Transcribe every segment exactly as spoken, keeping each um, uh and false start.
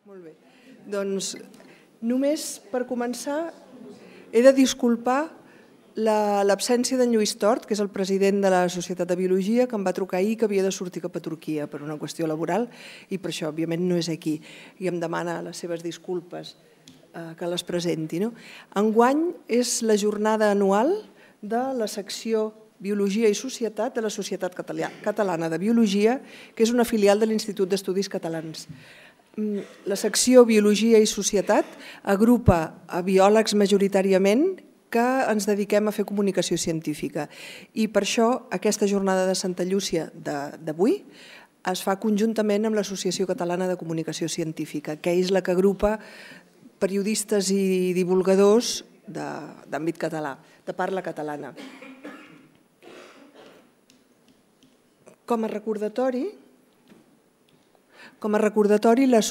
Molt bé. Doncs només per començar he de disculpar l'absència d'en Lluís Tort, que és el president de la Societat de Biologia, que em va trucar ahir que havia de sortir cap a Turquia per una qüestió laboral i per això, òbviament, no és aquí. I em demana les seves disculpes que les presenti. Enguany és la jornada anual de la secció Biologia i Societat de la Societat Catalana de Biologia, que és una filial de l'Institut d'Estudis Catalans. La secció Biologia i Societat agrupa a biòlegs majoritàriament que ens dediquem a fer comunicació científica. I per això aquesta jornada de Santa Llúcia d'avui es fa conjuntament amb l'Associació Catalana de Comunicació Científica, que és la que agrupa periodistes i divulgadors d'àmbit català, de parla catalana. Com a recordatori, com a recordatori, la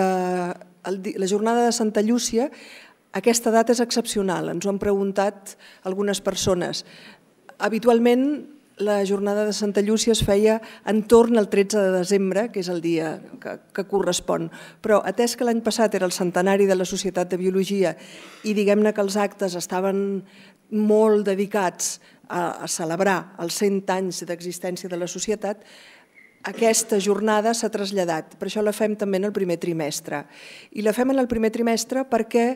jornada de Santa Llúcia, aquesta data és excepcional, ens ho han preguntat algunes persones. Habitualment la jornada de Santa Llúcia es feia entorn al tretze de desembre, que és el dia que correspon, però atès que l'any passat era el centenari de la Societat de Biologia i diguem-ne que els actes estaven molt dedicats a celebrar els cent anys d'existència de la societat, aquesta jornada s'ha traslladat. Per això la fem també en el primer trimestre. I la fem en el primer trimestre perquè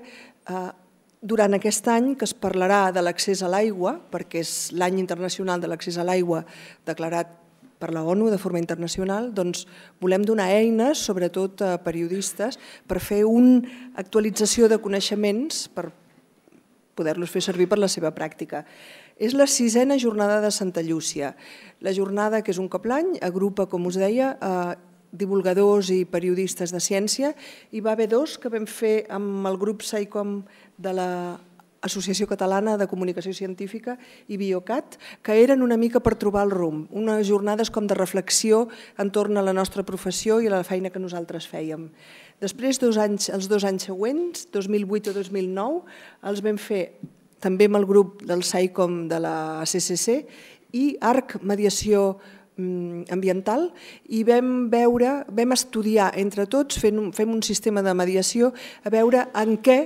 durant aquest any que es parlarà de l'accés a l'aigua, perquè és l'any internacional de l'accés a l'aigua declarat per la ONU de forma internacional, doncs volem donar eines, sobretot a periodistes, per fer una actualització de coneixements per poder-los fer servir per la seva pràctica. És la sisena jornada de Santa Llúcia. La jornada, que és un cop l'any, agrupa, com us deia, divulgadors i periodistes de ciència. Hi va haver dos que vam fer amb el grup SAICOM de l'Associació Catalana de Comunicació Científica i Biocat, que eren una mica per trobar el rumb, unes jornades com de reflexió entorn a la nostra professió i a la feina que nosaltres fèiem. Després, els dos anys següents, dos mil vuit o dos mil nou, els vam fer també amb el grup del SAICOM de la C C C i ARC Mediació Ambiental, i vam veure, vam estudiar entre tots, fem un sistema de mediació, a veure en què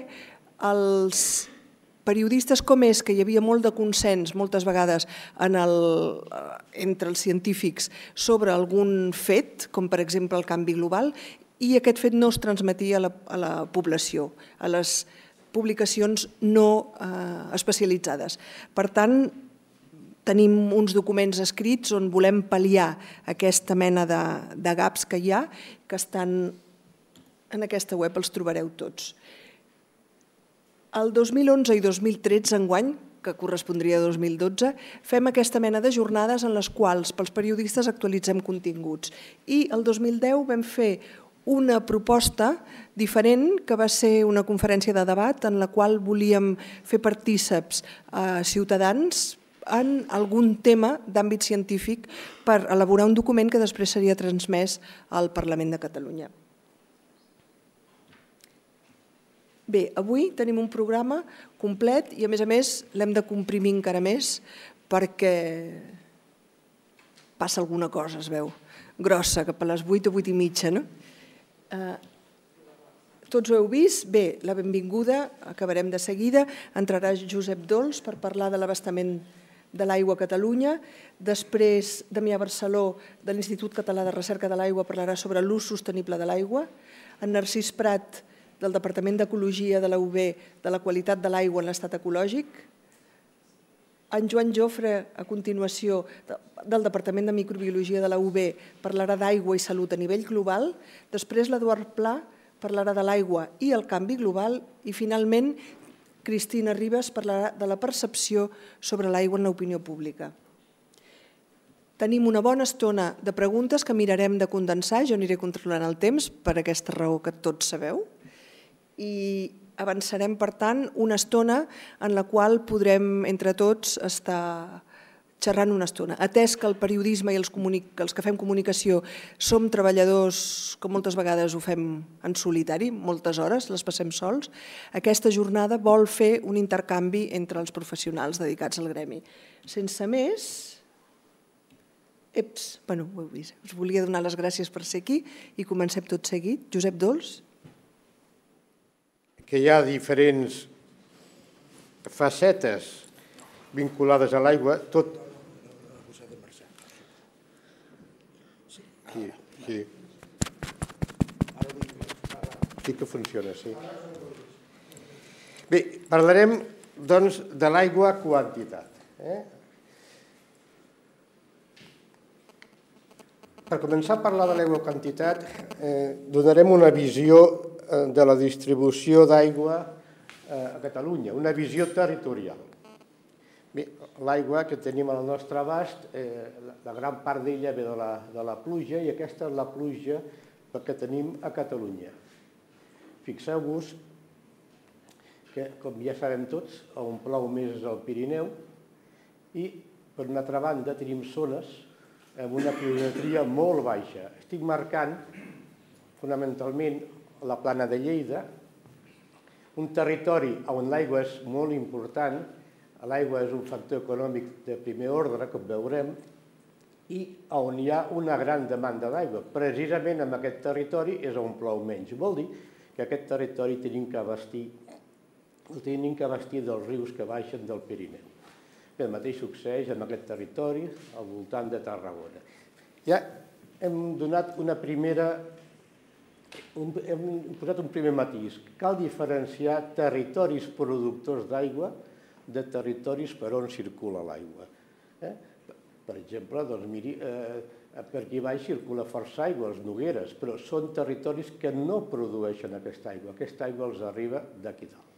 els periodistes, com és que hi havia molt de consens moltes vegades entre els científics sobre algun fet, com per exemple el canvi global, i aquest fet no es transmetia a la població, a les publicacions no especialitzades. Per tant, tenim uns documents escrits on volem pal·liar aquesta mena de gaps que hi ha, que estan en aquesta web, els trobareu tots. El dos mil onze i dos mil tretze, enguany, que correspondria a dos mil dotze, fem aquesta mena de jornades en les quals pels periodistes actualitzem continguts. I el dos mil deu vam fer una proposta diferent, que va ser una conferència de debat en la qual volíem fer partíceps a ciutadans en algun tema d'àmbit científic per elaborar un document que després seria transmès al Parlament de Catalunya. Bé, avui tenim un programa complet i a més a més l'hem de comprimir encara més perquè passa alguna cosa, es veu, grossa, cap a les vuit o vuit i mitja, no? Tots ho heu vist? Bé, la benvinguda, acabarem de seguida, entrarà Josep Dols per parlar de l'abastament de l'aigua a Catalunya. Després, Damià Barceló, de l'Institut Català de Recerca de l'Aigua, parlarà sobre l'ús sostenible de l'aigua. En Narcís Prat, del Departament d'Ecologia de la U B, de la qualitat de l'aigua en l'estat ecològic. En Joan Jofre, a continuació, del Departament de Microbiologia de la U B, parlarà d'aigua i salut a nivell global. Després, l'Eduard Pla parlarà de l'aigua i el canvi global. I, finalment, Cristina Ribas parlarà de la percepció sobre l'aigua en l'opinió pública. Tenim una bona estona de preguntes que mirarem de condensar. Jo aniré controlant el temps per aquesta raó que tots sabeu. I avançarem, per tant, una estona en la qual podrem, entre tots, estar xerrant una estona. Atès que el periodisme i els que fem comunicació som treballadors que moltes vegades ho fem en solitari, moltes hores, les passem sols, aquesta jornada vol fer un intercanvi entre els professionals dedicats al gremi. Sense més... Eps, bueno, ho heu vist. Us volia donar les gràcies per ser aquí i comencem tot seguit. Josep Dols. que hi ha diferents facetes vinculades a l'aigua, tot... Aquí, aquí. Sí que funciona, sí. Bé, parlarem, doncs, de l'aigua quantitat. Per començar a parlar de l'aigua quantitat, donarem una visió de la distribució d'aigua a Catalunya, una visió territorial. L'aigua que tenim al nostre abast, la gran part d'ella ve de la pluja i aquesta és la pluja que tenim a Catalunya. Fixeu-vos que, com ja sabem tots, on plou més és el Pirineu i, per una altra banda, tenim zones amb una pluviometria molt baixa. Estic marcant, fonamentalment, la plana de Lleida, un territori on l'aigua és molt important, l'aigua és un factor econòmic de primer ordre, com veurem, i on hi ha una gran demanda d'aigua. Precisament en aquest territori és on plou menys. Vol dir que aquest territori tenim que abastir, tenim que abastir dels rius que baixen del Pirineu. El mateix succeeix en aquest territori, al voltant de Tarragona. Ja hem donat una primera... hem posat un primer matís. Cal diferenciar territoris productors d'aigua de territoris per on circula l'aigua. Per exemple, doncs miri, per aquí baix circula força aigua, les Nogueres, però són territoris que no produeixen aquesta aigua. Aquesta aigua els arriba d'aquí dalt.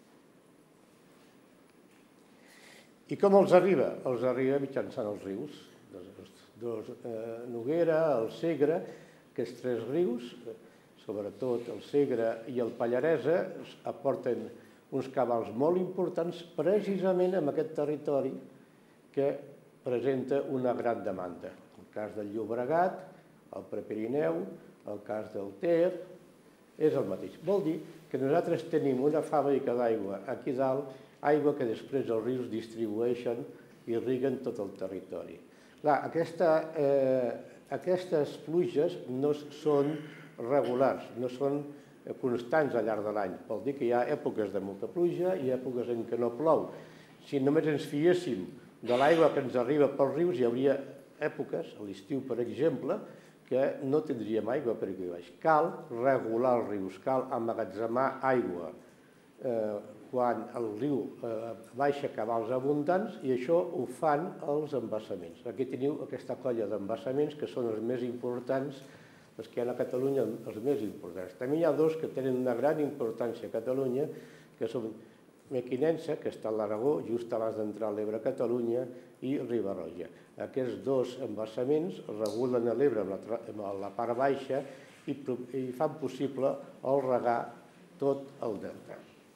I com els arriba? Els arriba mitjançant els rius. Noguera, el Segre, aquests tres rius, sobretot el Segre i el Pallaresa, aporten uns cabals molt importants precisament en aquest territori que presenta una gran demanda. El cas del Llobregat, el Prepirineu, el cas del Ter, és el mateix. Vol dir que nosaltres tenim una fàbrica d'aigua aquí dalt, aigua que després els rius distribueixen i irriguen tot el territori. Clar, aquestes pluges no són regulars, no són constants al llarg de l'any. Vol dir que hi ha èpoques de molta pluja i èpoques en què no plou. Si només ens fiéssim de l'aigua que ens arriba pels rius, hi hauria èpoques, a l'estiu per exemple, que no tindríem aigua per aquí baix. Cal regular els rius, cal emmagatzemar aigua quan el riu baixa cabals abundants i això ho fan els embassaments. Aquí teniu aquesta colla d'embassaments que són els més importants, els que hi ha a Catalunya, els més importants. També hi ha dos que tenen una gran importància a Catalunya, que són Mequinensa, que està a l'Aragó, just abans d'entrar a l'Ebre a Catalunya, i Riba-roja. Aquests dos embassaments regulen l'Ebre amb la part baixa i fan possible el regar tot el delta.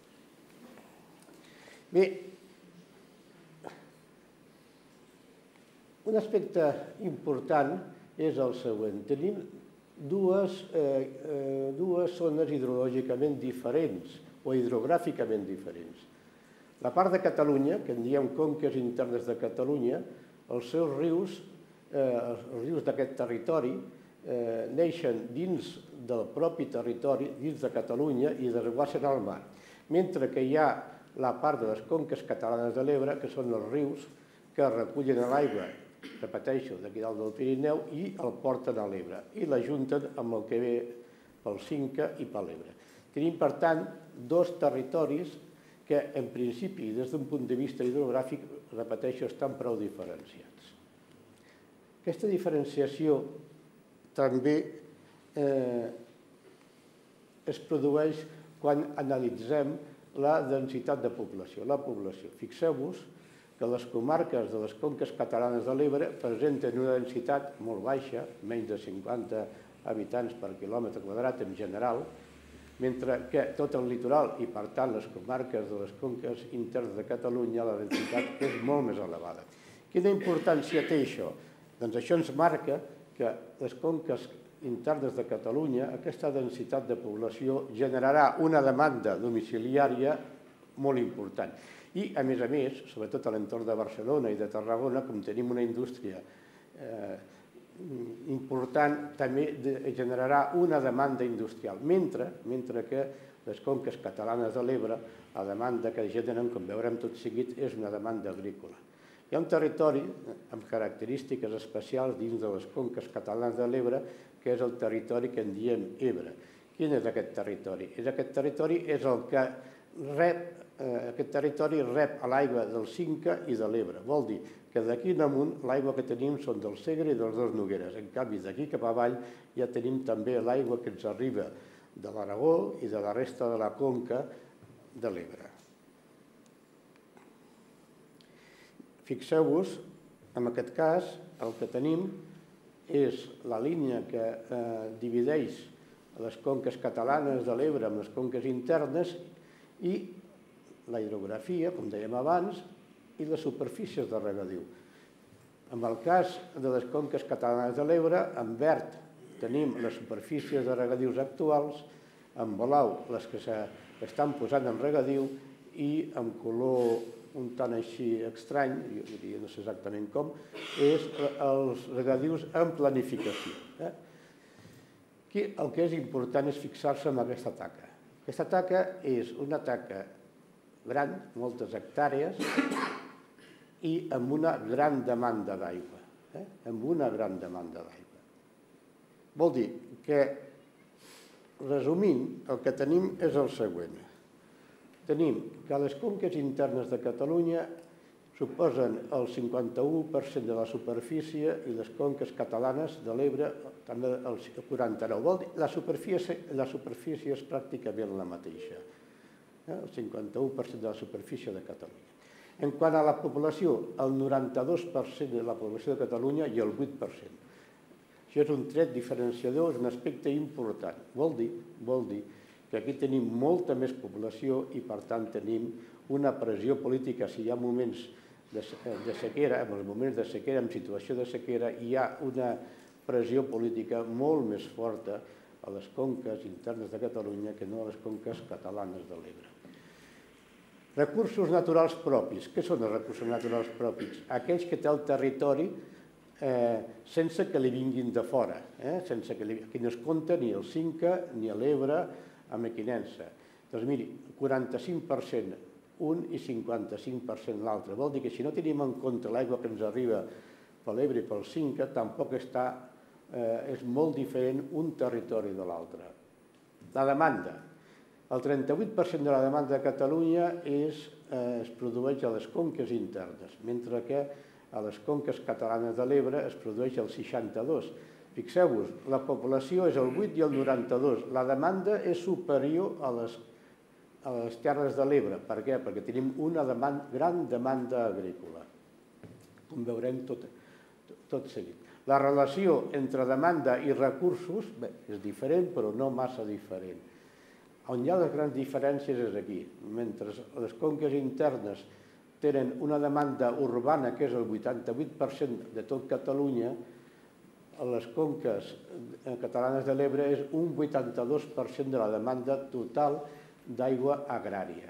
Bé, un aspecte important és el següent. Tenim dues zones hidrològicament diferents o hidrogràficament diferents. La part de Catalunya, que en diem conques internes de Catalunya, els seus rius, els rius d'aquest territori, neixen dins del propi territori, dins de Catalunya, i desguassen al mar. Mentre que hi ha la part de les conques catalanes de l'Ebre, que són els rius que recullen l'aigua, repeteixo, d'aquí dalt del Pirineu, i el porten a l'Ebre, i l'ajunten amb el que ve pel Cinca i per l'Ebre. Tenim, per tant, dos territoris que, en principi, des d'un punt de vista hidrogràfic, repeteixo, estan prou diferenciats. Aquesta diferenciació també es produeix quan analitzem la densitat de població, la població. Fixeu-vos que les comarques de les conques catalanes de l'Ebre presenten una densitat molt baixa, menys de cinquanta habitants per quilòmetre quadrat en general, mentre que tot el litoral i, per tant, les comarques de les conques internes de Catalunya, la densitat és molt més elevada. Quina importància té això? Doncs això ens marca que les conques internes de Catalunya, aquesta densitat de població generarà una demanda domiciliària molt important. I, a més a més, sobretot a l'entorn de Barcelona i de Tarragona, com tenim una indústria important també generarà una demanda industrial, mentre, mentre que les conques catalanes de l'Ebre, la demanda que generen, com veurem tot seguit, és una demanda agrícola. Hi ha un territori amb característiques especials dins de les conques catalanes de l'Ebre, que és el territori que en diem Ebre. Quin és aquest territori? Aquest territori és el que rep, aquest territori rep l'aigua del Cinca i de l'Ebre. Vol dir que d'aquí en amunt l'aigua que tenim són del Segre i dels dos Nogueres. En canvi, d'aquí cap avall ja tenim també l'aigua que ens arriba de l'Aragó i de la resta de la conca de l'Ebre. Fixeu-vos, en aquest cas, el que tenim és la línia que divideix les conques catalanes de l'Ebre amb les conques internes i la hidrografia, com dèiem abans, i les superfícies de regadiu. En el cas de les conques catalanes de l'Ebre, en verd tenim les superfícies de regadius actuals, en blau les que s'estan posant en regadiu i en color un tant així estrany, jo diria no sé exactament com, és els regadius en planificació. Aquí el que és important és fixar-se en aquesta taca. Aquesta taca és una taca gran, moltes hectàrees, i amb una gran demanda d'aigua. Amb una gran demanda d'aigua. Vol dir que, resumint, el que tenim és el següent. Tenim que les conques internes de Catalunya suposen el cinquanta-u per cent de la superfície i les conques catalanes de l'Ebre també el quaranta-nou per cent. Vol dir, la superfície és pràcticament la mateixa, el cinquanta-u per cent de la superfície de Catalunya. En quant a la població, el noranta-dos per cent de la població de Catalunya i el vuit per cent. Això és un tret diferenciador, és un aspecte important. Vol dir, vol dir que aquí tenim molta més població i, per tant, tenim una pressió política. Si hi ha moments de sequera, en els moments de sequera, en situació de sequera, hi ha una pressió política molt més forta a les conques internes de Catalunya que no a les conques catalanes de l'Ebre. Recursos naturals propis. Què són els recursos naturals propis? Aquells que té el territori sense que li vinguin de fora, sense que no es compta ni el Cinca ni l'Ebre a Mequinensa. Doncs miri, quaranta-cinc per cent un i cinquanta-cinc per cent l'altre. Vol dir que si no tenim en compte l'aigua que ens arriba per l'Ebre i pel Cinca, tampoc està, és molt diferent un territori de l'altre. La demanda. El trenta-vuit per cent de la demanda de Catalunya es produeix a les conques internes, mentre que a les conques catalanes de l'Ebre es produeix el seixanta-dos per cent. Fixeu-vos, la població és el vuit i el noranta-dos. La demanda és superior a les terres de l'Ebre. Per què? Perquè tenim una gran demanda agrícola. Com veurem tot seguit. La relació entre demanda i recursos és diferent, però no massa diferent. On hi ha les grans diferències és aquí. Mentre les conques internes tenen una demanda urbana que és el vuitanta-vuit per cent de tot Catalunya, a les conques catalanes de l'Ebre és un vuitanta-dos per cent de la demanda total d'aigua agrària.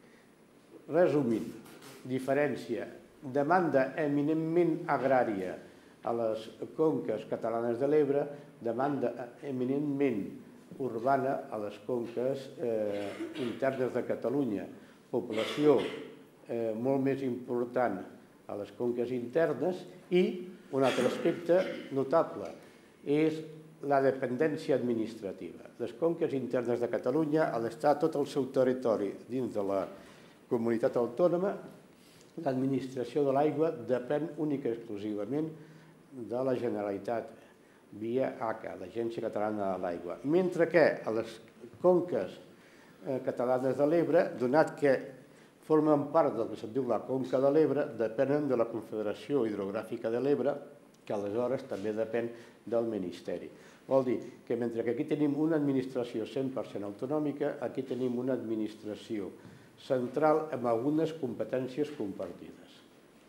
Resumint, diferència, demanda eminentment agrària a les conques catalanes de l'Ebre, demanda eminentment urbana a les conques internes de Catalunya, població molt més important a les conques internes i un altre aspecte notable és la dependència administrativa. Les conques internes de Catalunya, a l'estar tot el seu territori dins de la comunitat autònoma, l'administració de l'aigua depèn únicament i exclusivament de la Generalitat, via A C A, l'Agència Catalana de l'Aigua. Mentre que a les conques catalanes de l'Ebre, donat que formen part del que se'n diu la Conca de l'Ebre, depenen de la Confederació Hidrogràfica de l'Ebre, que aleshores també depèn del Ministeri. Vol dir que mentre que aquí tenim una administració cent per cent autonòmica, aquí tenim una administració central amb algunes competències compartides.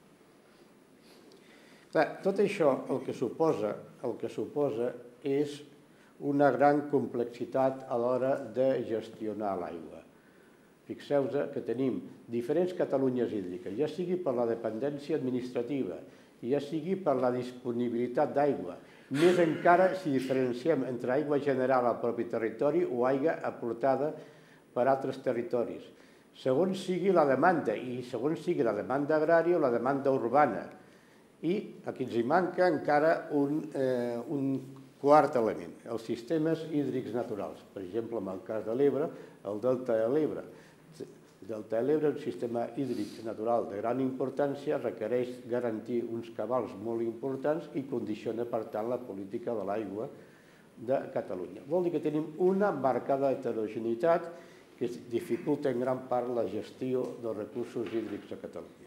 Tot això el que suposa, el que suposa és una gran complexitat a l'hora de gestionar l'aigua. Fixeu-vos que tenim diferents Catalunyes hídriques, ja sigui per la dependència administrativa, ja sigui per la disponibilitat d'aigua, Més encara si diferenciem entre aigua general al propi territori o aigua aportada per altres territoris, segons sigui la demanda, i segons sigui la demanda agrària o la demanda urbana. I aquí ens hi manca encara un, eh, un quart element, els sistemes hídrics naturals. Per exemple, en el cas de l'Ebre, el delta de l'Ebre. El delta de l'Ebre és un sistema hídric natural de gran importància, requereix garantir uns cabals molt importants i condiciona, per tant, la política de l'aigua de Catalunya. Vol dir que tenim una marcada heterogeneïtat que dificulta en gran part la gestió dels recursos hídrics a Catalunya.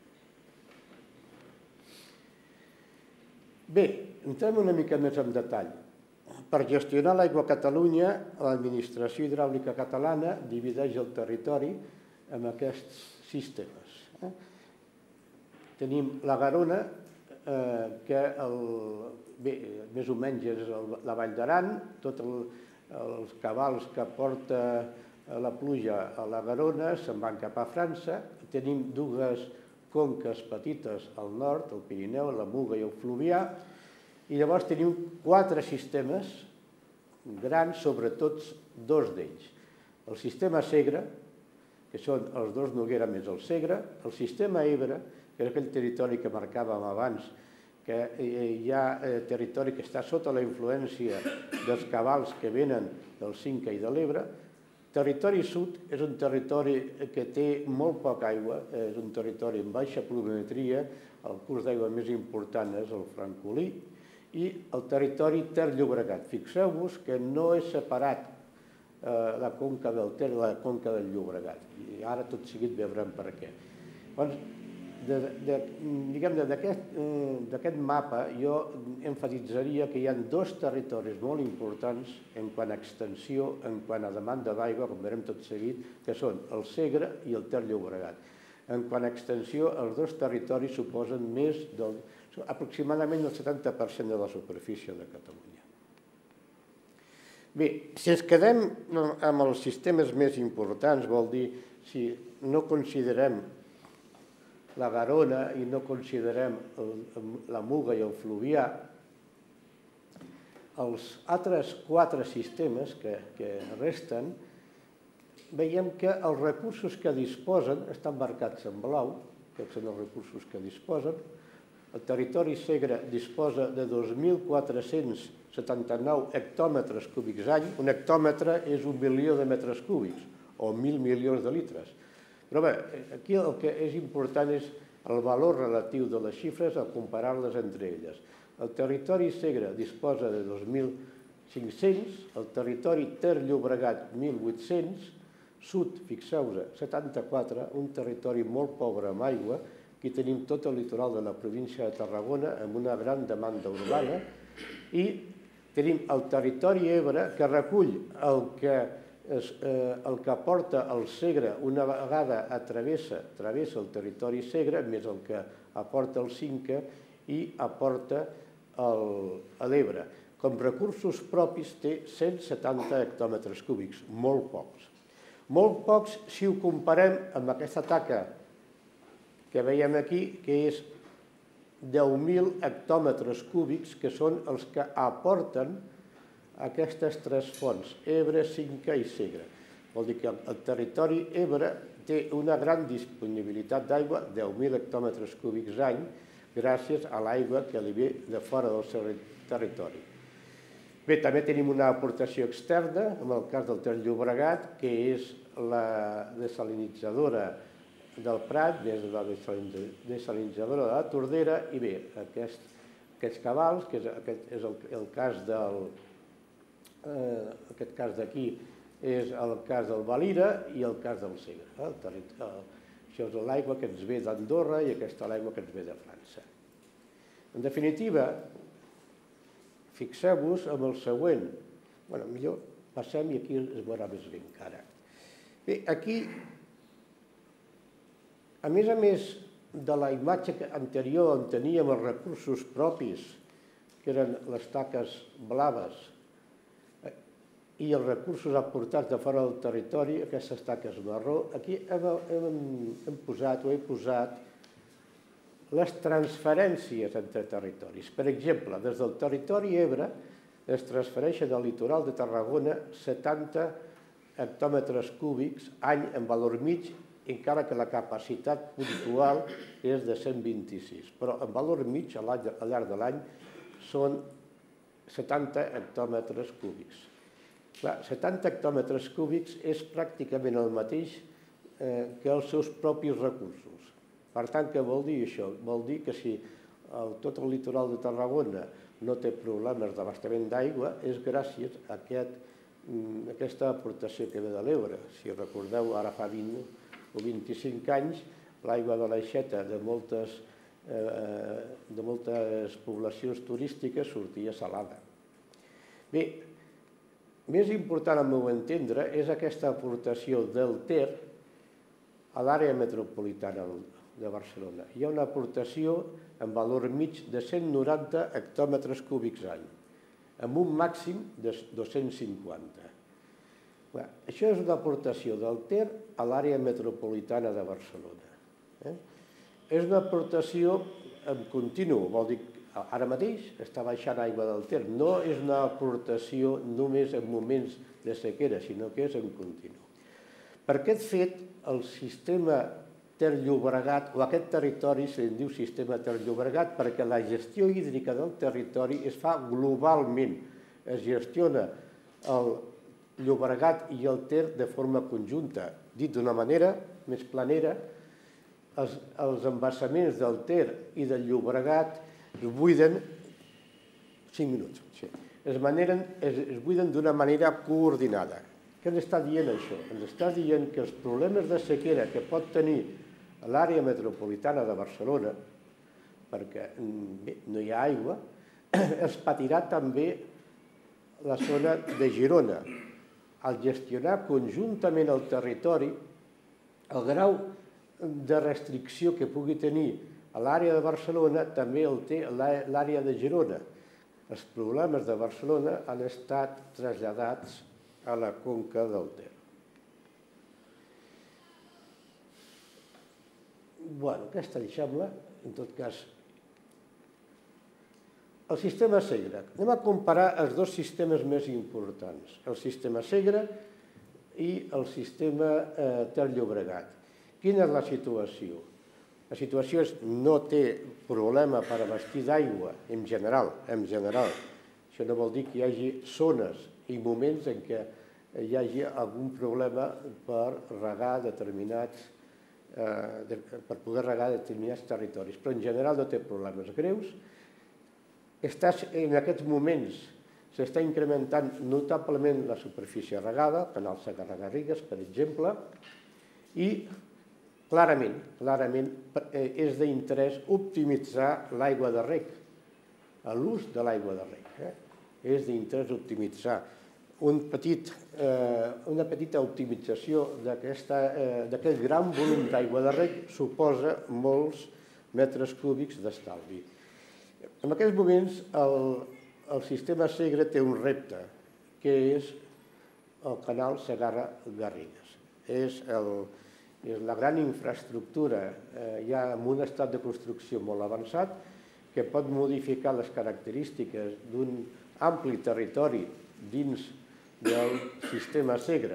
Bé, entrem una mica més en detall. Per gestionar l'aigua a Catalunya, l'administració hidràulica catalana divideix el territori en aquests sistemes. Tenim la Garona, que més o menys és la Vall d'Aran, tots els cabals que porta la pluja a la Garona se'n van cap a França. Tenim dues conques petites al nord, el Pirineu, la Muga i el Fluvià, i llavors tenim quatre sistemes grans, sobretot dos d'ells. El sistema Segre, que són els dos Noguera més el Segre, el sistema Ebre, que és aquell territori que marcàvem abans, que hi ha territori que està sota la influència dels cabals que venen del Cinca i de l'Ebre. Territori sud és un territori que té molt poca aigua, és un territori amb baixa pluviometria, el curs d'aigua més important és el Francolí, i el territori Ter-Llobregat. Fixeu-vos que no és separat la conca del Ter i la conca del Llobregat, i ara tot seguit veurem per què. D'aquest mapa jo emfatitzaria que hi ha dos territoris molt importants en quant a extensió, en quant a demanda d'aigua, com veurem tot seguit, que són el Segre i el Ter-Llobregat. En quant a extensió, els dos territoris suposen més del, aproximadament el setanta per cent de la superfície de Catalunya. Bé, si ens quedem amb els sistemes més importants, vol dir, si no considerem la Garona i no considerem la Muga i el Fluvià, els altres quatre sistemes que resten, veiem que els recursos que disposen estan marcats en blau, que són els recursos que disposen. El territori Segre disposa de dos mil quatre-cents setanta-nou hectòmetres cúbics any. Un hectòmetre és un milió de metres cúbics, o mil milions de litres. Però bé, aquí el que és important és el valor relatiu de les xifres al comparar-les entre elles. El territori Segre disposa de dos mil cinc-cents, el territori Ter-Llobregat mil vuit-cents, sud, fixeu-vos, setanta-quatre, un territori molt pobre amb aigua. Aquí tenim tot el litoral de la província de Tarragona amb una gran demanda urbana, i tenim el territori Ebre, que recull el que el que aporta el Segre una vegada travessa el territori Segre, més el que aporta el Cinca i aporta l'Ebre. Com recursos propis té cent setanta hectòmetres cúbics, molt pocs. Molt pocs si ho comparem amb aquesta taca que veiem aquí, que és deu mil hectòmetres cúbics, que són els que aporten aquestes tres fonts, Ebre, Cinca i Segre. Vol dir que el territori Ebre té una gran disponibilitat d'aigua, deu mil hectòmetres cúbics any, gràcies a l'aigua que li ve de fora del seu territori. Bé, també tenim una aportació externa, en el cas del Ter-Llobregat, que és la desalinitzadora del Prat, des de la desalinitzadora de la Tordera, i bé, aquests cabals, que és el cas del... aquest cas d'aquí és el cas del Valira i el cas del Segre. Això és l'aigua que ens ve d'Andorra i aquesta l'aigua que ens ve de França. En definitiva, fixeu-vos en el següent. Bé, millor passem i aquí es veurà més bé encara. Bé, aquí, a més a més de la imatge anterior on teníem els recursos propis, que eren les taques blaves, i els recursos aportats de fora del territori, aquestes taques marró, aquí hem posat o he posat les transferències entre territoris. Per exemple, des del territori Ebre es transfereixen al litoral de Tarragona setanta hectòmetres cúbics any en valor mig, encara que la capacitat puntual és de cent vint-i-sis. Però en valor mig, al llarg de l'any, són setanta hectòmetres cúbics. Clar, setanta hectòmetres cúbics és pràcticament el mateix que els seus propis recursos. Per tant, què vol dir això? Vol dir que si tot el litoral de Tarragona no té problemes d'abastament d'aigua és gràcies a aquesta aportació que ve de l'Ebre. Si recordeu, ara fa vint o vint-i-cinc anys, l'aigua de l'aixeta de moltes de moltes poblacions turístiques sortia salada. Bé, més important al meu entendre és aquesta aportació del Ter a l'àrea metropolitana de Barcelona. Hi ha una aportació en valor mig de cent noranta hectòmetres cúbics any, amb un màxim de dos-cents cinquanta. Això és una aportació del Ter a l'àrea metropolitana de Barcelona. És una aportació en continu, vol dir que ara mateix està baixant aigua del Ter. No és una aportació només en moments de sequera, sinó que és en continu. Per aquest fet, el sistema Ter-Llobregat, o aquest territori se'n diu sistema Ter-Llobregat, perquè la gestió hídrica del territori es fa globalment. Es gestiona el Llobregat i el Ter de forma conjunta. Dit d'una manera més planera, els embassaments del Ter i del Llobregat es buiden cinc minuts. Es buiden d'una manera coordinada. Què ens està dient això? Ens està dient que els problemes de sequera que pot tenir l'àrea metropolitana de Barcelona, perquè no hi ha aigua, es patirà també la zona de Girona. Al gestionar conjuntament el territori, el grau de restricció que pugui tenir a l'àrea de Barcelona també el té l'àrea de Girona. Els problemes de Barcelona han estat traslladats a la conca del Ter. Bé, aquesta deixem-la, en tot cas. El sistema Segre. Anem a comparar els dos sistemes més importants, el sistema Segre i el sistema Ter-Llobregat. Quina és la situació? La situació és que no té problema per abastir d'aigua, en general, en general. Això no vol dir que hi hagi zones i moments en què hi hagi algun problema per regar determinats, per poder regar determinats territoris, però en general no té problemes greus. En aquests moments s'està incrementant notablement la superfície regada, el canal Segarra-Garrigues, per exemple, i Clarament, clarament és d'interès optimitzar l'aigua de reg, l'ús de l'aigua de reg. És d'interès optimitzar. Una petita optimització d'aquest gran volum d'aigua de reg suposa molts metres cúbics d'estalvi. En aquests moments el sistema Segre té un repte, que és el canal Segarra-Garrigues. És el és la gran infraestructura, ja en un estat de construcció molt avançat, que pot modificar les característiques d'un ampli territori dins del sistema Segre.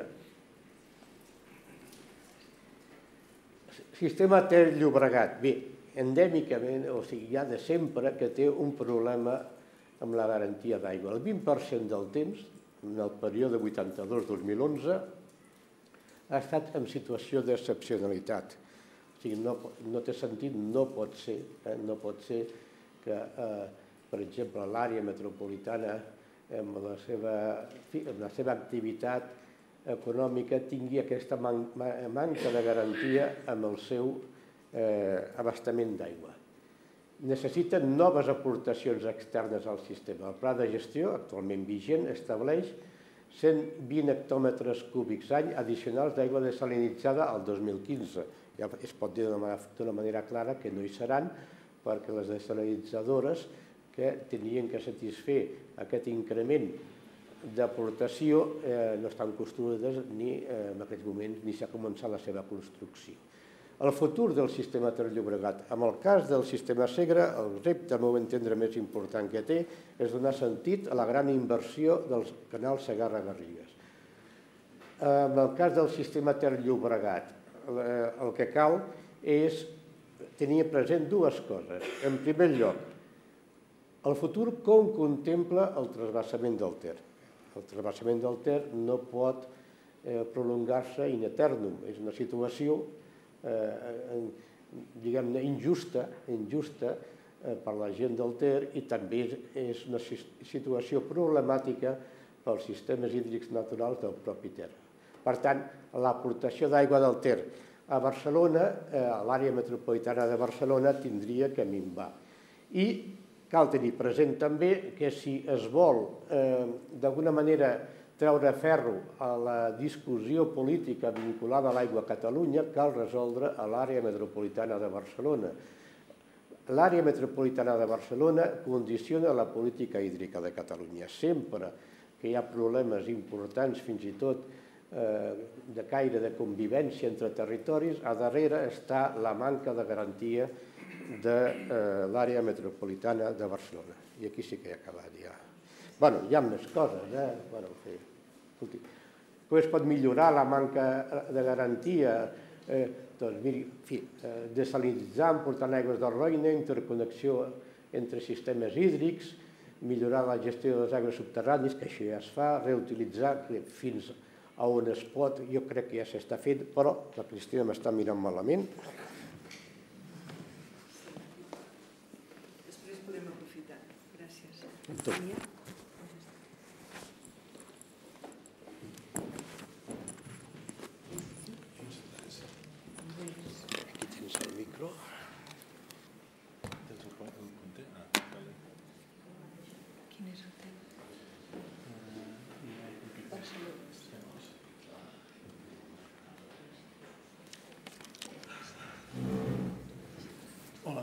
Sistema Ter-Llobregat. Bé, endèmicament, o sigui, ja de sempre, que té un problema amb la garantia d'aigua. El vint per cent del temps, en el període vuitanta-dos a dos mil onze, ha estat en situació d'excepcionalitat. O sigui, no té sentit, no pot ser, no pot ser que, per exemple, l'àrea metropolitana, amb la seva activitat econòmica, tingui aquesta manca de garantia amb el seu abastament d'aigua. Necessiten noves aportacions externes al sistema. El pla de gestió, actualment vigent, estableix cent vint hectòmetres cúbics any addicionals d'aigua desalinitzada al dos mil quinze. Ja es pot dir d'una manera clara que no hi seran, perquè les desalinitzadores que tenien que satisfer aquest increment d'aportació no estan construïdes ni en aquests moments ni s'ha començat la seva construcció. El futur del sistema Ter-Llobregat. En el cas del sistema Segre, el repte, al meu entendre, més important que té és donar sentit a la gran inversió del canal Segarra-Garrigues. En el cas del sistema Ter-Llobregat, el que cal és tenir present dues coses. En primer lloc, el futur com contempla el transvasament del Ter. El transvasament del Ter no pot prolongar-se in eternum. És una situació diguem-ne injusta, injusta per la gent del Ter i també és una situació problemàtica pels sistemes hídrics naturals del propi Ter. Per tant, l'aportació d'aigua del Ter a Barcelona, a l'àrea metropolitana de Barcelona, tindria que minvar. I cal tenir present també que si es vol d'alguna manera treure ferro a la discussió política vinculada a l'aigua a Catalunya, cal resoldre a l'àrea metropolitana de Barcelona. L'àrea metropolitana de Barcelona condiciona la política hídrica de Catalunya. Sempre que hi ha problemes importants, fins i tot de caire de convivència entre territoris, a darrere està la manca de garantia de l'àrea metropolitana de Barcelona. I aquí sí que he acabat ja. Bé, hi ha més coses, eh? Com es pot millorar la manca de garantia? Doncs, miri, en fi, desalinitzar, portant aigües del Roine, interconnexió entre sistemes hídrics, millorar la gestió de les aigües subterrànies, que això ja es fa, reutilitzar fins a on es pot, jo crec que ja s'està fent, però la Cristina m'està mirant malament. Després podem aprofitar. Gràcies. Aquí tens el micro. Quin és el tema? Barcelona. Hola.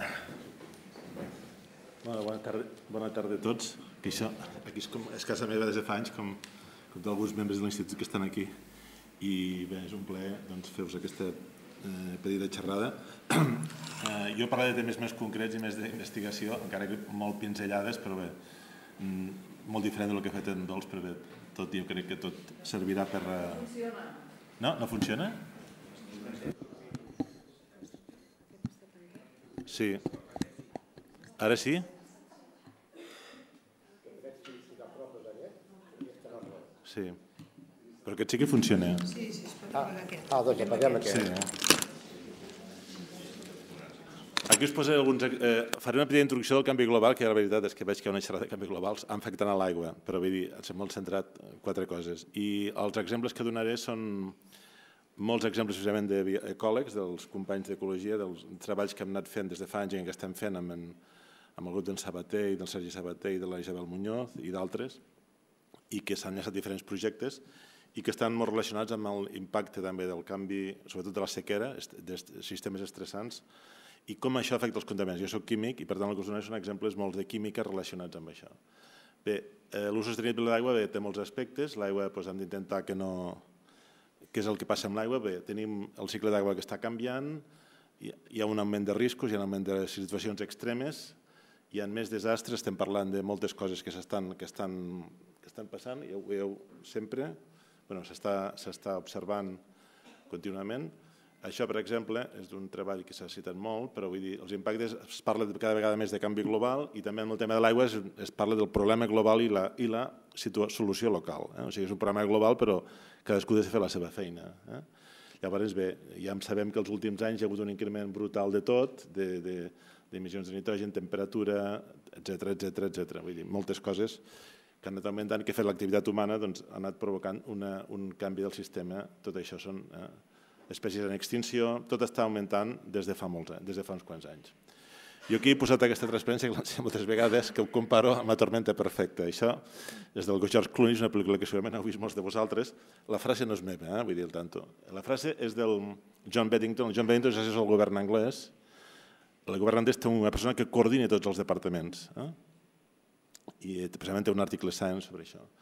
Bona tarda, bona tarda a tots. Això aquí és casa meva des de fa anys, com tots alguns membres de l'institut que estan aquí. I bé, és un plaer fer-vos aquesta petita xerrada. Jo parlaré de temes més concrets i més d'investigació, encara que molt pinzellades, però bé, molt diferent del que he fet en Dols, però bé, tot jo crec que tot servirà per... Funciona. No? No funciona? Sí. Ara sí? Sí. Però aquest sí que funciona. Sí, sí, es pot apagar aquest. Ah, doncs apaguem aquest. Aquí us posaré alguns... Faré una petita introducció del canvi global, que la veritat és que veig que hi ha una xerrada de canvi global afectant a l'aigua, però vull dir, s'ha molt centrat en quatre coses. I els exemples que donaré són molts exemples precisament d'ecòlegs, dels companys d'ecologia, dels treballs que hem anat fent des de fa anys i que estem fent amb el grup d'en Sabater i del Sergi Sabater i de la Isabel Muñoz i d'altres, i que s'han llançat diferents projectes i que estan molt relacionats amb l'impacte també del canvi, sobretot de la sequera, de sistemes estressants, i com això afecta els contaminants. Jo soc químic i per tant el que us donaré són exemples molts de química relacionats amb això. Bé, l'ús sostenible de l'aigua té molts aspectes. L'aigua hem d'intentar que no... Què és el que passa amb l'aigua? Bé, tenim el cicle d'aigua que està canviant, hi ha un augment de riscos, hi ha un augment de situacions extremes, hi ha més desastres, estem parlant de moltes coses que estan passant, i ho veieu sempre, s'està observant contínuament. Això, per exemple, és d'un treball que s'ha citat molt, però vull dir, els impactes, es parla cada vegada més de canvi global i també en el tema de l'aigua es parla del problema global i la solució local. O sigui, és un problema global, però cadascú ha de fer la seva feina. Llavors, bé, ja sabem que els últims anys hi ha hagut un increment brutal de tot, d'emissions de nitrogen, temperatura, etcètera, etcètera, etcètera. Vull dir, moltes coses que han anat augmentant, que ha fet l'activitat humana, doncs ha anat provocant un canvi del sistema. Tot això són espècies en extinció, tot està augmentant des de fa molts anys, des de fa uns quants anys. Jo aquí he posat aquesta transparència que l'ensenyo moltes vegades, que ho comparo amb la tormenta perfecta. Això és del George Clooney, és una pel·lícula que segurament heu vist molts de vosaltres. La frase no és meva, vull dir el tanto. La frase és del John Beddington. El John Beddington és el govern anglès. El govern anglès té una persona que coordina tots els departaments. I precisament té un article Science sobre això.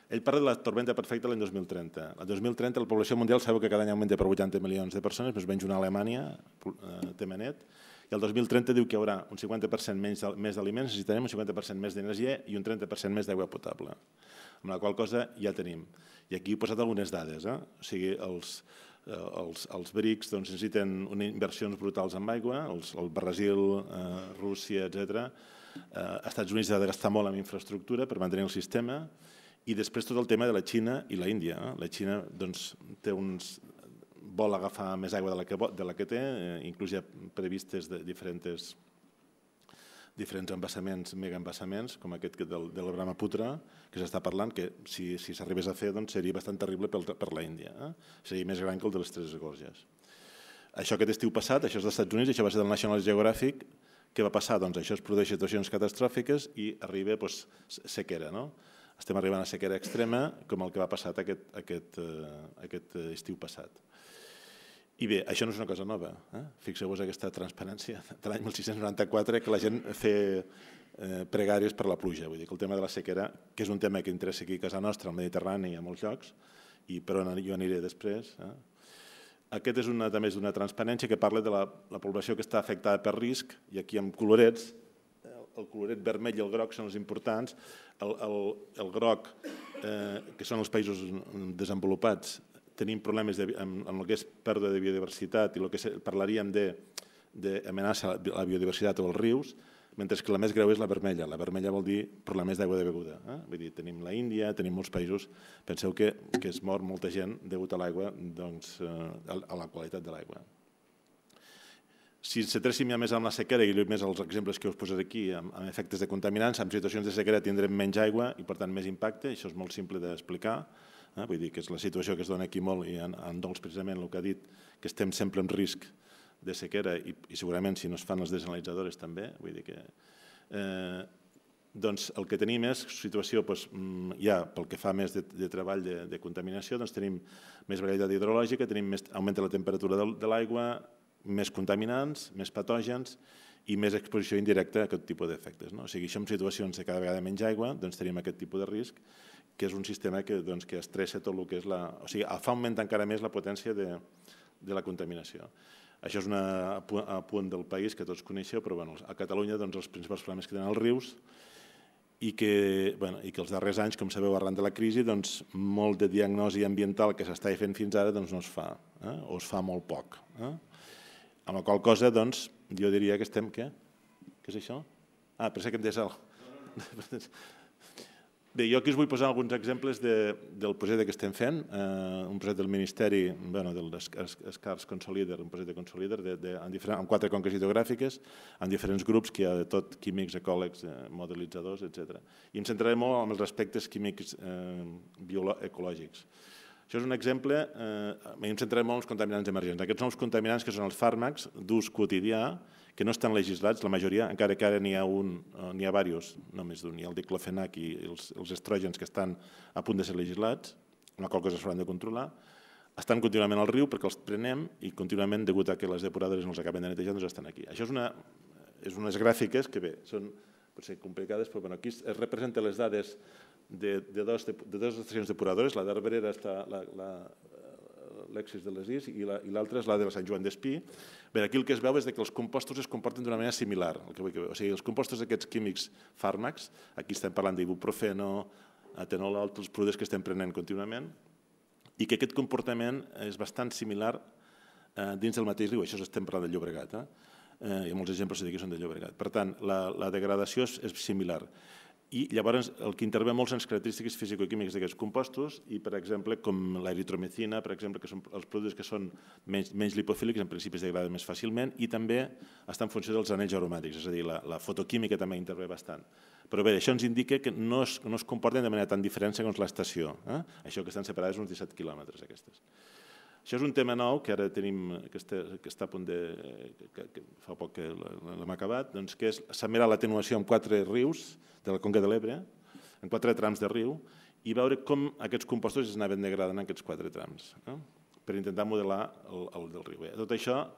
Ell parla de la tormenta perfecta l'any dos mil trenta. El dos mil trenta la població mundial sabeu que cada any augmenta per vuitanta milions de persones, més menys una Alemanya, tema net, i el dos mil trenta diu que hi haurà un cinquanta per cent més d'aliments, necessitarem un cinquanta per cent més d'energia i un trenta per cent més d'aigua potable. Amb la qual cosa ja tenim. I aquí he posat algunes dades. O sigui, els els B R I C S necessiten inversions brutals en aigua, el Brasil, Rússia, etcètera. Els Estats Units ha de gastar molt en infraestructura per mantenir el sistema. I després tot el tema de la Xina i la Índia. La Xina té uns... vol agafar més aigua de la que té, inclús hi ha previstes diferents diferents embassaments, megaembassaments, com aquest del Brahmaputra, que s'està parlant, que si s'arribés a fer seria bastant terrible per la Índia. Seria més gran que el de les Tres Gorges. Això aquest estiu passat, això és dels Estats Units, això va ser del National Geographic. Què va passar? Doncs això es produeix situacions catastròfiques i arriba sequera. Estem arribant a sequera extrema, com el que va passar aquest estiu passat. I bé, això no és una cosa nova. Fixeu-vos aquesta transparència de l'any mil sis-cents noranta-quatre que la gent feia pregàries per la pluja. Vull dir que el tema de la sequera, que és un tema que interessa aquí a casa nostra, al Mediterrani i a molts llocs, i per on jo aniré després. Aquest és també una transparència que parla de la població que està afectada per risc, i aquí amb colorets, el coloret vermell i el groc són els importants. El groc, que són els països desenvolupats, tenim problemes amb el que és pèrdua de biodiversitat i el que parlaríem d'amenaça a la biodiversitat o els rius, mentre que la més greu és la vermella. La vermella vol dir problemes d'aigua de beguda. Vull dir, tenim la Índia, tenim molts països. Penseu que es mor molta gent degut a l'aigua, a la qualitat de l'aigua. Si ens centréssim ja més en la sequera i més els exemples que us posaré aquí amb efectes de contaminants, en situacions de sequera tindrem menys aigua i per tant més impacte. Això és molt simple d'explicar. Vull dir que és la situació que es dona aquí molt i en Dols precisament el que ha dit, que estem sempre en risc de sequera i segurament si no es fan les desalinitzadores també. Vull dir que el que tenim és situació ja pel que fa més de treball de contaminació, tenim més varietat hidrològica, augmenta la temperatura de l'aigua, més contaminants, més patògens i més exposició indirecta a aquest tipus d'efectes. O sigui, això en situacions de cada vegada menys aigua, doncs tenim aquest tipus de risc, que és un sistema que estressa tot el que és la... O sigui, fa augmentar encara més la potència de la contaminació. Això és un apunt del país que tots coneixeu, però a Catalunya els principals problemes que tenen els rius i que els darrers anys, com sabeu, arran de la crisi, molt de diagnosi ambiental que s'està fent fins ara no es fa, o es fa molt poc. Amb la qual cosa, doncs, jo diria que estem... Què? Què és això? Ah, pensava que em deies alguna cosa. Bé, jo aquí us vull posar alguns exemples del projecte que estem fent, un projecte del Ministeri, del SCARS Consolider, un projecte Consolider amb quatre conques hidrogràfiques, amb diferents grups que hi ha de tot, químics, ecòlegs, modelitzadors, etcètera. I em centraré molt en els aspectes químics ecològics. Això és un exemple, em centraré molt en els contaminants emergents. Aquests nous contaminants que són els fàrmacs d'ús quotidià, que no estan legislats, la majoria, encara que ara n'hi ha un, n'hi ha diversos, només d'un, hi ha el diclofenac i els estrògens que estan a punt de ser legislats, una qual cosa s'hauran de controlar, estan contínuament al riu perquè els prenem i contínuament, degut a que les depuradores no els acaben de netejar, doncs estan aquí. Això és unes gràfiques que bé, són potser complicades, però aquí es representen les dades de dues estacions depuradores, la d'Arberera està l'Exis de les Is i l'altra és la de Sant Joan d'Espí. Bé, aquí el que es veu és que els compostos es comporten d'una manera similar. O sigui, els compostos d'aquests químics fàrmacs, aquí estem parlant d'ibuprofeno, atenolol, els productes que estem prenent contínuament, i que aquest comportament és bastant similar dins del mateix riu. Això estem parlant del Llobregat. Hi ha molts exemples que són del Llobregat. Per tant, la degradació és similar. I llavors el que intervé molt són les característiques fisicoquímiques d'aquests compostos i, per exemple, com l'eritromicina, per exemple, que són els productes que són menys lipofílics, en principi es degraden més fàcilment, i també està en funció dels anells aromàtics, és a dir, la fotoquímica també intervé bastant. Però bé, això ens indica que no es comporten de manera tan diferent segons l'estació. Això que estan separades uns disset quilòmetres, aquestes. Això és un tema nou que ara tenim, que està a punt de... que fa poc que l'hem acabat, que s'ha mirat l'atenuació en quatre rius de la Conca de l'Ebre, en quatre trams de riu, i veure com aquests compostos es anaven degradant en aquests quatre trams, per intentar modelar el del riu. Tot això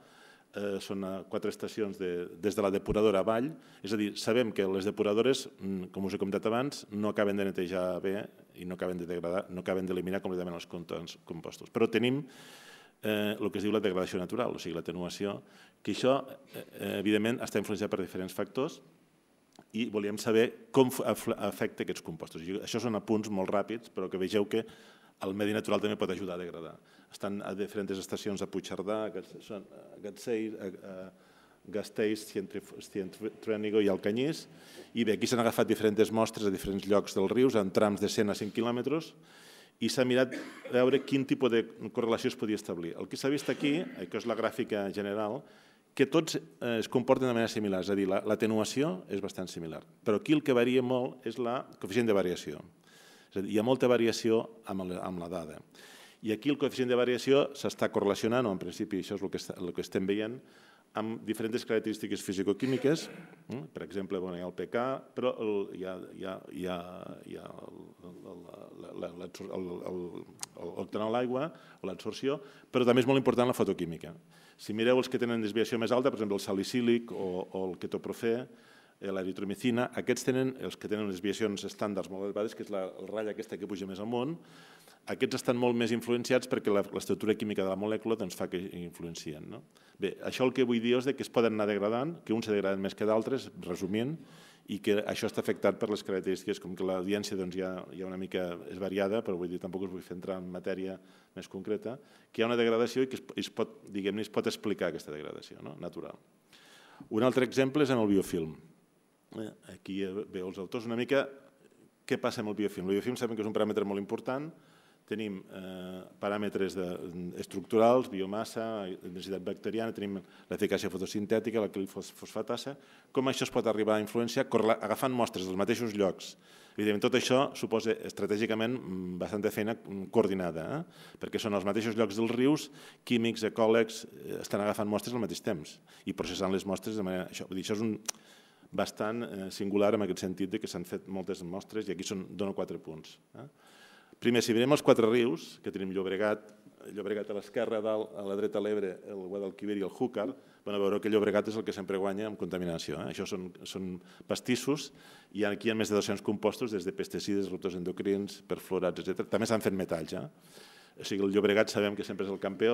són quatre estacions des de la depuradora avall, és a dir, sabem que les depuradores, com us he comentat abans, no acaben de netejar bé i no acaben de degradar, no acaben d'eliminar completament els compostos. Però tenim el que es diu la degradació natural, o sigui, l'atenuació, que això, evidentment, està influenciat per diferents factors i volíem saber com afecta aquests compostos. Això són apunts molt ràpids, però que vegeu que el medi natural també pot ajudar a degradar. Estan a diferents estacions a Puigcerdà, a Gatcell, a Gasteiz, Cientrènigo i Alcanyís. I bé, aquí s'han agafat diferents mostres a diferents llocs dels rius, en trams de cent a cent quilòmetres, i s'ha mirat a veure quin tipus de correlació es podia establir. El que s'ha vist aquí, que és la gràfica general, que tots es comporten de manera similar, és a dir, l'atenuació és bastant similar. Però aquí el que varia molt és el coeficient de variació. És a dir, hi ha molta variació amb la dada. I aquí el coeficient de variació s'està correlacionant, o en principi això és el que estem veient, amb diferents característiques fisicoquímiques, per exemple, hi ha el pK, però hi ha l'octanol a l'aigua, o l'absorció, però també és molt important la fotoquímica. Si mireu els que tenen desviació més alta, per exemple, el salicílic o el ketoprofè, l'eritromicina, aquests tenen, els que tenen desviacions estàndards molt elevades, que és la ratlla aquesta que puja més amunt, aquests estan molt més influenciats perquè l'estructura química de la molècula fa que influencien. Bé, això el que vull dir és que es poden anar degradant, que uns se degraden més que d'altres, resumint, i que això està afectat per les característiques, com que l'audiència ja una mica és variada, però vull dir, tampoc us vull fer entrar en matèria més concreta, que hi ha una degradació i que es pot explicar aquesta degradació natural. Un altre exemple és en el biofilm. Aquí veu els autors una mica què passa amb el biofilm. El biofilm sabem que és un paràmetre molt important, tenim paràmetres estructurals, biomassa, densitat bacteriana, tenim l'eficàcia fotosintètica, la fosfatasa, com això es pot arribar a influenciar agafant mostres dels mateixos llocs. Evidentment, tot això suposa estratègicament bastanta feina coordinada, perquè són els mateixos llocs dels rius, químics, ecòlegs, estan agafant mostres al mateix temps i processant les mostres de manera... Això és un bastant singular en aquest sentit que s'han fet moltes mostres i aquí dono quatre punts. Primer, si mirem els quatre rius, que tenim Llobregat, Llobregat a l'esquerra, a la dreta l'Ebre, el Guadalquivir i el Júcar, veureu que Llobregat és el que sempre guanya en contaminació. Això són pastissos i aquí hi ha més de dos-cents compostos, des de pesticides, disruptors endocrins, perfluorats, etcètera. També s'han fet metalls. O sigui, el Llobregat sabem que sempre és el campió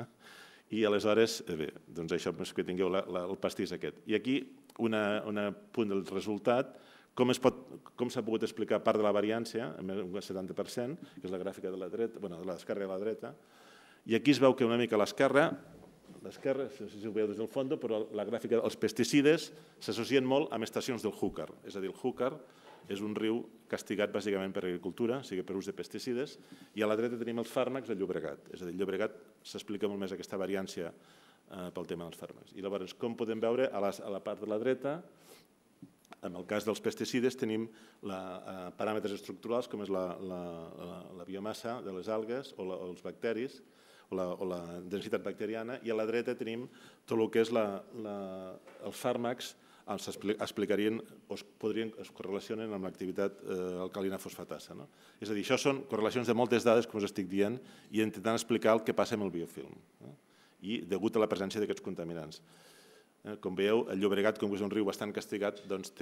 i aleshores, bé, doncs això és que tingueu el pastís aquest. I aquí un punt del resultat, com s'ha pogut explicar part de la variància, un setanta per cent, que és la gràfica de l'esquerra i la dreta, i aquí es veu que una mica a l'esquerra, l'esquerra, no sé si ho veieu des del fons, però la gràfica dels pesticides s'associen molt amb estacions del Júcar, és a dir, el Júcar és un riu castigat bàsicament per agricultura, o sigui per ús de pesticides, i a la dreta tenim els fàrmacs del Llobregat, és a dir, el Llobregat s'explica molt més aquesta variància pel tema dels fàrmacs. I llavors, com podem veure, a la part de la dreta, en el cas dels pesticides tenim paràmetres estructurals com és la biomassa de les algues o els bacteris o la densitat bacteriana i a la dreta tenim tot el que és els fàrmacs explicarien o es correlacionen amb l'activitat alcalina fosfatasa. És a dir, això són correlacions de moltes dades, com us estic dient, i intentant explicar el que passa amb el biofilm i degut a la presència d'aquests contaminants. Com veieu, el Llobregat, com que és un riu bastant castigat,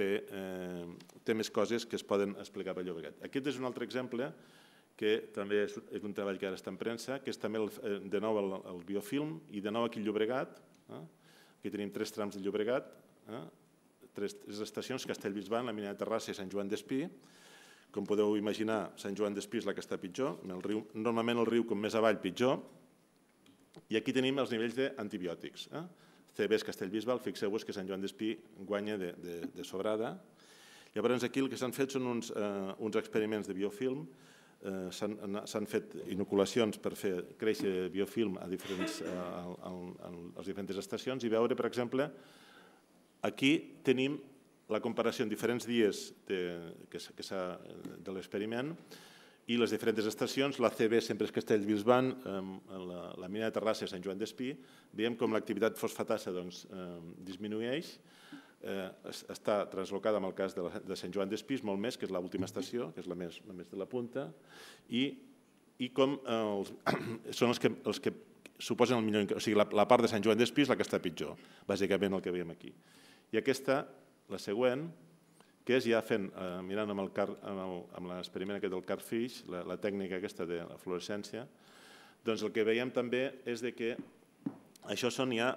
té més coses que es poden explicar pel Llobregat. Aquest és un altre exemple, que també és un treball que ara està en premsa, que és també de nou el biofilm, i de nou aquí el Llobregat. Aquí tenim tres trams del Llobregat, tres estacions, Castellbisbal, la Mina de Terrassa i Sant Joan d'Espí. Com podeu imaginar, Sant Joan d'Espí és la que està pitjor. Normalment el riu, com més avall, pitjor. I aquí tenim els nivells d'antibiòtics. C B és Castellbisbal, fixeu-vos que Sant Joan d'Espí guanya de sobrada. Llavors aquí el que s'han fet són uns experiments de biofilm, s'han fet inoculacions per fer créixer biofilm a les diferents estacions i veure, per exemple, aquí tenim la comparació en diferents dies de l'experiment i les diferents estacions, la C B sempre és Castellbisbal, la Mina de Terrassa i Sant Joan d'Espí, veiem com l'activitat fosfatasa disminueix, està translocada en el cas de Sant Joan d'Espí, molt més, que és l'última estació, que és la més de la punta, i com són els que suposen el millor... O sigui, la, la part de Sant Joan d'Espí és la que està pitjor, bàsicament el que veiem aquí. I aquesta, la següent, que és ja fent, eh, mirant amb, el car, amb l'experiment aquest del Carfish, la, la tècnica aquesta de la fluorescència, doncs el que veiem també és de que això són ja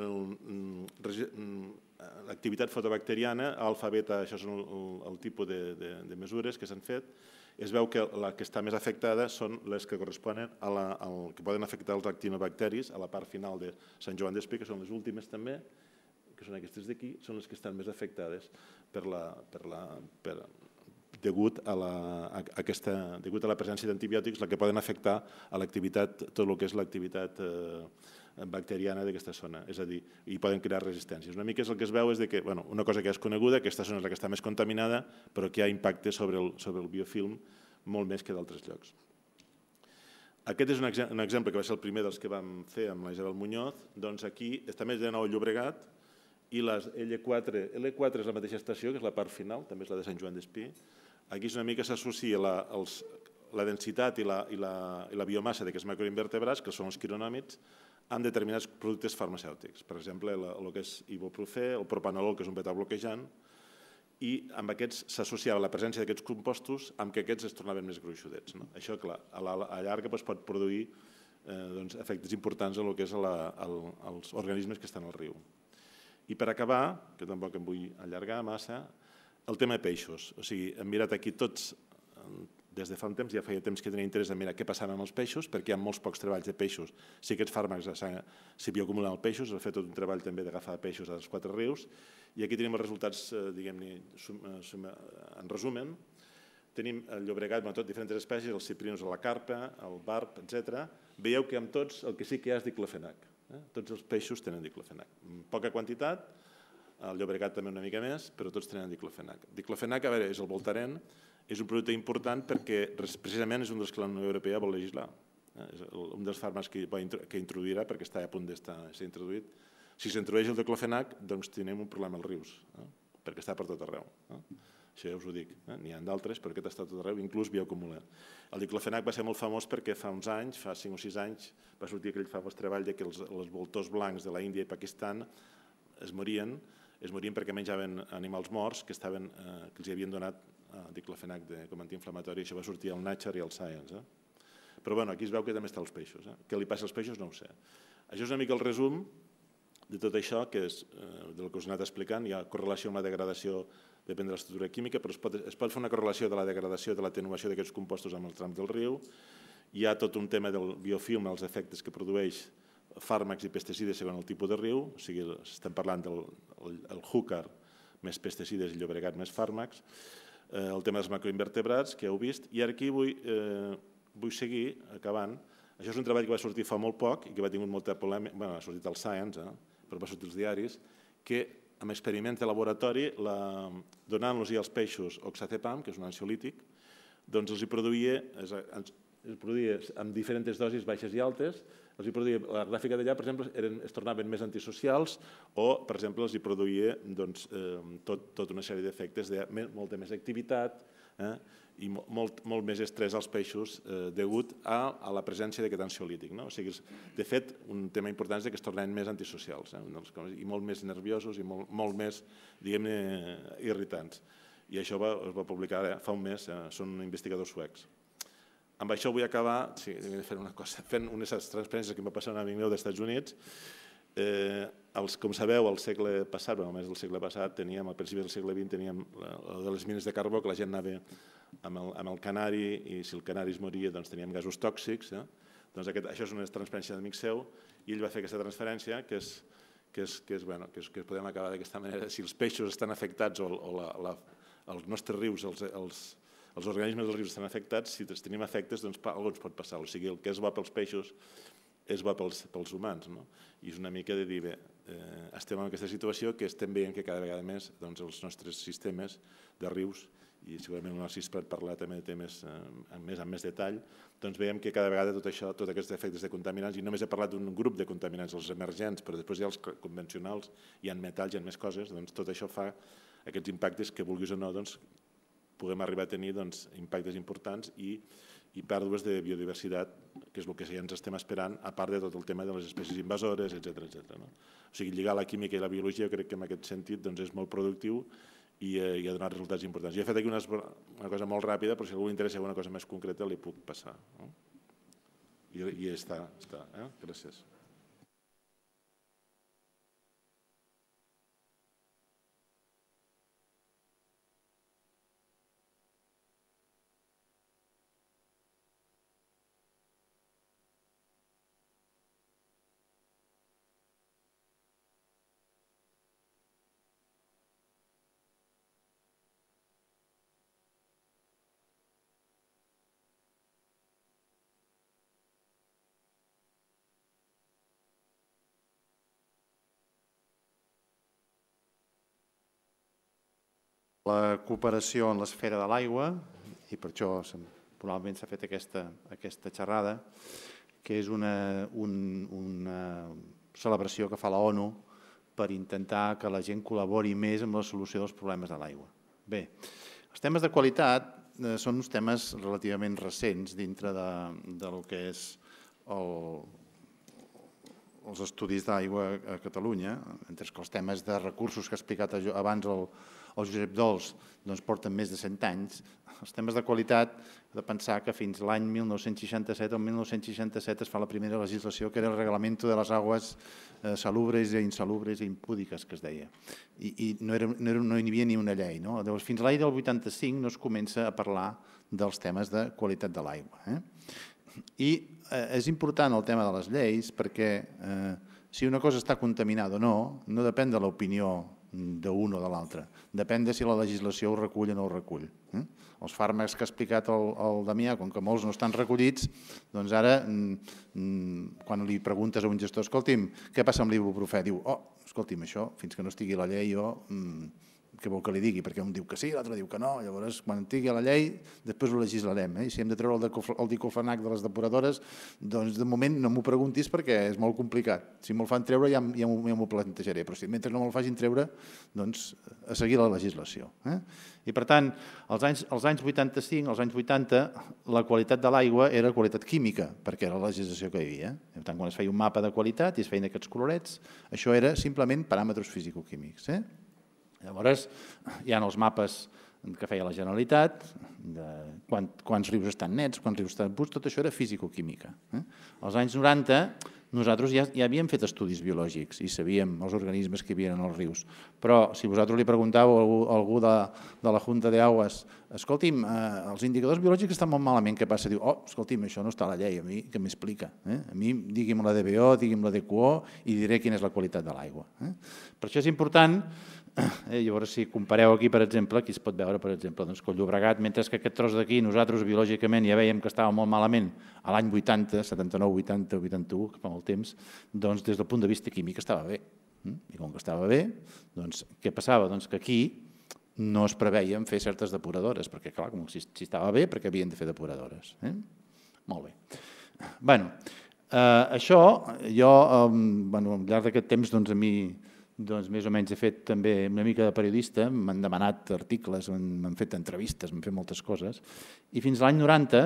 l'activitat fotobacteriana, alfa, beta, això són el, el tipus de, de, de mesures que s'han fet. Es veu que la que està més afectada són les que corresponen a la, al que poden afectar els actinobacteris a la part final de Sant Joan d'Espí, que són les últimes també, que són aquestes d'aquí, són les que estan més afectades per la, per la, per, degut a la, a aquesta, degut a la presència d'antibiòtics, la que poden afectar a l'activitat, tot el que és l'activitat eh, bacteriana d'aquesta zona, és a dir, i poden crear resistències. Una mica és el que es veu és de que, bueno, una cosa que és coneguda, aquesta zona és la que està més contaminada, però que hi ha impacte sobre el, sobre el biofilm molt més que d'altres llocs. Aquest és un, exem un exemple que va ser el primer dels que vam fer amb la Isabel Muñoz. Doncs aquí està més de nou Llobregat i les L quatre, L quatre és la mateixa estació, que és la part final, també és la de Sant Joan d'Espí. Aquí és una mica s'associa la, els, la densitat i la, i la, i la biomassa d'aquests macroinvertebrats, que són els quironòmids, amb determinats productes farmacèutics. Per exemple, el, el que és ibuprofè, el propanolol, que és un beta-bloquejant, i amb aquests s'associava la presència d'aquests compostos amb que aquests es tornaven més gruixudets. No? Això, clar, a la, a llarga doncs, pot produir eh, doncs, efectes importants en el que és la, el, els organismes que estan al riu. I per acabar, que tampoc em vull allargar massa, el tema de peixos. O sigui, hem mirat aquí tots, des de fa un temps, ja feia temps que tenia interès en mirar què passava amb els peixos, perquè hi ha molts pocs treballs de peixos. Si aquests fàrmacs s'hi bioacumulen els peixos, s'ha fet tot un treball també d'agafar peixos als quatre rius, i aquí tenim els resultats, diguem-ne, en resumen. Tenim el Llobregat, tot diferents espècies, els ciprinos a la carpa, el barb, etcètera. Veieu que amb tots el que sí que hi ha és diclofenac. Tots els peixos tenen diclofenac. Poca quantitat, el Llobregat també una mica més, però tots tenen diclofenac. Diclofenac, a veure, és el Voltaren, és un producte important perquè precisament és un dels que la Unió Europea vol legislar. És un dels fàrmacs que introduirà perquè està a punt d'estar introduït. Si s'introdueix el diclofenac, doncs tenim un problema als rius, perquè està per tot arreu. Això ja us ho dic. N'hi ha d'altres, però aquest està tot arreu, inclús bioacumula. El diclofenac va ser molt famós perquè fa uns anys, fa cinc o sis anys, va sortir aquell famós treball que els voltors blancs de la Índia i Pakistan es morien, es morien perquè menjaven animals morts que els havien donat diclofenac com a antiinflamatori. Això va sortir al Nature i al Science. Però aquí es veu que també està als peixos. Què li passa als peixos no ho sé. Això és una mica el resum de tot això, que és del que us he anat explicant. Hi ha correlació amb la degradació, depèn de l'estructura química, però es pot fer una correlació de la degradació, de l'atenuació d'aquests compostos amb els trams del riu. Hi ha tot un tema del biofilm, els efectes que produeix fàrmacs i pesticides segons el tipus de riu, o sigui, estem parlant del Júcar més pesticides i Llobregat més fàrmacs, el tema dels macroinvertebrats, que heu vist, i ara aquí vull seguir acabant. Això és un treball que va sortir fa molt poc i que va tenir molta polèmica, bueno, ha sortit al Science, però va sortir als diaris, que amb experiments de laboratori, donant-los als peixos oxazepam, que és un ansiolític, doncs els hi produïa, es produïa amb diferents dosis baixes i altes, els hi produïa, la gràfica d'allà, per exemple, es tornaven més antisocials o, per exemple, els hi produïa tota una sèrie d'efectes de molta més activitat i molt més estrès als peixos degut a la presència d'aquest ansiolític. O sigui, de fet, un tema important és que es tornaven més antisocials i molt més nerviosos i molt més, diguem-ne, irritants. I això es va publicar fa un mes, són investigadors suecs. Amb això vull acabar fent unes transparències que em va passar un amic meu dels Estats Units. Com sabeu, al segle passat, almenys del segle passat, teníem, al principi del segle vint, teníem de les mines de carbó, que la gent anava amb el canari i si el canari es moria doncs teníem gasos tòxics. Això és una transferència d'amic seu i ell va fer aquesta transferència que es podem acabar d'aquesta manera. Si els peixos estan afectats o els nostres rius, els els organismes dels rius estan afectats, si tenim efectes, doncs alguna cosa ens pot passar. O sigui, el que és bo pels peixos és bo pels humans. I és una mica de dir, bé, estem en aquesta situació que estem veient que cada vegada més els nostres sistemes de rius, i segurament el Narcís per parlar també de temes amb més detall, doncs veiem que cada vegada tot això, tots aquests efectes de contaminants, i només he parlat d'un grup de contaminants, els emergents, però després hi ha els convencionals, hi ha metalls, hi ha més coses, doncs tot això fa aquests impactes que, vulguis o no, puguem arribar a tenir impactes importants i i pèrdues de biodiversitat, que és el que ja ens estem esperant, a part de tot el tema de les espècies invasores, etcètera. O sigui, lligar la química i la biologia, crec que en aquest sentit és molt productiu i ha donat resultats importants. Jo he fet aquí una cosa molt ràpida, però si algú interessa alguna cosa més concreta li puc passar. I ja està. Gràcies. La cooperació en l'esfera de l'aigua, i per això probablement s'ha fet aquesta xerrada, que és una celebració que fa la ONU per intentar que la gent col·labori més en la solució dels problemes de l'aigua. Bé, els temes de qualitat són uns temes relativament recents dintre del que és els estudis d'aigua a Catalunya, entre els temes de recursos que ha explicat abans el el Josep Dols porten més de cent anys. Els temes de qualitat, he de pensar que fins l'any mil nou-cents seixanta-set, el mil nou-cents seixanta-set es fa la primera legislació, que era el Reglamento de les Aguas Salubres, Insalubres i Impúdiques, que es deia. I no hi havia ni una llei. Fins l'any del vuitanta-cinc no es comença a parlar dels temes de qualitat de l'aigua. I és important el tema de les lleis perquè si una cosa està contaminada o no, no depèn de l'opinió d'un o de l'altre. Depèn de si la legislació ho recull o no ho recull. Els fàrmacs que ha explicat el Damià, com que molts no estan recollits, doncs ara, quan li preguntes a un gestor, escolti'm, què passa amb l'ibuprofè? Diu, oh, escolti'm, això, fins que no estigui la llei, jo, què vol que li digui? Perquè un diu que sí, l'altre diu que no. Llavors, quan estigui la llei, després ho legislarem. I si hem de treure el diclofenac de les depuradores, doncs de moment no m'ho preguntis perquè és molt complicat. Si me'l fan treure ja m'ho plantejaré, però si mentre no me'l facin treure, doncs a seguir la legislació. I per tant, als anys vuitanta-cinc, als anys vuitanta, la qualitat de l'aigua era qualitat química, perquè era la legislació que hi havia. Per tant, quan es feia un mapa de qualitat i es feien aquests colorets, això era simplement paràmetres fisicoquímics. Llavors, hi ha els mapes que feia la Generalitat, de quants rius estan nets, quants rius estan purs, tot això era fisicoquímica. Als anys noranta nosaltres ja havíem fet estudis biològics i sabíem els organismes que hi havia en els rius, però si vosaltres li preguntàveu a algú de la Junta de Aguas, escolti'm, els indicadors biològics estan molt malament, què passa? Diu, oh, escolti'm, això no està a la llei, a mi què m'explica? A mi digui'm la D B O, digui'm la D Q O i diré quina és la qualitat de l'aigua. Per això és important. Llavors, si compareu aquí, per exemple, aquí es pot veure, per exemple, que el Llobregat, mentre que aquest tros d'aquí nosaltres biològicament ja vèiem que estava molt malament a l'any vuitanta, setanta-nou, vuitanta, vuitanta-u, que fa molt temps, doncs des del punt de vista químic estava bé. I com que estava bé, doncs què passava? Doncs que aquí no es preveien fer certes depuradores, perquè clar, com si estava bé, perquè havien de fer depuradores. Molt bé. Bé, això, jo, al llarg d'aquest temps, doncs a mi doncs més o menys he fet també una mica de periodista, m'han demanat articles, m'han fet entrevistes, m'han fet moltes coses, i fins l'any noranta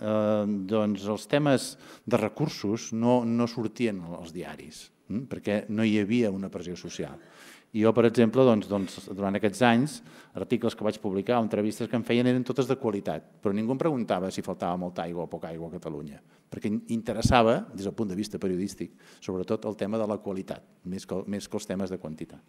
doncs els temes de recursos no sortien als diaris, perquè no hi havia una pressió social. I jo, per exemple, durant aquests anys, articles que vaig publicar, entrevistes que em feien eren totes de qualitat, però ningú em preguntava si faltava molta aigua o poca aigua a Catalunya, perquè interessava, des del punt de vista periodístic, sobretot el tema de la qualitat, més que els temes de quantitat.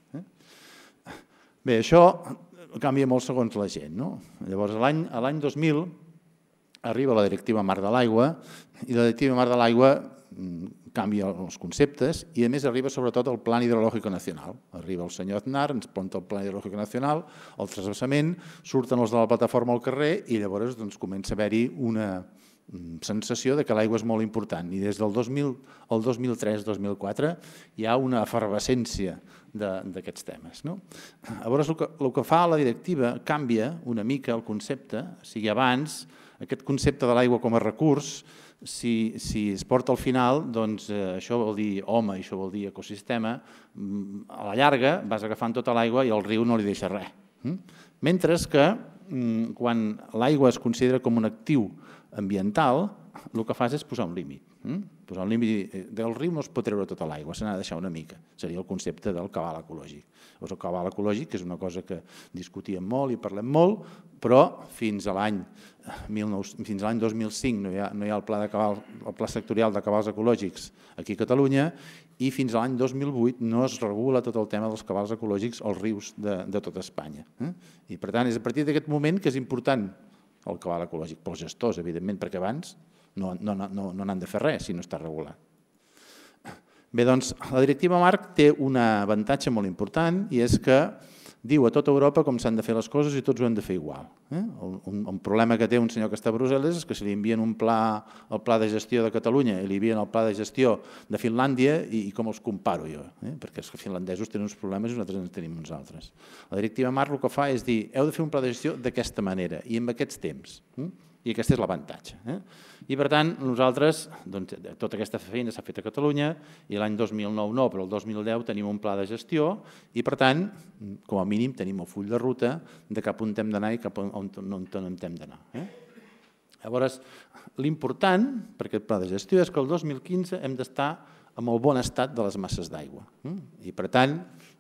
Bé, això canvia molt segons la gent. Llavors, l'any dos mil arriba la Directiva Marc de l'Aigua i la Directiva Marc de l'Aigua canvia els conceptes i a més arriba sobretot el Plan Hidrològic Nacional. Arriba el senyor Aznar, ens porta el Plan Hidrològic Nacional, el transvasament, surten els de la plataforma al carrer i llavors comença a haver-hi una sensació que l'aigua és molt important i des del dos mil tres dos mil quatre hi ha una efervescència d'aquests temes. Llavors el que fa la directiva canvia una mica el concepte, o sigui abans aquest concepte de l'aigua com a recurs si es porta al final, doncs això vol dir home i això vol dir ecosistema, a la llarga vas agafant tota l'aigua i el riu no li deixa res. Mentre que quan l'aigua es considera com un actiu ambiental, el que fas és posar un límit. Posar un límit del riu no es pot treure tota l'aigua, se n'ha de deixar una mica. Seria el concepte del cabal ecològic. El cabal ecològic és una cosa que discutíem molt i parlem molt, però fins a l'any dos mil cinc no hi ha el pla sectorial de cabals ecològics aquí a Catalunya i fins a l'any dos mil vuit no es regula tot el tema dels cabals ecològics als rius de tota Espanya. I per tant és a partir d'aquest moment que és important el cabal ecològic pels gestors, evidentment, perquè abans no n'han de fer res si no està regulat. Bé, doncs, la directiva marc té un avantatge molt important i és que diu a tota Europa com s'han de fer les coses i tots ho hem de fer igual. Un problema que té un senyor que està a Brussel·les és que si li envien un pla, el pla de gestió de Catalunya i li envien el pla de gestió de Finlàndia i com els comparo jo, perquè els finlandesos tenen uns problemes i nosaltres en tenim uns altres. La directiva marc el que fa és dir heu de fer un pla de gestió d'aquesta manera i amb aquests temps. I aquest és l'avantatge. I per tant, nosaltres, tota aquesta feina s'ha fet a Catalunya i l'any dos mil nou no, però el dos mil deu tenim un pla de gestió i per tant, com a mínim, tenim el full de ruta de cap on hem d'anar i cap on no hem d'anar. Llavors, l'important per aquest pla de gestió és que el dos mil quinze hem d'estar amb el bon estat de les masses d'aigua. I per tant,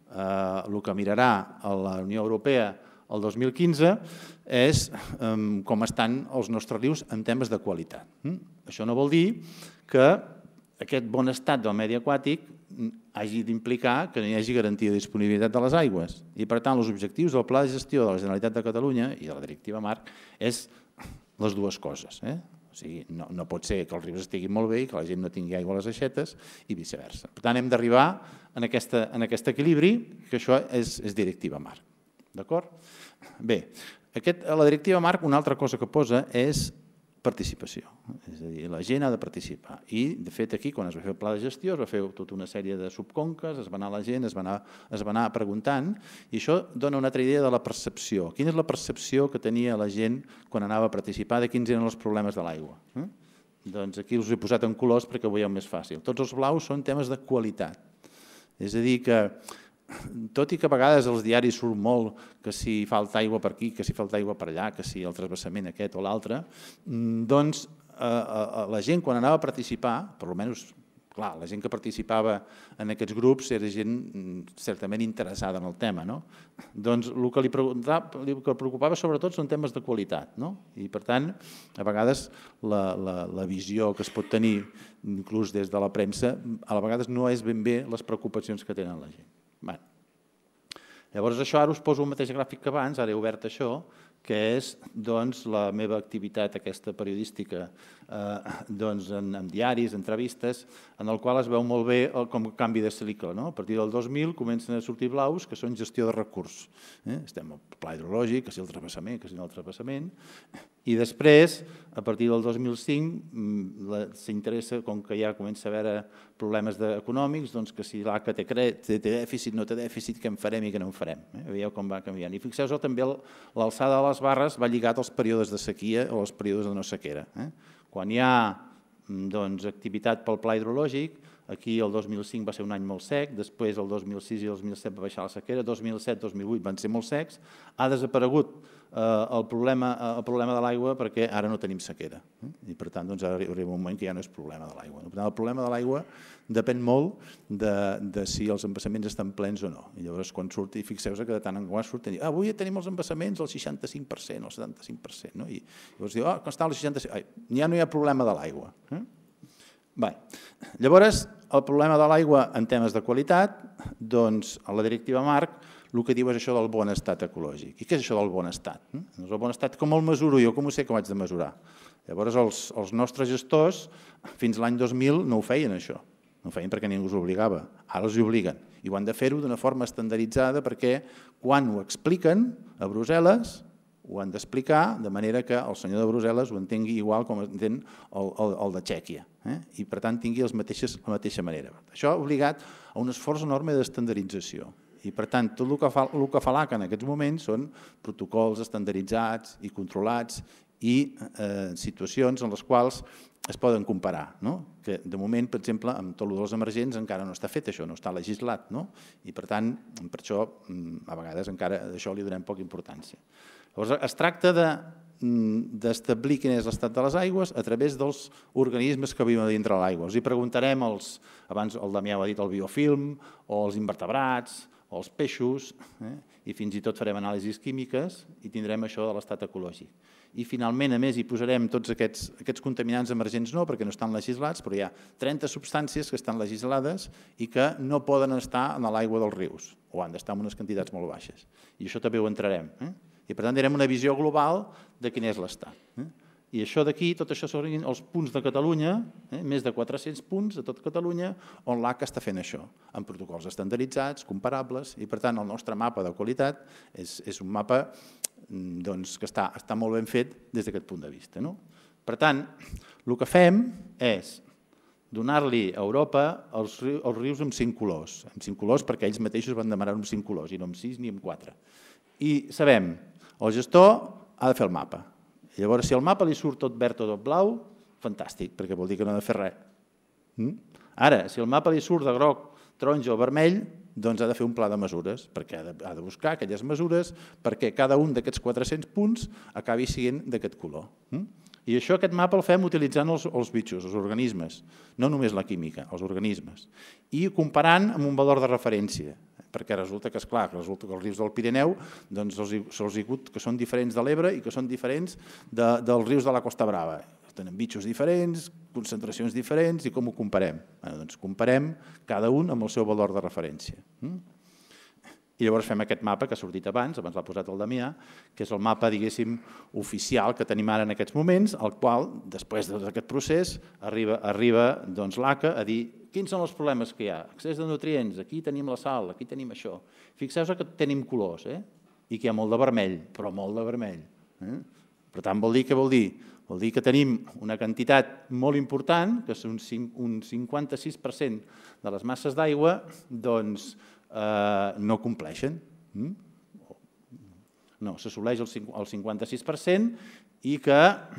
el que mirarà la Unió Europea el dos mil quinze és com estan els nostres rius en temes de qualitat. Això no vol dir que aquest bon estat del medi aquàtic hagi d'implicar que no hi hagi garantia de disponibilitat de les aigües. I per tant, els objectius del Pla de Gestió de la Generalitat de Catalunya i de la Directiva Marc és les dues coses. O sigui, no pot ser que els rius estiguin molt bé i que la gent no tingui aigua a les aixetes i viceversa. Per tant, hem d'arribar en aquest equilibri, que això és Directiva Marc. D'acord? Bé, la directiva marc, una altra cosa que posa és participació. És a dir, la gent ha de participar. I, de fet, aquí, quan es va fer el pla de gestió, es va fer tota una sèrie de subconques, es va anar la gent, es va anar preguntant, i això dona una altra idea de la percepció. Quina és la percepció que tenia la gent quan anava a participar de quins eren els problemes de l'aigua? Doncs aquí us he posat en colors perquè ho veieu més fàcil. Tots els blaus són temes de qualitat. És a dir, que tot i que a vegades als diaris surt molt que si falta aigua per aquí, que si falta aigua per allà, que si el transvasament aquest o l'altre, doncs la gent quan anava a participar, per almenys, clar, la gent que participava en aquests grups era gent certament interessada en el tema, no? Doncs el que li preocupava sobretot són temes de qualitat, no? I per tant, a vegades la visió que es pot tenir, inclús des de la premsa, a vegades no és ben bé les preocupacions que tenen la gent. Llavors, això ara us poso el mateix gràfic que abans, ara he obert això, que és la meva activitat aquesta periodística en diaris, entrevistes, en el qual es veu molt bé com canvi de cicle. A partir del dos mil comencen a sortir blaus, que són gestió de recursos. Estem al pla hidrològic, que si el transvasament, que si no el transvasament, i després, a partir del dos mil cinc, s'interessa, com que ja comença a haver problemes econòmics, doncs que si l'A C A té dèficit, no té dèficit, què en farem i què no en farem. Veieu com va canviant. I fixeu-vos també l'alçada de les barres va lligat als períodes de sequia o als períodes de no sequera. Quan hi ha activitat pel pla hidrològic, aquí el dos mil cinc va ser un any molt sec, després el dos mil sis i el dos mil set va baixar la sequera, dos mil set i dos mil vuit van ser molt secs, ha desaparegut el problema de l'aigua perquè ara no tenim sequera. I per tant, ara arriba un moment que ja no és problema de l'aigua. El problema de l'aigua depèn molt de si els embassaments estan plens o no. I llavors, quan surt, i fixeu-vos que de tant en quant surt, avui tenim els embassaments al seixanta-cinc per cent, al setanta-cinc per cent. I llavors diu, ah, que està al seixanta-cinc per cent, ja no hi ha problema de l'aigua. Llavors, el problema de l'aigua en temes de qualitat, doncs a la directiva marc el que diu és això del bon estat ecològic. I què és això del bon estat? El bon estat com el mesuro jo? Com ho sé que ho haig de mesurar? Llavors els nostres gestors fins l'any dos mil no ho feien això. No ho feien perquè ningú els obligava. Ara els obliguen. I ho han de fer-ho d'una forma estandarditzada perquè quan ho expliquen a Brussel·les ho han d'explicar de manera que el senyor de Brussel·les ho entengui igual com entén el de Txèquia i per tant tingui la mateixa manera. Això ha obligat a un esforç enorme d'estandardització i per tant tot el que fa l'A C A en aquests moments són protocols estandarditzats i controlats i situacions en les quals es poden comparar. De moment, per exemple, amb tot el dels emergents encara no està fet això, no està legislat i per tant, per això a vegades encara a això li donem poca importància. Llavors, es tracta d'establir quin és l'estat de les aigües a través dels organismes que viuen dintre l'aigua. Us hi preguntarem, abans el Damià ho ha dit, el biofilm, o els invertebrats, o els peixos, i fins i tot farem anàlisis químiques i tindrem això de l'estat ecològic. I finalment, a més, hi posarem tots aquests contaminants emergents no, perquè no estan legislats, però hi ha trenta substàncies que estan legislades i que no poden estar en l'aigua dels rius, o han d'estar en unes quantitats molt baixes. I això també ho entrarem. I per tant, tindrem una visió global de quin és l'estat. I això d'aquí, tot això són els punts de Catalunya, més de quatre-cents punts de tot Catalunya, on l'A C A està fent això, amb protocols estandaritzats, comparables, i per tant el nostre mapa de qualitat és un mapa que està molt ben fet des d'aquest punt de vista. Per tant, el que fem és donar-li a Europa els rius amb cinc colors, amb cinc colors perquè ells mateixos van demanar amb cinc colors, i no amb sis ni amb quatre. I sabem, el gestor ha de fer el mapa. Llavors, si al mapa li surt tot verd o tot blau, fantàstic, perquè vol dir que no ha de fer res. Ara, si al mapa li surt de groc, taronja o vermell, doncs ha de fer un pla de mesures, perquè ha de buscar aquelles mesures perquè cada un d'aquests quatre-cents punts acabi sent d'aquest color. I això, aquest mapa el fem utilitzant els bitxos, els organismes, no només la química, els organismes, i comparant amb un valor de referència, perquè resulta que, esclar, resulta que els rius del Pirineu se'ls hi hagut que són diferents de l'Ebre i que són diferents dels rius de la Costa Brava. Tenen bitxos diferents, concentracions diferents, i com ho comparem? Doncs comparem cada un amb el seu valor de referència. I llavors fem aquest mapa que ha sortit abans, abans l'ha posat el Damià, que és el mapa, diguéssim, oficial que tenim ara en aquests moments, al qual, després d'aquest procés, arriba l'A C A a dir quins són els problemes que hi ha. Excés de nutrients, aquí tenim la sal, aquí tenim això. Fixeu-vos que tenim colors, i que hi ha molt de vermell, però molt de vermell. Per tant, vol dir què vol dir? Vol dir que tenim una quantitat molt important, que és un cinquanta-sis per cent de les masses d'aigua, doncs no compleixen. No, s'assoleix el cinquanta-sis per cent i que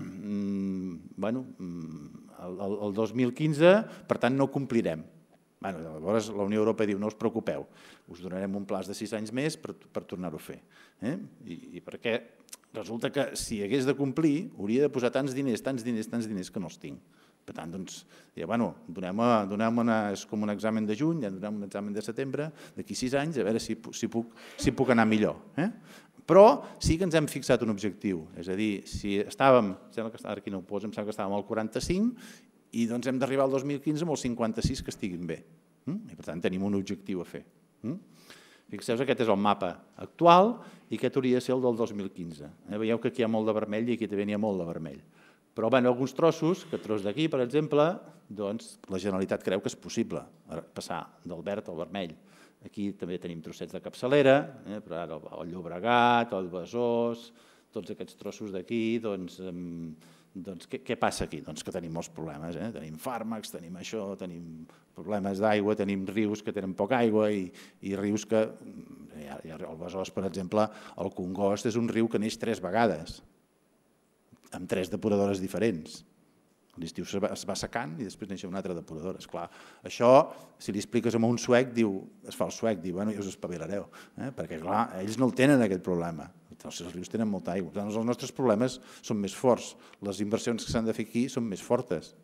el dos mil quinze, per tant, no complirem. Llavors la Unió Europea diu no us preocupeu, us donarem un plaç de sis anys més per tornar-ho a fer. I perquè resulta que si hagués de complir hauria de posar tants diners, tants diners, tants diners que no els tinc. Per tant, doncs, donem com un examen de juny, donem un examen de setembre, d'aquí sis anys, a veure si puc anar millor. Però sí que ens hem fixat un objectiu, és a dir, si estàvem, aquí no ho poso, em sembla que estàvem al quaranta-cinc, i doncs hem d'arribar al dos mil quinze amb el cinquanta-sis que estiguin bé. I per tant tenim un objectiu a fer. Fixeu-vos, aquest és el mapa actual i aquest hauria de ser el del dos mil quinze. Veieu que aquí hi ha molt de vermell i aquí també n'hi ha molt de vermell. Però en alguns trossos, que tros d'aquí, per exemple, doncs la Generalitat creu que és possible passar del verd al vermell. Aquí també tenim trossets de capçalera, però ara el Llobregat, el Besòs, tots aquests trossos d'aquí, doncs què passa aquí? Doncs que tenim molts problemes. Tenim fàrmacs, tenim això, tenim problemes d'aigua, tenim rius que tenen poca aigua i rius que, el Besòs, per exemple, el Congost és un riu que neix tres vegades, amb tres depuradores diferents. A l'estiu es va secant i després neix una altra depuradora. Esclar, això, si li expliques a un suec, es fa el suec, diu, bueno, ja us espavilareu, perquè, clar, ells no el tenen, aquest problema. Els rius tenen molta aigua. Els nostres problemes són més forts. Les inversions que s'han de fer aquí són més fortes.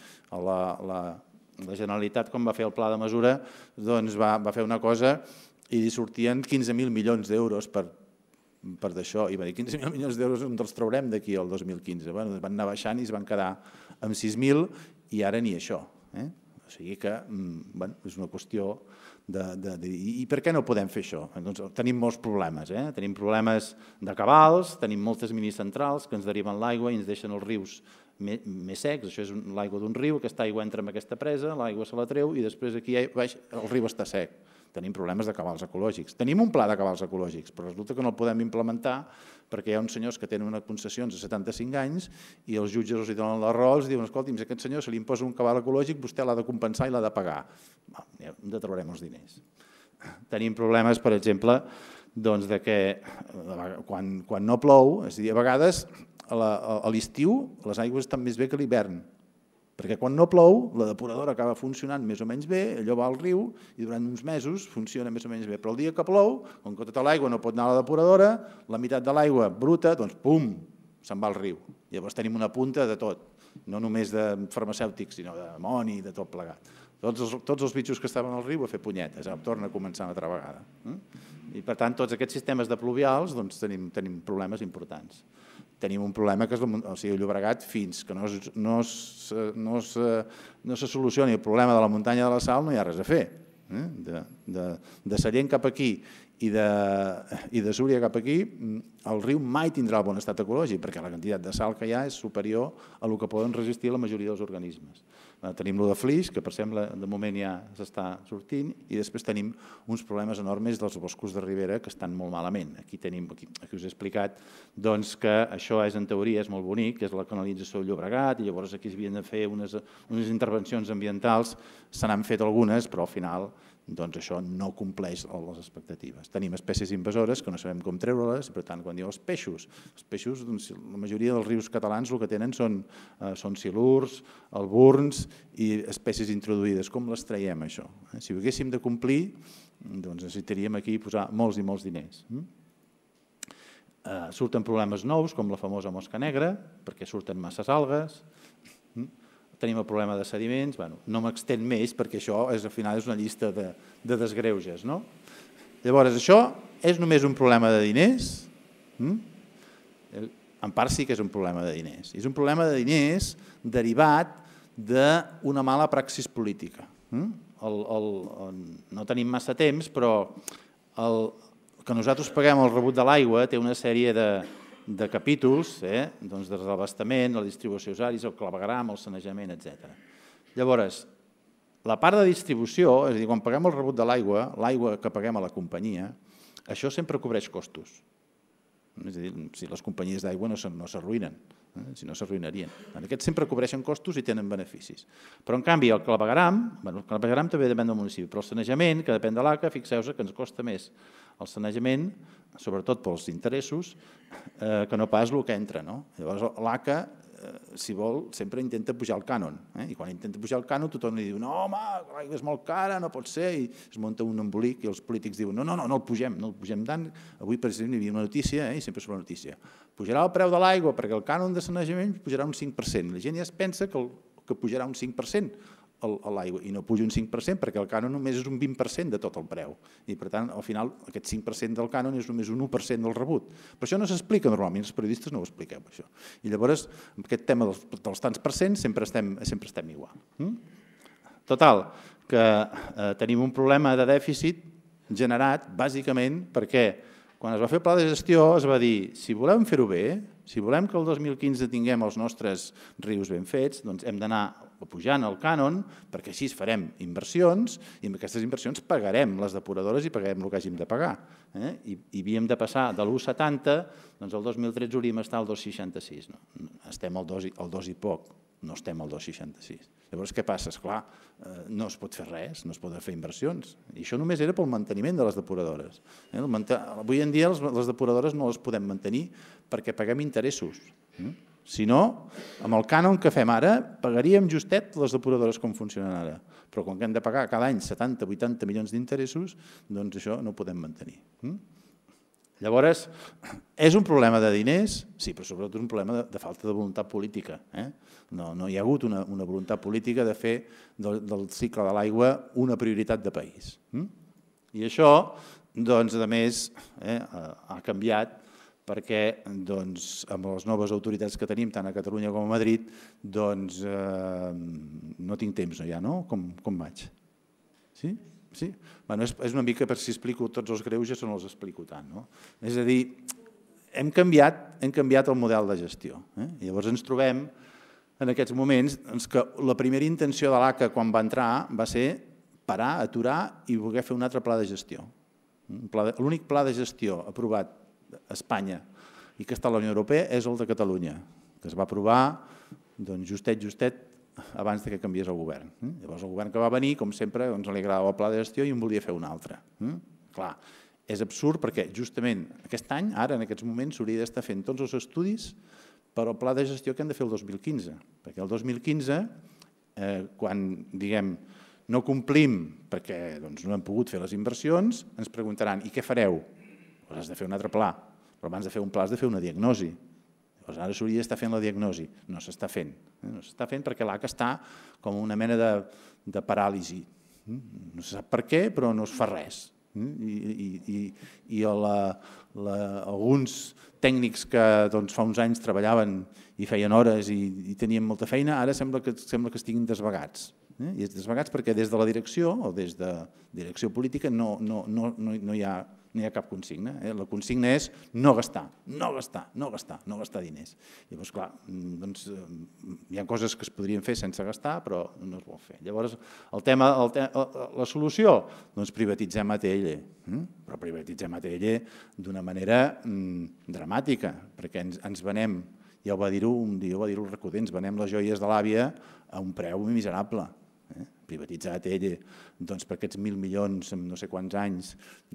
La Generalitat, quan va fer el pla de mesura, doncs va fer una cosa i li sortien quinze mil milions d'euros per per d'això, i va dir quinze mil milions d'euros on els traurem d'aquí al dos mil quinze. Van anar baixant i es van quedar amb sis mil i ara ni això. O sigui que és una qüestió de... I per què no podem fer això? Tenim molts problemes. Tenim problemes de cabals, tenim moltes minicentrals que ens deriven l'aigua i ens deixen els rius més secs. Això és l'aigua d'un riu, aquesta aigua entra en aquesta presa, l'aigua se la treu i després aquí baix el riu està sec. Tenim problemes de cabals ecològics. Tenim un pla de cabals ecològics, però resulta que no el podem implementar perquè hi ha uns senyors que tenen unes concessions de setanta-cinc anys i els jutges els donen la raó, els diuen, escolti'm, si a aquest senyor se li imposa un cabal ecològic, vostè l'ha de compensar i l'ha de pagar. On trobarem els diners? Tenim problemes, per exemple, que quan no plou, és a dir, a vegades a l'estiu les aigües estan més bé que a l'hivern. Perquè quan no plou, la depuradora acaba funcionant més o menys bé, allò va al riu i durant uns mesos funciona més o menys bé. Però el dia que plou, com que tota l'aigua no pot anar a la depuradora, la meitat de l'aigua bruta, doncs pum, se'n va al riu. Llavors tenim una punta de tot, no només de farmacèutics, sinó d'amoni, de tot plegat. Tots els, tots els bitxos que estaven al riu a fer punyetes, eh? Torna a començar una altra vegada. Eh? I per tant, tots aquests sistemes de pluvials doncs, tenim, tenim problemes importants. Tenim un problema que és el, o sigui, el Llobregat, fins que no, es, no, es, no, es, no se solucioni el problema de la muntanya de la Sal, no hi ha res a fer. Eh? De, de, de Sallent cap aquí i de, i de Súria cap aquí, el riu mai tindrà el bon estat ecològic, perquè la quantitat de sal que hi ha és superior a el que poden resistir la majoria dels organismes. Tenim lo de flix, que per sembla de moment ja s'està sortint, i després tenim uns problemes enormes dels boscos de ribera que estan molt malament. Aquí tenim, aquí, aquí us he explicat doncs, que això és en teoria, és molt bonic, que és la canalització del Llobregat, i llavors aquí s'havien de fer unes, unes intervencions ambientals, se n'han fet algunes, però al final doncs això no compleix les expectatives. Tenim espècies invasores que no sabem com treure-les, i per tant, quan diu els peixos, els peixos, doncs, la majoria dels rius catalans el que tenen són, eh, són silurs, alburns i espècies introduïdes. Com les traiem, això? Eh? Si ho haguéssim de complir, doncs necessitaríem aquí posar molts i molts diners. Eh, surten problemes nous, com la famosa mosca negra, perquè surten masses algues. Tenim el problema de sediments, bueno, no m'extén més perquè això és, al final és una llista de, de desgreuges. No? Llavors, això és només un problema de diners? Mm? En part sí que és un problema de diners. És un problema de diners derivat d'una mala praxis política. Mm? El, el, el, no tenim massa temps, però el, que nosaltres paguem el rebut de l'aigua té una sèrie de de capítols, eh? doncs des de l'abastament, la distribució d'usuaris, el clavegram, el sanejament, etcètera. Llavors, la part de distribució, és a dir, quan paguem el rebut de l'aigua, l'aigua que paguem a la companyia, això sempre cobreix costos. És a dir, si les companyies d'aigua no s'arruïnen, eh? si no s'arruïnarien. Aquests sempre cobreixen costos i tenen beneficis. Però, en canvi, el clavegram, bueno, el clavegram també depèn del municipi, però el sanejament, que depèn de l'A C A, fixeu-vos que ens costa més el sanejament, sobretot pels interessos, eh, que no pas el que entra. No? Llavors, l'A C A, eh, si vol, sempre intenta pujar el cànon. Eh? I quan intenta pujar el cànon, tothom li diu no, home, l'aigua és molt cara, no pot ser, i es munta un embolic i els polítics diuen no, no, no, no el pugem, no el pugem tant. Avui, per exemple, hi havia una notícia, eh, i sempre surt la notícia, pujarà el preu de l'aigua perquè el cànon de sanejament pujarà un cinc per cent. La gent ja es pensa que, el, que pujarà un cinc per cent a l'aigua i no puja un cinc per cent perquè el cànon només és un vint per cent de tot el preu i per tant al final aquest cinc per cent del cànon és només un u per cent del rebut. Però això no s'explica normalment, els periodistes no ho expliqueu això. I llavors amb aquest tema dels, dels tants per cent sempre estem, sempre estem igual. Total, que eh, tenim un problema de dèficit generat bàsicament perquè quan es va fer el pla de gestió es va dir si volem fer-ho bé, si volem que el dos mil quinze tinguem els nostres rius ben fets, doncs hem d'anar pujant el cànon, perquè així farem inversions i amb aquestes inversions pagarem les depuradores i pagarem el que hàgim de pagar. Eh? I, I havíem de passar de l'u coma setanta, doncs el dos mil tretze hauríem d'estar al dos coma seixanta sis. No? Estem al dos, al dos i poc, no estem al dos coma seixanta sis. Llavors, què passa? Esclar, eh, no es pot fer res, no es poden fer inversions. I això només era pel manteniment de les depuradores. Eh? Avui en dia les, les depuradores no les podem mantenir perquè paguem interessos. Eh? Si no, amb el cànon que fem ara, pagaríem justet les depuradores com funcionen ara. Però quan hem de pagar cada any setanta o vuitanta milions d'interessos, doncs això no ho podem mantenir. Llavors, és un problema de diners? Sí, però sobretot és un problema de, de falta de voluntat política. Eh? No, no hi ha hagut una, una voluntat política de fer del, del cicle de l'aigua una prioritat de país. I això, doncs, a més, eh, ha canviat perquè doncs, amb les noves autoritats que tenim, tant a Catalunya com a Madrid, doncs eh, no tinc temps, no, ja, no? Com, com vaig? Sí? Sí? Bueno, és, és una mica per si explico tots els greuges o no els explico tant. No? És a dir, hem canviat, hem canviat el model de gestió. Eh? I llavors ens trobem en aquests moments doncs, que la primera intenció de l'A C A quan va entrar va ser parar, aturar i voler fer un altre pla de gestió. L'únic pla de gestió aprovat a Espanya i que està a la Unió Europea és el de Catalunya, que es va aprovar doncs, justet, justet, abans que canviés el govern. Llavors el govern que va venir, com sempre, doncs, li agradava el pla de gestió i en volia fer un altre. Clar, és absurd perquè justament aquest any, ara en aquests moments, s'hauria d'estar fent tots els estudis per al pla de gestió que hem de fer el dos mil quinze, perquè el dos mil quinze quan, diguem, no complim perquè no hem pogut fer les inversions, ens preguntaran, i què fareu? Has de fer un altre pla, però abans de fer un pla has de fer una diagnosi. Ara s'hauria d'estar fent la diagnosi. No s'està fent. No s'està fent perquè l'A C A està com una mena de paràlisi. No se sap per què, però no es fa res. I alguns tècnics que fa uns anys treballaven i feien hores i tenien molta feina, ara sembla que estiguin desvagats. I desvagats perquè des de la direcció o des de direcció política no hi ha cap consigna. La consigna és no gastar, no gastar, no gastar, no gastar diners. Llavors, clar, hi ha coses que es podrien fer sense gastar, però no es vol fer. Llavors, la solució? Doncs privatitzem A T L, però privatitzem A T L d'una manera dramàtica, perquè ens venem, ja ho va dir-ho un dia, ho va dir-ho el Recoder, ens venem les joies de l'àvia a un preu miserable. Privatitzar A T L per aquests mil milions en no sé quants anys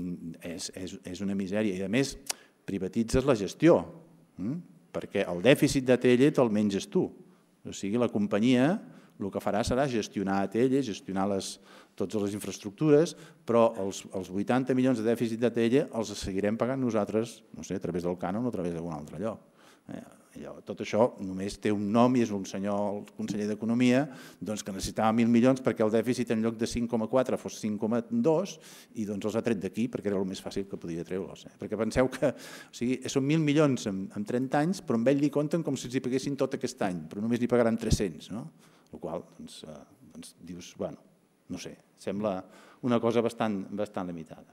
és una misèria. I a més, privatitzes la gestió, perquè el dèficit d'A T L te'l menges tu. O sigui, la companyia el que farà serà gestionar A T L, gestionar totes les infraestructures, però els vuitanta milions de dèficit d'A T L els seguirem pagant nosaltres, no sé, a través del cànon o a través d'algun altre lloc. Tot això només té un nom i és un senyor, el conseller d'Economia, que necessitava mil milions perquè el dèficit en lloc de cinc coma quatre fos cinc coma dos i els ha tret d'aquí perquè era el més fàcil que podia treure'ls. Perquè penseu que són mil milions en trenta anys, però amb ell li compten com si els hi paguessin tot aquest any, però només li pagaran tres-cents, el qual dius, bueno, no sé, sembla una cosa bastant limitada.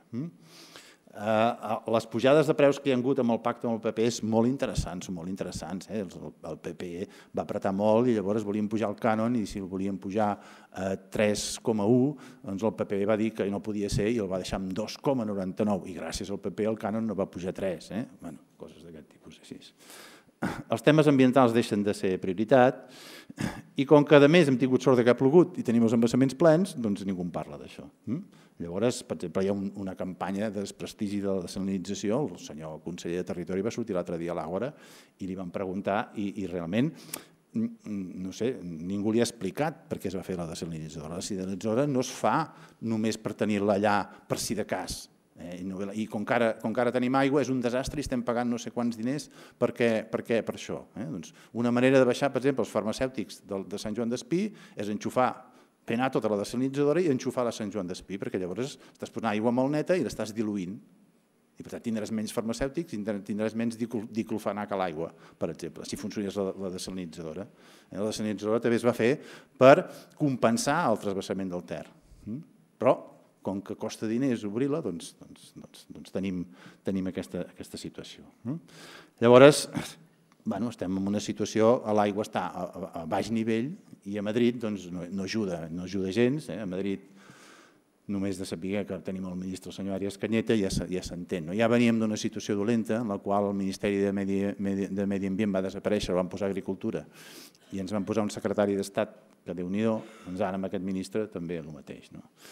Les pujades de preus que hi ha hagut amb el pacte amb el P P és molt interessants, són molt interessants. El P P va apretar molt i llavors volien pujar el cànon i si el volien pujar a tres coma u, doncs el P P va dir que no podia ser i el va deixar amb dos coma noranta-nou i gràcies al P P el cànon no va pujar a tres. Bé, coses d'aquest tipus així. Els temes ambientals deixen de ser prioritat i com que a més hem tingut sort que ha plogut i tenim els embassaments plens, doncs ningú en parla d'això. Llavors, per exemple, hi ha una campanya de desprestigi de la desalinització, el senyor conseller de Territori va sortir l'altre dia a l'Àgora i li van preguntar i realment, no sé, ningú li ha explicat per què es va fer la desalinitzadora. La desalinitzadora no es fa només per tenir-la allà per si de cas. I com que ara tenim aigua és un desastre i estem pagant no sé quants diners per això. Una manera de baixar, per exemple, els farmacèutics de Sant Joan d'Espí és enxufar, fer anar tota la desalinitzadora i enxufar la Sant Joan d'Espí, perquè llavors estàs posant aigua molt neta i l'estàs diluint. I per tant tindràs menys farmacèutics i tindràs menys diclofenac a l'aigua, per exemple, si funcionés la desalinitzadora. La desalinitzadora també es va fer per compensar el transvasament del Ter. Però com que costa diners obrir-la, doncs tenim aquesta situació. Llavors, estem en una situació, l'aigua està a baix nivell i a Madrid no ajuda gens. A Madrid, només de saber que tenim el ministre, el senyor Arias Cañete, ja s'entén. Ja veníem d'una situació dolenta en la qual el Ministeri de Medi Ambient va desaparèixer, van posar Agricultura i ens van posar un secretari d'Estat que Déu-n'hi-do, doncs ara amb aquest ministre també el mateix.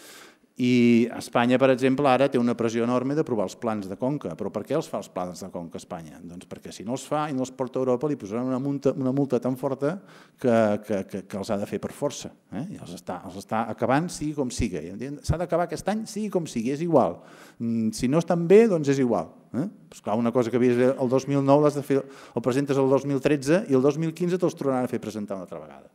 I Espanya, per exemple, ara té una pressió enorme d'aprovar els plans de conca. Però per què els fa els plans de conca a Espanya? Doncs perquè si no els fa i no els porta a Europa li posaran una multa tan forta que els ha de fer per força. I els està acabant, sigui com sigui. S'ha d'acabar aquest any, sigui com sigui, és igual. Si no estan bé, doncs és igual. Clar, una cosa que havies de fer el dos mil nou el presentes el dos mil tretze i el dos mil quinze te'ls tornaran a fer presentar una altra vegada.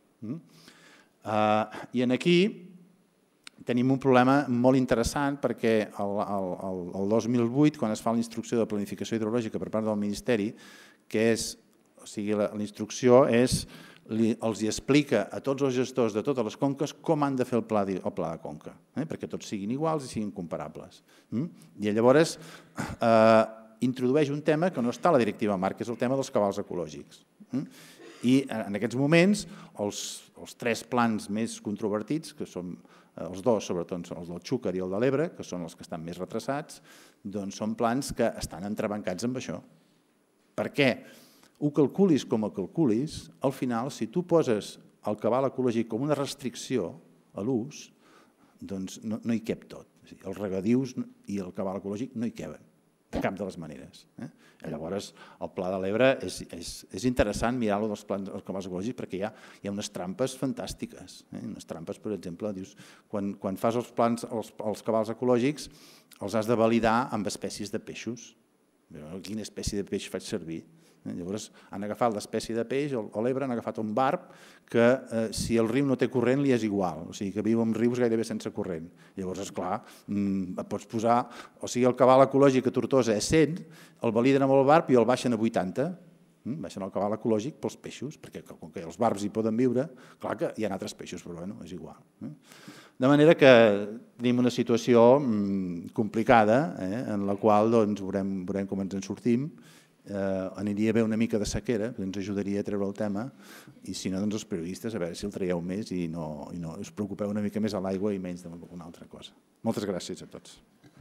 I aquí tenim un problema molt interessant perquè el dos mil vuit, quan es fa la instrucció de planificació hidrològica per part del Ministeri, que és, o sigui, la instrucció és, els explica a tots els gestors de totes les conques com han de fer el pla de conca, perquè tots siguin iguals i siguin comparables. I llavors introdueix un tema que no està a la directiva marc, que és el tema dels cabals ecològics. I en aquests moments els tres plans més controvertits, que són els dos, sobretot els del Xúquer i el de l'Ebre, que són els que estan més retrasats, doncs són plans que estan entrebancats amb això. Per què? Ho calculis com ho calculis, al final, si tu poses el cabal ecològic com una restricció a l'ús, doncs no hi cap tot. Els regadius i el cabal ecològic no hi caben. de cap de les maneres. Llavors, el Pla de l'Ebre és interessant mirar-lo dels plans dels cabals ecològics perquè hi ha unes trampes fantàstiques. Unes trampes, per exemple, dius, quan fas els plans, els cabals ecològics, els has de validar amb espècies de peixos. Quina espècie de peix faig servir? Llavors han agafat l'espècie de peix, a l'Ebre han agafat un barb que si el riu no té corrent li és igual, o sigui que viu en rius gairebé sense corrent. Llavors, esclar, pots posar, o sigui el cabal ecològic a Tortosa és cent, el validen amb el barb i el baixen a vuitanta, baixen el cabal ecològic pels peixos, perquè com que els barbs hi poden viure, clar que hi ha altres peixos, però bueno, és igual. De manera que tenim una situació complicada en la qual veurem com ens en sortim. Aniria bé una mica de sequera, ens ajudaria a treure el tema, i si no, doncs els periodistes, a veure si el traieu més i no us preocupeu una mica més a l'aigua i menys d'alguna altra cosa. Moltes gràcies a tots.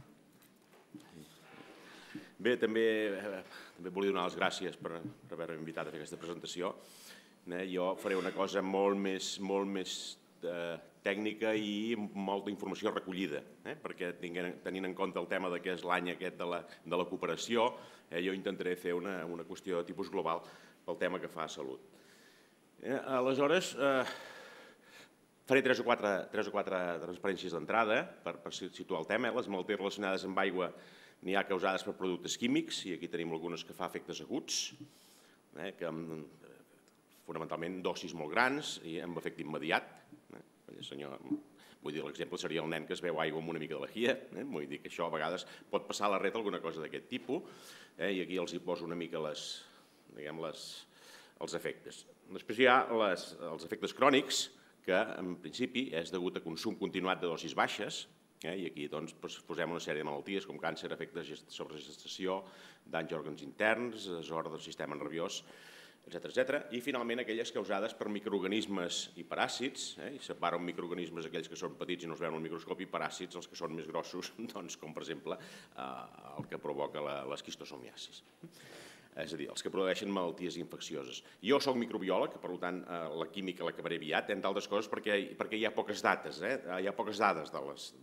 Bé, també volia donar les gràcies per haver-me invitat a fer aquesta presentació. Jo faré una cosa molt més tècnica i molta informació recollida, perquè tenint en compte el tema que és l'any aquest de la cooperació, jo intentaré fer una qüestió de tipus global pel tema que fa a salut. Aleshores, faré tres o quatre transparències d'entrada per situar el tema. Les malalties relacionades amb aigua n'hi ha causades per productes químics, i aquí tenim algunes que fa efectes aguts, que fonamentalment dosis molt grans i amb efecte immediat. Vull dir, l'exemple seria el nen que es veu aigua amb una mica de lejia, vull dir que això a vegades pot passar a la ret alguna cosa d'aquest tipus, i aquí els hi poso una mica els efectes. Després hi ha els efectes crònics, que en principi és degut a consum continuat de dosis baixes, i aquí posem una sèrie de malalties com càncer, efectes sobre gestació, danys a òrgans interns, desordre del sistema nerviós, etcètera. I finalment aquelles causades per microorganismes i paràsits, i separo microorganismes aquells que són petits i no es veuen al microscopi, i paràsits els que són més grossos, com per exemple el que provoca l'esquistosomiasis. És a dir, els que produeixen malalties infeccioses. Jo soc microbiòleg, per tant la química l'acabaré aviat, entre altres coses perquè hi ha poques dates, hi ha poques dades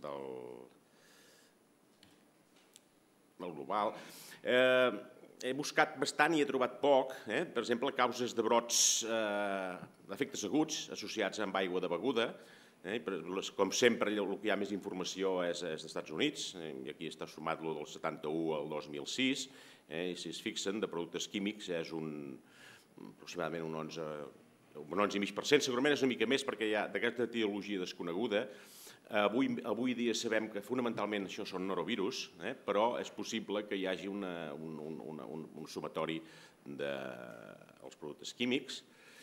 del global. He buscat bastant i he trobat poc, per exemple, causes de brots d'efectes aguts associats amb aigua de beguda. Com sempre, el que hi ha més informació és dels Estats Units, i aquí està sumat el del setanta-u al dos mil sis, i si es fixen, de productes químics és aproximadament un onze coma cinc per cent, segurament és una mica més perquè hi ha d'aquesta etiologia desconeguda. Avui dia sabem que fonamentalment això són norovirus, però és possible que hi hagi un sumatori dels productes químics.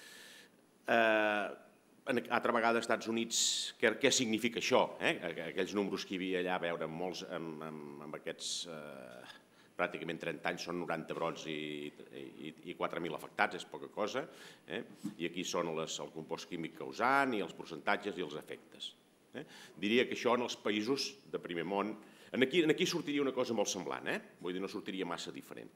Altra vegada, als Estats Units, què significa això? Aquells números que hi havia allà, a veure, molts amb aquests pràcticament trenta anys són noranta brots i quatre mil afectats, és poca cosa, i aquí són el compost químic causant i els percentatges i els efectes. Diria que això en els països de primer món, aquí sortiria una cosa molt semblant, vull dir, no sortiria massa diferent.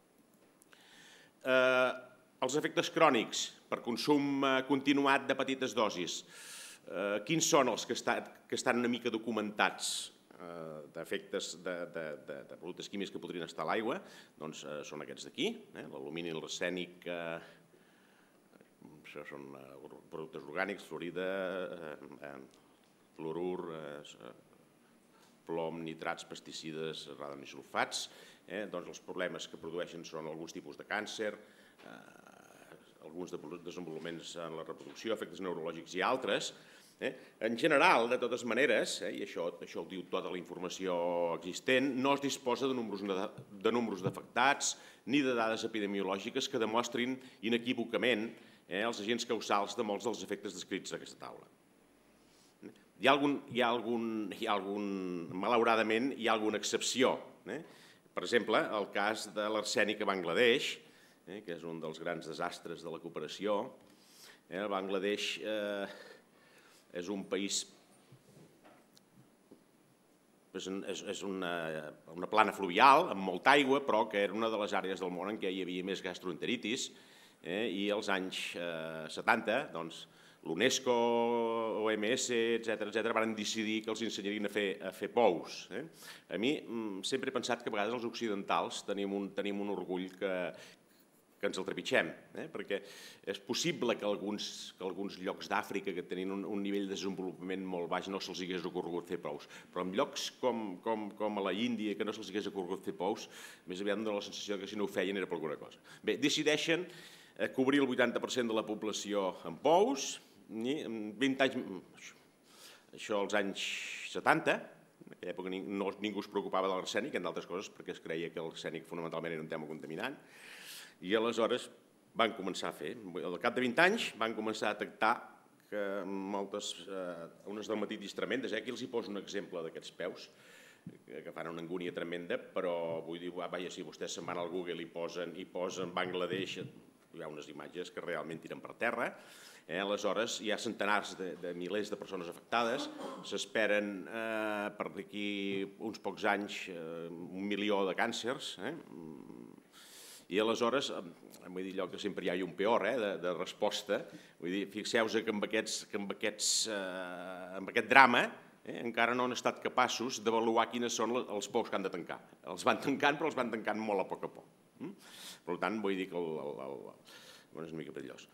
Els efectes crònics per consum continuat de petites dosis, quins són els que estan una mica documentats d'efectes de productes químics que podrien estar a l'aigua? Doncs són aquests d'aquí, l'alumini, l'arsènic, això són productes orgànics, fluorida, fluorur, plom, nitrats, pesticides, radiosulfats. Els problemes que produeixen són alguns tipus de càncer, alguns desenvolupaments en la reproducció, efectes neurològics i altres. En general, de totes maneres, i això ho diu tota la informació existent, no es disposa de números d'afectats ni de dades epidemiològiques que demostrin inequívocament els agents causals de molts dels efectes descrits a aquesta taula. Hi ha algun, malauradament, hi ha alguna excepció. Per exemple, el cas de l'arsènic a Bangladesh, que és un dels grans desastres de la cooperació. El Bangladesh és un país, és una plana fluvial amb molta aigua, però que era una de les àrees del món en què hi havia més gastroenteritis, i als anys setanta l'UNESCO, O M S, etcètera, van decidir que els ensenyarien a fer pous. A mi sempre he pensat que a vegades els occidentals tenim un orgull que que ens el trepitgem, perquè és possible que alguns llocs d'Àfrica que tenen un nivell de desenvolupament molt baix no se'ls hagués ocorregut fer pous, però en llocs com a la Índia que no se'ls hagués ocorregut fer pous, més aviat em dóna la sensació que si no ho feien era per alguna cosa. Bé, decideixen cobrir el vuitanta per cent de la població amb pous, i en vint anys, això als anys setanta, en aquella època ningú es preocupava de l'arsènic, en d'altres coses, perquè es creia que l'arsènic fonamentalment era un tema contaminant, i aleshores van començar a fer. Al cap de vint anys van començar a detectar que unes dermatitis tremendes, aquí els hi poso un exemple d'aquests peus, que fan una angúnia tremenda, però vull dir, si vostès se'n van al Google i posen Bangladesh, hi ha unes imatges que realment tiren per terra, aleshores hi ha centenars de milers de persones afectades, s'esperen per d'aquí uns pocs anys un milió de càncers, i aleshores, vull dir, allò que sempre hi ha un peor de resposta, vull dir, fixeu-vos que amb aquest drama encara no han estat capaços d'avaluar quines són els pous que han de tancar. Els van tancant, però els van tancant molt a poc a poc. Per tant, vull dir que és una mica perillós.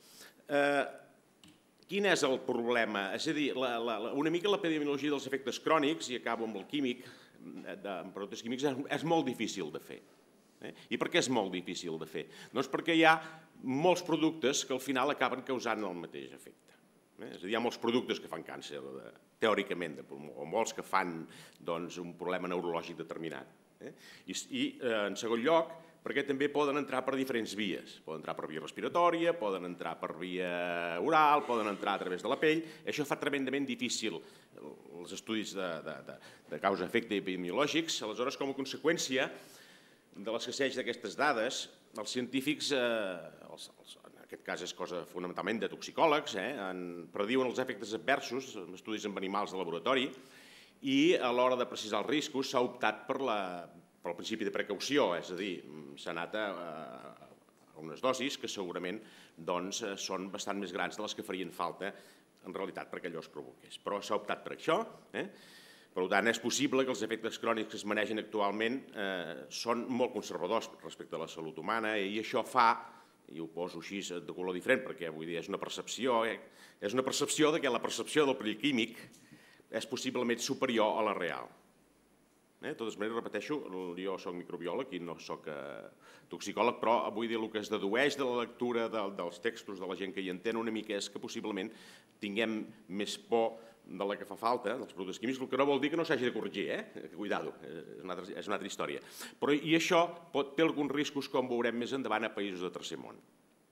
Quin és el problema? És a dir, una mica l'epidemiologia dels efectes crònics, i acabo amb el químic, amb productes químics, és molt difícil de fer. I per què és molt difícil de fer? Doncs perquè hi ha molts productes que al final acaben causant el mateix efecte. És a dir, hi ha molts productes que fan càncer, teòricament, o molts que fan un problema neurològic determinat. I, en segon lloc, perquè també poden entrar per diferents vies. Poden entrar per via respiratòria, poden entrar per via oral, poden entrar a través de la pell. Això fa tremendament difícil els estudis de causa-efecte epidemiològics. Aleshores, com a conseqüència de l'escasseig d'aquestes dades, els científics, en aquest cas és cosa fonamentalment de toxicòlegs, prediuen els efectes adversos en estudis amb animals de laboratori i a l'hora de precisar els riscos s'ha optat pel principi de precaució, és a dir, s'ha anat a unes dosis que segurament són bastant més grans de les que farien falta en realitat perquè allò es provoqués. Però s'ha optat per això. Per tant, és possible que els efectes crònics que es manegen actualment són molt conservadors respecte a la salut humana i això fa, i ho poso així de color diferent perquè vull dir és una percepció, és una percepció que la percepció del perill químic és possiblement superior a la real. De totes maneres, repeteixo, jo soc microbiòleg i no soc toxicòleg, però vull dir el que es dedueix de la lectura dels textos de la gent que hi entén una mica és que possiblement tinguem més por de la que fa falta, dels productes químics, el que no vol dir que no s'hagi de corregir, eh? Cuidado, és una altra història. I això té alguns riscos, com veurem més endavant, a països de tercer món.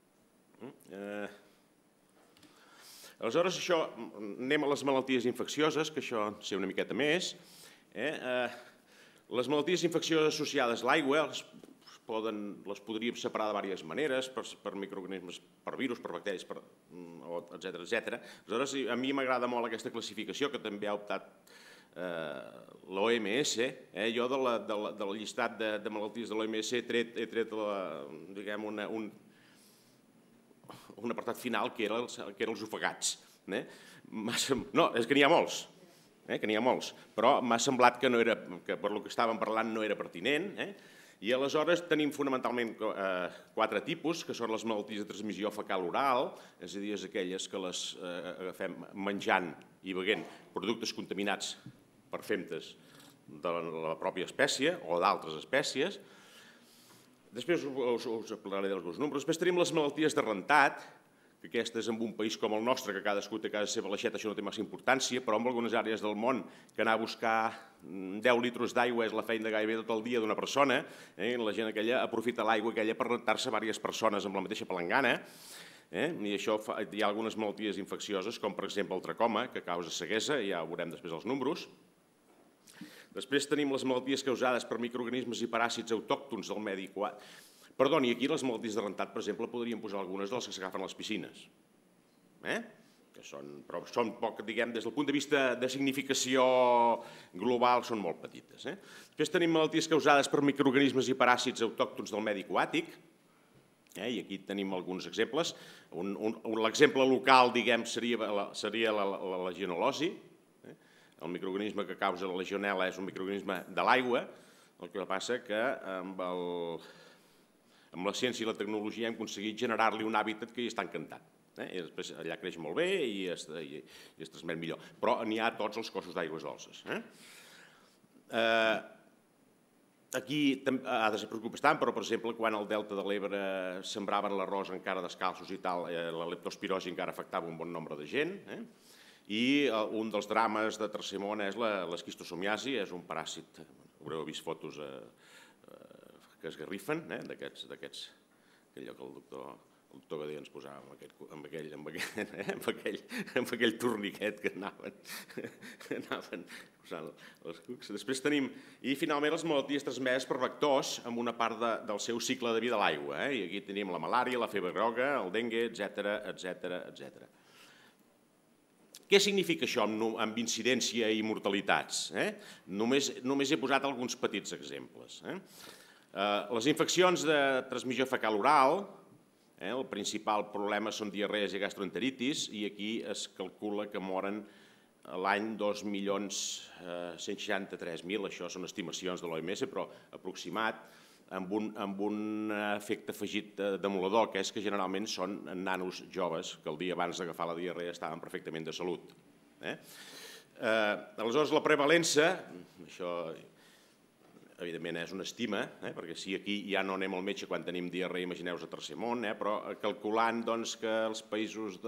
Aleshores, això, anem a les malalties infeccioses, que això en sé una miqueta més. Les malalties infeccioses associades a l'aigua les podríem separar de diverses maneres, per microorganismes, per virus, per bacteris, etcètera, etcètera. Aleshores, a mi m'agrada molt aquesta classificació que també ha optat l'O M S. Jo del llistat de malalties de l'O M S he tret un apartat final que eren els ofegats. No, és que n'hi ha molts. que n'hi ha molts, però m'ha semblat que per lo que estàvem parlant no era pertinent, i aleshores tenim fonamentalment quatre tipus, que són les malalties de transmissió fecal-oral, és a dir, aquelles que les agafem menjant i beguent productes contaminats per femtes de la pròpia espècie o d'altres espècies. Després us parlaré d'alguns números. Després tenim les malalties de rentat, que aquestes en un país com el nostre, que cadascú té a casa seva l'aixeta, això no té massa importància, però en algunes àrees del món que anar a buscar deu litres d'aigua és la feina gairebé tot el dia d'una persona, la gent aquella aprofita l'aigua aquella per rentar-se diverses persones amb la mateixa palangana, i això hi ha algunes malalties infeccioses, com per exemple el tracoma, que causa ceguesa, ja veurem després els números. Després tenim les malalties causades per microorganismes i paràsits autòctons del medi aquàtic. Perdoni, aquí les malalties de rentat, per exemple, podríem posar algunes de les que s'agafen a les piscines. Però són poc, diguem, des del punt de vista de significació global, són molt petites. Després tenim malalties causades per microorganismes i paràsits autòctons del medi aquàtic. I aquí tenim alguns exemples. L'exemple local, diguem, seria la legionel·losi. El microorganisme que causa la legionel·la és un microorganisme de l'aigua. El que passa que amb la ciència i la tecnologia hem aconseguit generar-li un hàbitat que hi està encantat. Allà creix molt bé i es transmet millor. Però n'hi ha a tots els cossos d'aigües dolces. Aquí ha de ser preocupant, però, per exemple, quan al Delta de l'Ebre sembraven l'arròs encara descalços i tal, la leptospirosi encara afectava un bon nombre de gent. I un dels drames de tercer món és l'esquistosomiasi, és un paràsit, haureu vist fotos que esgarrifen, d'aquests, allò que el doctor el doctor Gadé ens posava amb aquell torniquet que anaven posant els cucs. Després tenim, i finalment, les malalties transmeses per vectors amb una part del seu cicle de vida a l'aigua. I aquí tenim la malària, la febre groga, el dengue, etcètera, etcètera, etcètera. Què significa això amb incidència i mortalitats? Només he posat alguns petits exemples. Les infeccions de transmissió fecal-oral, el principal problema són diarrees i gastroenteritis, i aquí es calcula que moren l'any dos milions cent seixanta-tres mil, això són estimacions de l'O M S, però aproximat, amb un efecte afegit demoledor, que és que generalment són nanos joves que el dia abans d'agafar la diarrea estaven perfectament de salut. Aleshores, la prevalença, això evidentment és una estima, perquè si aquí ja no anem al metge quan tenim diarrea, imagineu-vos a tercer món, però calculant que els països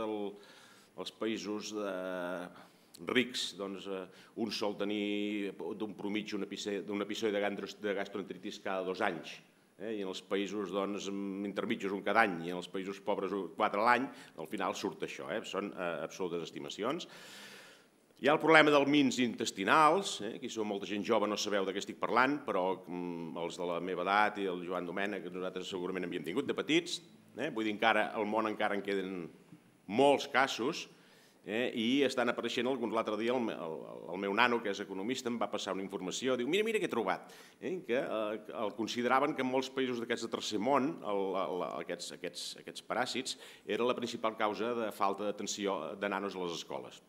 rics un sol tenir d'un promitja un episodi de gastroenteritis cada dos anys, i en els països intermitjos un cada any, i en els països pobres quatre a l'any, al final surt això, són absolutes estimacions. Hi ha el problema dels mins intestinals, aquí sou molta gent jove, no sabeu de què estic parlant, però els de la meva edat i el Joan Domènech, nosaltres segurament havíem tingut de petits, vull dir, encara al món encara en queden molts casos, i estan apareixent alguns. L'altre dia el meu nano, que és economista, em va passar una informació, diu, mira, mira què he trobat, que el consideraven que en molts països d'aquests de tercer món, aquests paràsits, era la principal causa de falta d'atenció de nanos a les escoles.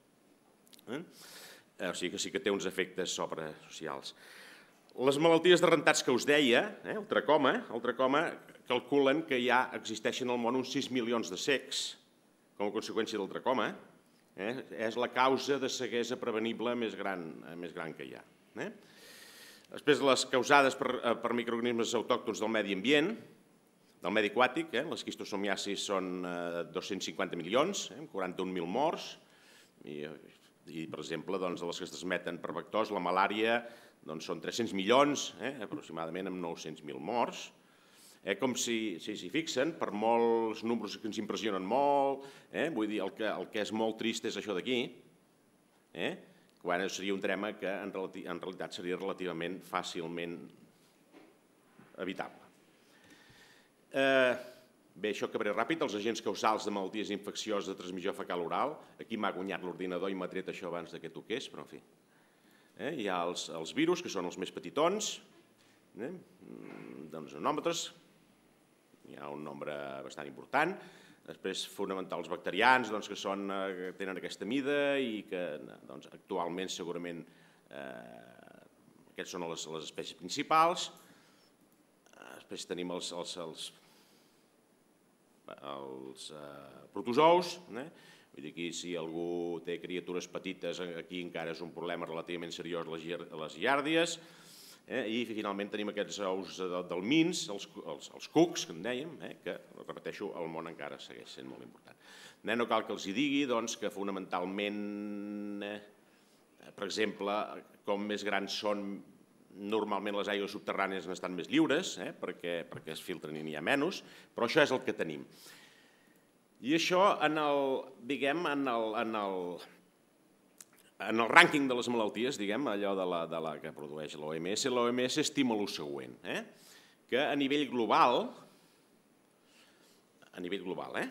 O sigui que sí que té uns efectes socials. Les malalties de rentats que us deia, el tracoma, el tracoma calculen que ja existeixen al món uns sis milions de cecs com a conseqüència del tracoma. És la causa de ceguesa prevenible més gran que hi ha. Després, les causades per microorganismes autòctons del medi ambient, del medi aquàtic, l'esquistosomiasi són dos-cents cinquanta milions, quaranta-un mil morts, i, per exemple, de les que es transmeten per vectors, la malària són tres-cents milions, aproximadament amb nou-cents mil morts. Com si s'hi fixen, per molts números que ens impressionen molt, vull dir, el que és molt trist és això d'aquí, quan seria un tema que en realitat seria relativament fàcilment evitable. Bé, això acabaré ràpid. Els agents causals de malalties infeccioses de transmissió fecal-oral. Aquí m'ha guanyat l'ordinador i m'ha tret això abans que toqués, però en fi. Hi ha els virus, que són els més petitons, doncs anòmetres, hi ha un nombre bastant important. Després, fonamentar els bacterians, que tenen aquesta mida i que actualment segurament aquests són les espècies principals. Després tenim els els protozous, vull dir que si algú té criatures petites, aquí encara és un problema relativament seriós les giàrdies, i finalment tenim aquests ous del mins, els cucs, que en dèiem, que, repeteixo, el món encara segueix sent molt important. No cal que els hi digui que fonamentalment, per exemple, com més grans són, normalment les aigües subterrànies n'estan més lliures, perquè es filtren i n'hi ha menys, però això és el que tenim. I això, diguem, en el rànquing de les malalties, diguem, allò que produeix l'O M S, l'O M S estima el següent, que a nivell global, a nivell global,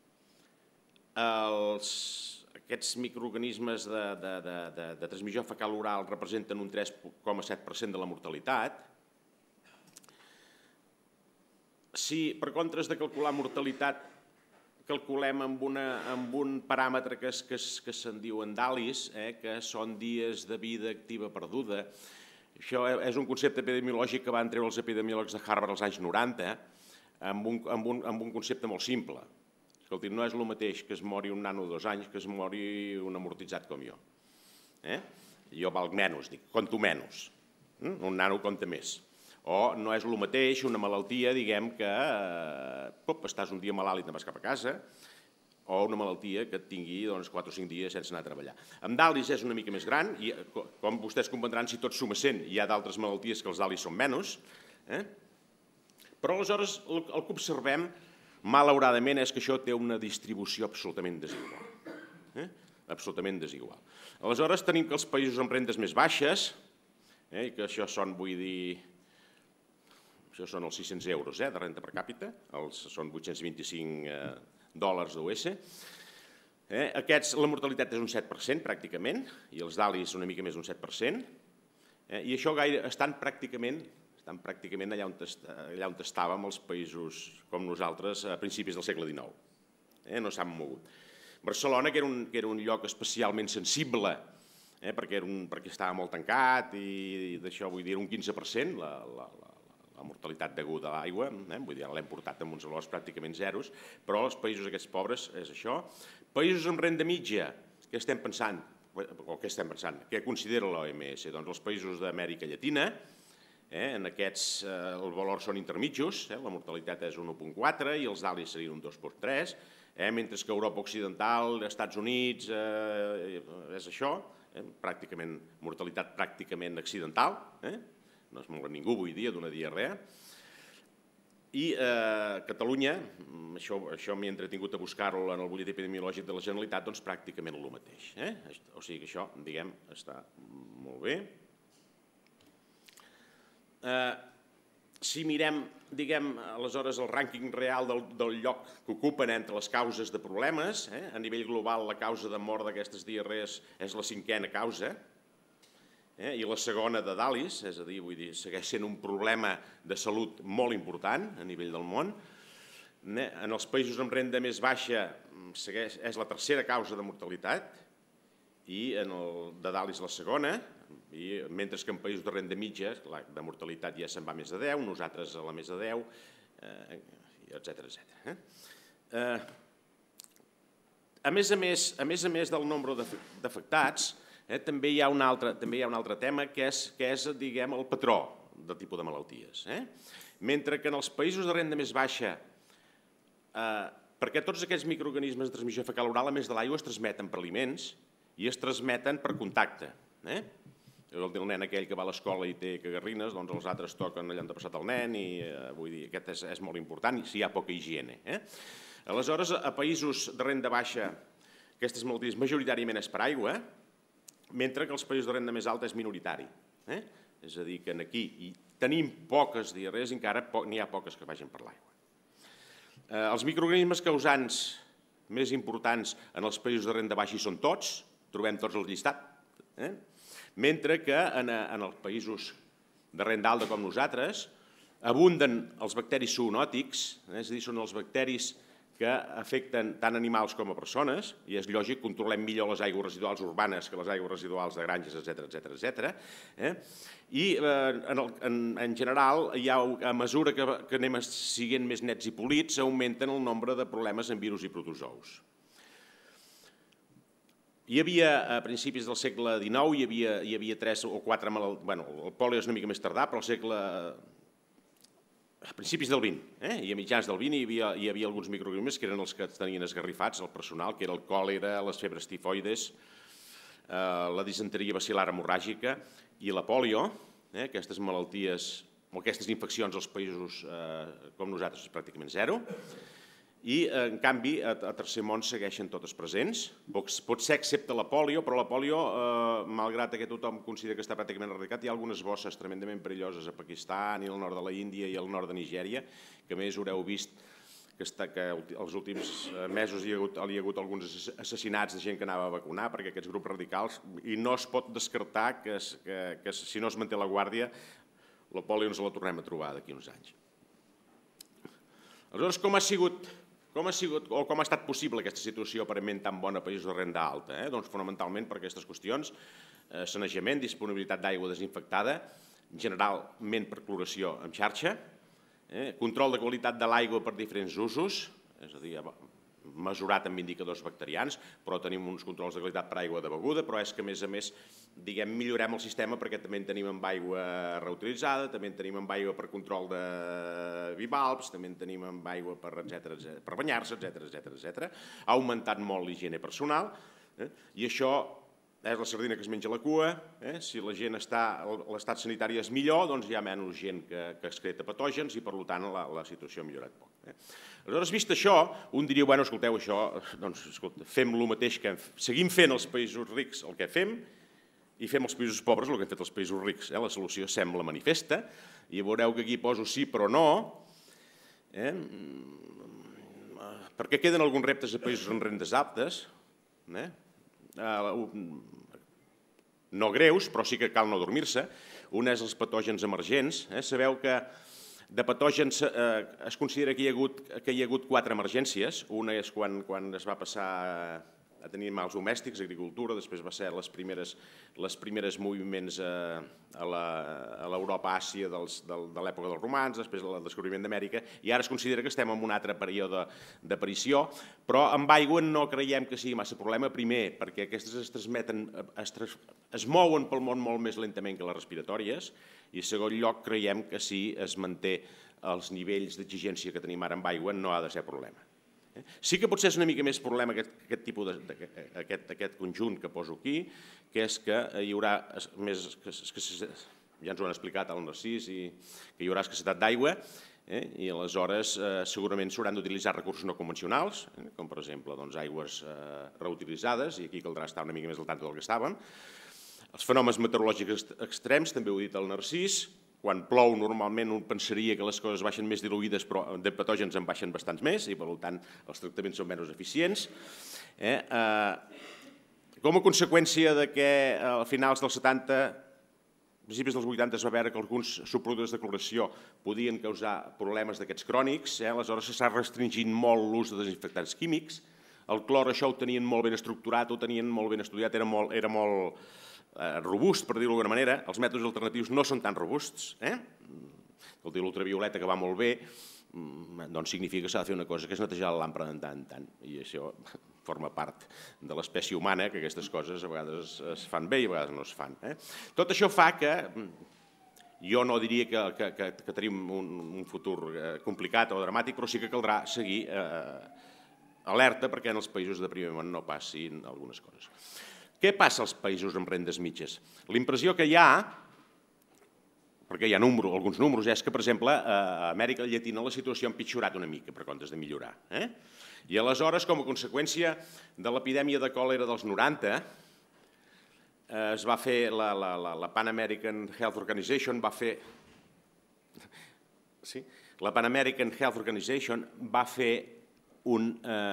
els aquests microorganismes de transmissió fecal-oral representen un tres coma set per cent de la mortalitat. Si per contra has de calcular mortalitat, calculem amb, una, amb un paràmetre que, es, que, es, que se'n diuen DALIs, eh, que són dies de vida activa perduda. Això és un concepte epidemiològic que van treure els epidemiòlegs de Harvard als anys noranta, amb un, amb un, amb un concepte molt simple. Escolti, no és el mateix que es mori un nano de dos anys que es mori un amortitzat com jo. Eh? Jo valc menys, dic, conto menys. Un nano compta més. O no és el mateix una malaltia, diguem que eh, pop, estàs un dia malalt i te'n vas cap a casa, o una malaltia que et tingui doncs, quatre o cinc dies sense anar a treballar. Amb DALIs és una mica més gran, i com vostès comprendran, si tot suma cent, hi ha d'altres malalties que els DALIs són menys, eh? Però aleshores el, el que observem, malauradament, és que això té una distribució absolutament desigual. Eh? Absolutament desigual. Aleshores tenim que els països amb rendes més baixes, eh, i que això són, vull dir, això són els sis-cents euros eh, de renta per càpita, els, són vuit-cents vint-i-cinc eh, dòlars d'U S. Eh, aquests, la mortalitat és un set per cent pràcticament, i els DALIs una mica més d'un set per cent, eh, i això gaire, estan pràcticament, estan pràcticament allà on, allà on estàvem els països com nosaltres a principis del segle dinou. Eh, no s'han mogut. Barcelona, que era un, que era un lloc especialment sensible, eh, perquè, era un, perquè estava molt tancat, i, i d'això vull dir un quinze per cent, la, la, la la mortalitat deguda a l'aigua, eh? Vull dir, l'hem portat amb uns valors pràcticament zeros, però els països aquests pobres és això. Països amb renda mitja, què estem pensant? O què estem pensant? Què considera l'O M S? Doncs els països d'Amèrica Llatina, eh? En aquests eh, els valors són intermitjos, eh? La mortalitat és un u coma quatre i els DALIs serien un dos coma tres, eh? Mentre que Europa Occidental, Estats Units, eh, és això, eh? Pràcticament, mortalitat pràcticament accidental, eh? No es mor ningú avui dia d'una diarrea. I eh, Catalunya, això, això m'he entretingut a buscar-ho en el butlletí epidemiològic de la Generalitat, doncs pràcticament el mateix. Eh? O sigui que això, diguem, està molt bé. Eh, si mirem, diguem, aleshores el rànquing real del, del lloc que ocupen entre les causes de problemes, eh? A nivell global la causa de mort d'aquestes diarrees és la cinquena causa, Eh, i la segona de DALIs, és a dir, vull dir, segueix sent un problema de salut molt important a nivell del món. En els països amb renda més baixa segueix, és la tercera causa de mortalitat i en el de DALIs la segona, i mentre que en països de renda mitja la de mortalitat ja se'n va més de deu, nosaltres a la més de deu, eh, etcètera, etcètera. Eh, a més a més, a més a més del nombre d'afectats, Eh, també, hi ha un altre, també hi ha un altre tema que és, que és diguem, el patró del tipus de malalties. Eh? Mentre que en els països de renda més baixa, eh, perquè tots aquests microorganismes de transmissió fecal oral, a més de l'aigua, es transmeten per aliments i es transmeten per contacte. Eh? El nen aquell que va a l'escola i té cagarrines, doncs els altres toquen allà on ha passat el nen i eh, vull dir, aquest és, és molt important si hi ha poca higiene. Eh? Aleshores, a països de renda baixa, aquestes malalties majoritàriament és per aigua, mentre que els països de renda més alta és minoritari. Eh? És a dir, que aquí hi tenim poques diarrees i encara n'hi ha poques que vagin per l'aigua. Eh, els microorganismes causants més importants en els països de renda baixa hi són tots, trobem tots el llistat, eh? Mentre que en, en els països de renda alta com nosaltres abunden els bacteris zoonòtics, eh? És a dir, són els bacteris que afecten tant animals com a persones, i és lògic, controlem millor les aigües residuals urbanes que les aigües residuals de granges, etcètera, etcètera, etcètera. Eh? I eh, en, el, en, en general, hi ha, a mesura que, que anem siguent més nets i polits, augmenten el nombre de problemes amb virus i protozous. Hi havia, a principis del segle dinou, hi havia, hi havia tres o quatre malalties, bueno, el polio és una mica més tardà, però el segle a principis del vint, eh? I a mitjans del vint hi havia, hi havia alguns microorganismes que eren els que tenien esgarrifats el personal, que era el còlera, les febres tifoides, eh, la disenteria bacil·lar hemorràgica i la polio, eh? Aquestes malalties o aquestes infeccions als països eh, com nosaltres és pràcticament zero, i en canvi a, a tercer món segueixen totes presents, potser excepte la polio, però la polio, eh, malgrat que tothom considera que està pràcticament erradicat, hi ha algunes bosses tremendament perilloses a Pakistan i al nord de la Índia i al nord de Nigèria, que a més haureu vist que, està, que els últims mesos hi ha, hagut, hi ha hagut alguns assassinats de gent que anava a vacunar, perquè aquests grups radicals, i no es pot descartar que, que, que si no es manté la guàrdia, la polio ens la tornem a trobar d'aquí uns anys. Aleshores, com ha sigut, com ha sigut o com ha estat possible aquesta situació aparentment tan bona a països de renda alta? Doncs fonamentalment per aquestes qüestions, sanejament, disponibilitat d'aigua desinfectada, generalment per cloració en xarxa, control de qualitat de l'aigua per diferents usos, és a dir, mesurat amb indicadors bacterians, però tenim uns controls de qualitat per aigua de beguda, però és que, a més a més, diguem, millorem el sistema perquè també en tenim amb aigua reutilitzada, també en tenim amb aigua per control de bivalves, també en tenim amb aigua per, etcètera, per banyar-se, etcètera, etcètera, etcètera. Ha augmentat molt l'higiene personal, i això és la sardina que es menja la cua. Si la gent està, l'estat sanitari és millor, doncs hi ha menys gent que excreta patògens i, per tant, la situació ha millorat poc. Aleshores, vist això, un diria, bueno, escolteu, això, doncs, fem el mateix que seguim fent els països rics el que fem i fem els països pobres el que han fet els països rics. La solució sembla manifesta i veureu que aquí poso sí però no, perquè queden alguns reptes a països amb rendes altes, no greus, però sí que cal no dormir-se. Un és els patògens emergents. Sabeu que de patògens es considera que hi ha hagut quatre emergències. Una és quan es va passar a tenir animals domèstics, agricultura, després va ser les primeres moviments a l'Europa, Àsia de l'època dels romans, després el descobriment d'Amèrica, i ara es considera que estem en un altre període d'aparició, però amb aigua no creiem que sigui massa problema, primer, perquè aquestes es transmeten, es mouen pel món molt més lentament que les respiratòries, i en segon lloc creiem que si es manté els nivells d'exigència que tenim ara amb aigua no ha de ser problema. Sí que potser és una mica més problema aquest tipus d'aquest conjunt que poso aquí, que és que hi haurà més, ja ens ho han explicat el Narcís, que hi haurà escassetat d'aigua i aleshores segurament s'hauran d'utilitzar recursos no convencionals, com per exemple aigües reutilitzades, i aquí caldrà estar una mica més al tanto del que estàvem. Els fenòmens meteorològics extrems, també ho ha dit el Narcís, quan plou normalment un pensaria que les coses baixen més diluïdes, però de patògens en baixen bastants més i per tant els tractaments són menys eficients. Com a conseqüència que a finals dels setanta, principis dels vuitanta, es va veure que alguns subproductes de cloració podien causar problemes d'aquests crònics, aleshores s'ha restringit molt l'ús de desinfectants químics. El clor això ho tenien molt ben estructurat, ho tenien molt ben estudiat, era molt robust, per dir-ho d'alguna manera. Els mètodes alternatius no són tan robusts. L'ultravioleta, que va molt bé, doncs significa que s'ha de fer una cosa, que és netejar la làmpara de tant en tant. I això forma part de l'espècie humana, que aquestes coses a vegades es fan bé i a vegades no es fan. Tot això fa que jo no diria que tenim un futur complicat o dramàtic, però sí que caldrà seguir alerta perquè en els països de primer món no passin algunes coses. Què passa als països amb rendes mitges? L'impressió que hi ha, perquè hi ha alguns números, és que, per exemple, a Amèrica Llatina la situació ha empitjorat una mica per comptes de millorar. I aleshores, com a conseqüència de l'epidèmia de còlera dels noranta, es va fer, la Pan American Health Organization va fer, la Pan American Health Organization va fer un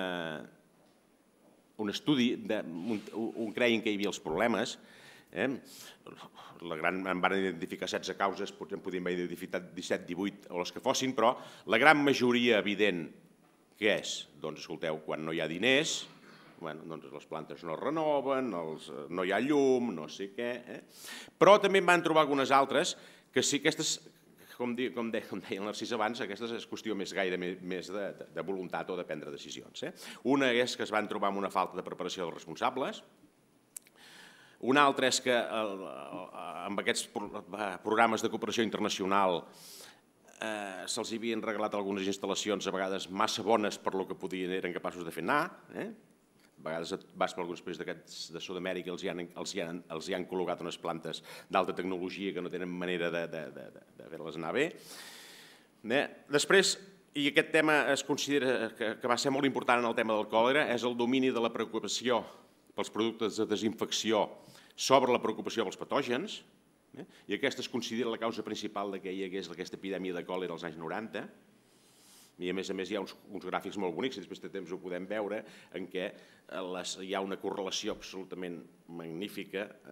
un estudi on creien que hi havia els problemes. En van identificar setze causes, potser en podien haver identificat disset, divuit o les que fossin, però la gran majoria evident que és, doncs escolteu, quan no hi ha diners, les plantes no es renoven, no hi ha llum, no sé què, però també en van trobar algunes altres que sí, aquestes, com deia el Narcís abans, aquesta és qüestió més gaire més de voluntat o de prendre decisions. Una és que es van trobar amb una falta de preparació dels responsables. Una altra és que amb aquests programes de cooperació internacional se'ls havien regalat algunes instal·lacions a vegades massa bones per lo que eren capaços de fer anar. A vegades vas per alguns països d'aquests de Sud-amèrica i els hi han col·locat unes plantes d'alta tecnologia que no tenen manera de fer-les anar bé. Després, i aquest tema es considera que va ser molt important en el tema del còlera, és el domini de la preocupació pels productes de desinfecció sobre la preocupació pels patògens, i aquesta es considera la causa principal que hi hagués aquesta epidèmia de còlera als anys noranta, i a més a més hi ha uns gràfics molt bonics, i després de temps ho podem veure, en què hi ha una correlació absolutament magnífica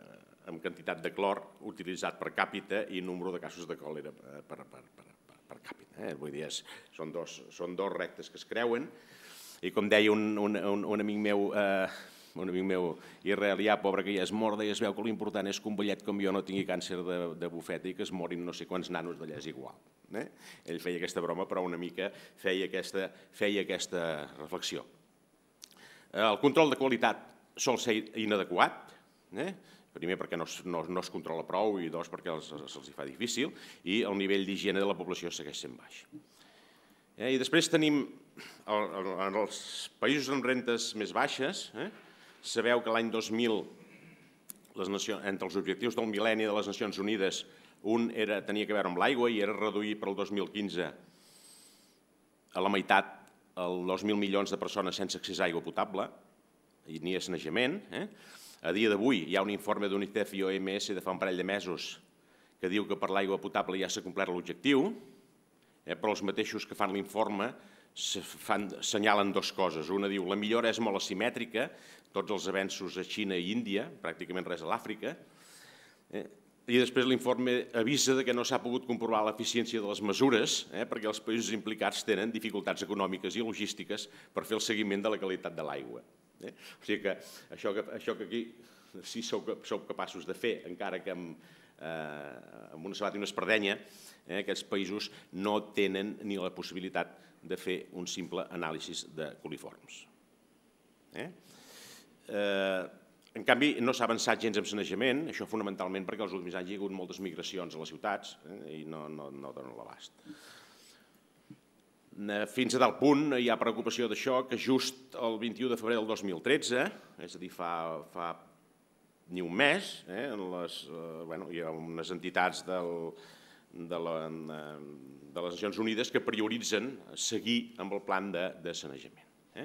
amb quantitat de clor utilitzat per càpita i número de casos de còlera per, per, per, per, per càpita. Eh? Vull dir, és, són, dos, són dos rectes que es creuen i com deia un, un, un, un amic meu, eh, un amic meu israelià, pobre que ja es morda i es veu que l'important és que un vellet com jo no tingui càncer de, de bufeta i que es morin no sé quants nanos d'allà és igual. Eh? Ell feia aquesta broma, però una mica feia aquesta, feia aquesta reflexió. El control de qualitat sol ser inadequat, eh? Primer perquè no es, no, no es controla prou i dos perquè se'ls els fa difícil i el nivell d'higiene de la població segueix sent baix. Eh? I després tenim, el, el, en els països amb rentes més baixes, eh? sabeu que l'any dos mil, les nacions, entre els objectius del mil·lenni de les Nacions Unides, un era, tenia que veure amb l'aigua i era reduir per al dos mil quinze a la meitat els dos mil milions de persones sense accés a aigua potable i ni a sanejament. Eh? A dia d'avui hi ha un informe d'UNICEF i O M S de fa un parell de mesos que diu que per l'aigua potable ja s'ha complert l'objectiu, eh, però els mateixos que fan l'informe assenyalen dues coses. Una diu la millora és molt asimètrica, tots els avenços a Xina i Índia, pràcticament res a l'Àfrica, eh, i després l'informe avisa que no s'ha pogut comprovar l'eficiència de les mesures eh, perquè els països implicats tenen dificultats econòmiques i logístiques per fer el seguiment de la qualitat de l'aigua. Eh? O sigui que això que, això que aquí sí sou, sou capaços de fer, encara que amb, eh, amb una sabata i una espardenya, eh, aquests països no tenen ni la possibilitat de fer un simple anàlisi de coliforms. Eh? Eh, En canvi, no s'ha avançat gens en sanejament, això fonamentalment perquè els últims anys hi ha hagut moltes migracions a les ciutats eh, i no, no, no donen l'abast. Fins a tal punt hi ha preocupació d'això que just el vint-i-u de febrer del dos mil tretze, és a dir, fa, fa ni un mes, eh, en les, eh, bueno, hi ha unes entitats del, de, la, de les Nacions Unides que prioritzen seguir amb el plan de, de sanejament. Eh?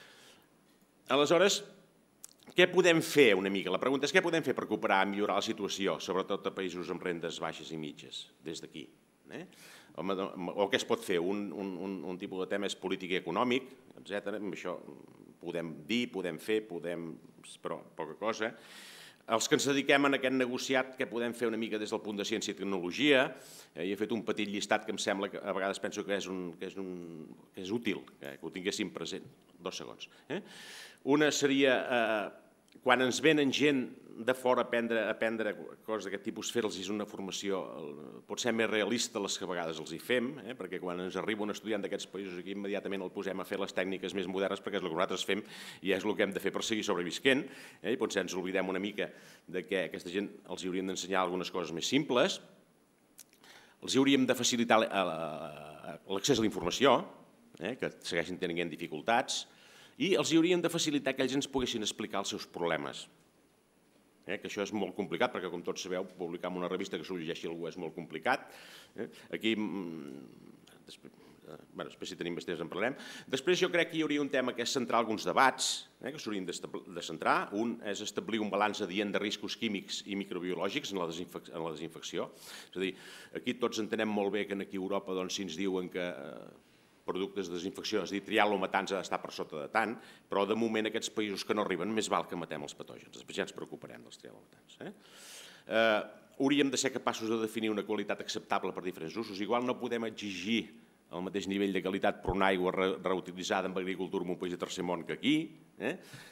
Aleshores, què podem fer una mica? La pregunta és què podem fer per cooperar a millorar la situació, sobretot a països amb rendes baixes i mitges, des d'aquí? Eh? O, o què es pot fer? Un, un, un tipus de tema és polític i econòmic, etcètera. Això podem dir, podem fer, podem... però poca cosa. Els que ens dediquem en aquest negociat, què podem fer una mica des del punt de ciència i tecnologia? Eh, he fet un petit llistat que em sembla que a vegades penso que és, un, que és, un, que és útil, que, que ho tinguéssim present. Dos segons. Eh? Una seria, eh, quan ens venen gent de fora a aprendre, a aprendre coses d'aquest tipus, fer-los una formació pot ser més realista les que a vegades els hi fem, eh? perquè quan ens arriba un estudiant d'aquests països aquí immediatament el posem a fer les tècniques més modernes perquè és el que nosaltres fem i és el que hem de fer per seguir sobrevisquent, eh? i potser ens oblidem una mica de que aquesta gent els hauríem d'ensenyar algunes coses més simples, els hauríem de facilitar l'accés a la informació, eh? que segueixin tenint dificultats, i els hauríem de facilitar que ells ens poguessin explicar els seus problemes. Eh, que això és molt complicat, perquè com tots sabeu, publicar en una revista que s'ho llegeixi algú és molt complicat. Eh? Aquí, després, eh, bueno, després si tenim més temps en parlarem. Després jo crec que hi hauria un tema que és centrar alguns debats, eh, que s'haurien de centrar. Un és establir un balanç adient de riscos químics i microbiològics en la, desinfec en la desinfecció. És a dir, aquí tots entenem molt bé que aquí a Europa doncs, si ens diuen que eh, productes de desinfecció, és a dir, trial-o-matans ha d'estar per sota de tant, però de moment aquests països que no arriben més val que matem els patògens, després ja ens preocuparem dels trial-o-matans. Eh? Eh, hauríem de ser capaços de definir una qualitat acceptable per diferents usos, igual no podem exigir el mateix nivell de qualitat per una aigua re reutilitzada en agricultura en un país de tercer món que aquí. Eh?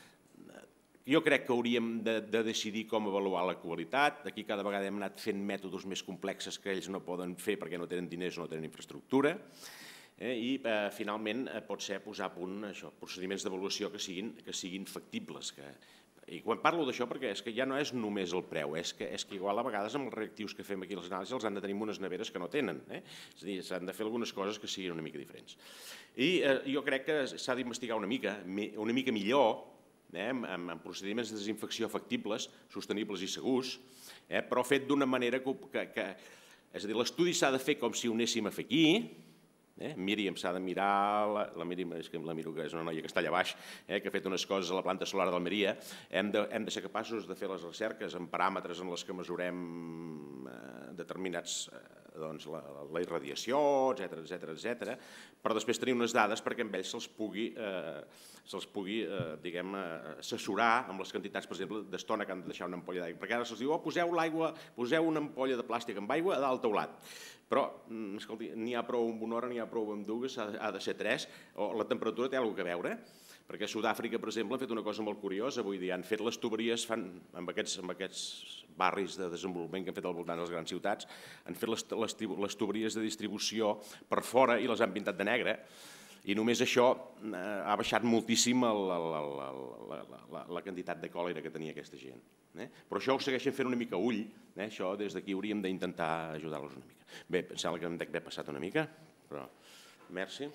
Jo crec que hauríem de, de decidir com avaluar la qualitat, aquí cada vegada hem anat fent mètodes més complexes que ells no poden fer perquè no tenen diners o no tenen infraestructura, Eh, i eh, finalment eh, pot ser posar a punt això, procediments d'avaluació que, siguin, que siguin factibles. Que, I quan parlo d'això perquè és que ja no és només el preu, és que, és que igual a vegades amb els reactius que fem aquí les anàlisis els han de tenir unes neveres que no tenen. Eh? És a dir, s'han de fer algunes coses que siguin una mica diferents. I eh, jo crec que s'ha d'investigar una mica, una mica millor, eh, amb, amb procediments de desinfecció factibles, sostenibles i segurs, eh, però fet d'una manera que, que, que... És a dir, l'estudi s'ha de fer com si ho anéssim a fer aquí. Eh? Míriam s'ha de mirar, la, la Míriam és que la miro que és una noia que està allà baix, eh? que ha fet unes coses a la planta solar d'Almeria, hem, de, hem de ser capaços de fer les recerques en paràmetres en les que mesurem eh, determinats eh, la irradiació, etcètera, etcètera, però després tenir unes dades perquè amb ells se'ls pugui, se'ls pugui, diguem, assessorar amb les quantitats, per exemple, d'estona que han de deixar una ampolla d'aigua. Perquè ara se'ls diu, oh, poseu l'aigua, poseu una ampolla de plàstic amb aigua a dalt teulat. Però, escolti, n'hi ha prou amb una hora, n'hi ha prou amb dues, ha de ser tres, o la temperatura té alguna cosa a veure, perquè a Sud-àfrica, per exemple, han fet una cosa molt curiosa, vull dir, han fet les tuberies, fan, amb aquests, amb aquests barris de desenvolupament que han fet al voltant de les grans ciutats, han fet les, les, les tuberies de distribució per fora i les han pintat de negre, i només això eh, ha baixat moltíssim el, el, el, la, la, la quantitat de còlera que tenia aquesta gent. Eh? Però això ho segueixen fent una mica ull, eh? Això des d'aquí hauríem d'intentar ajudar-los una mica. Bé, em sembla que hem d'haver passat una mica, però merci.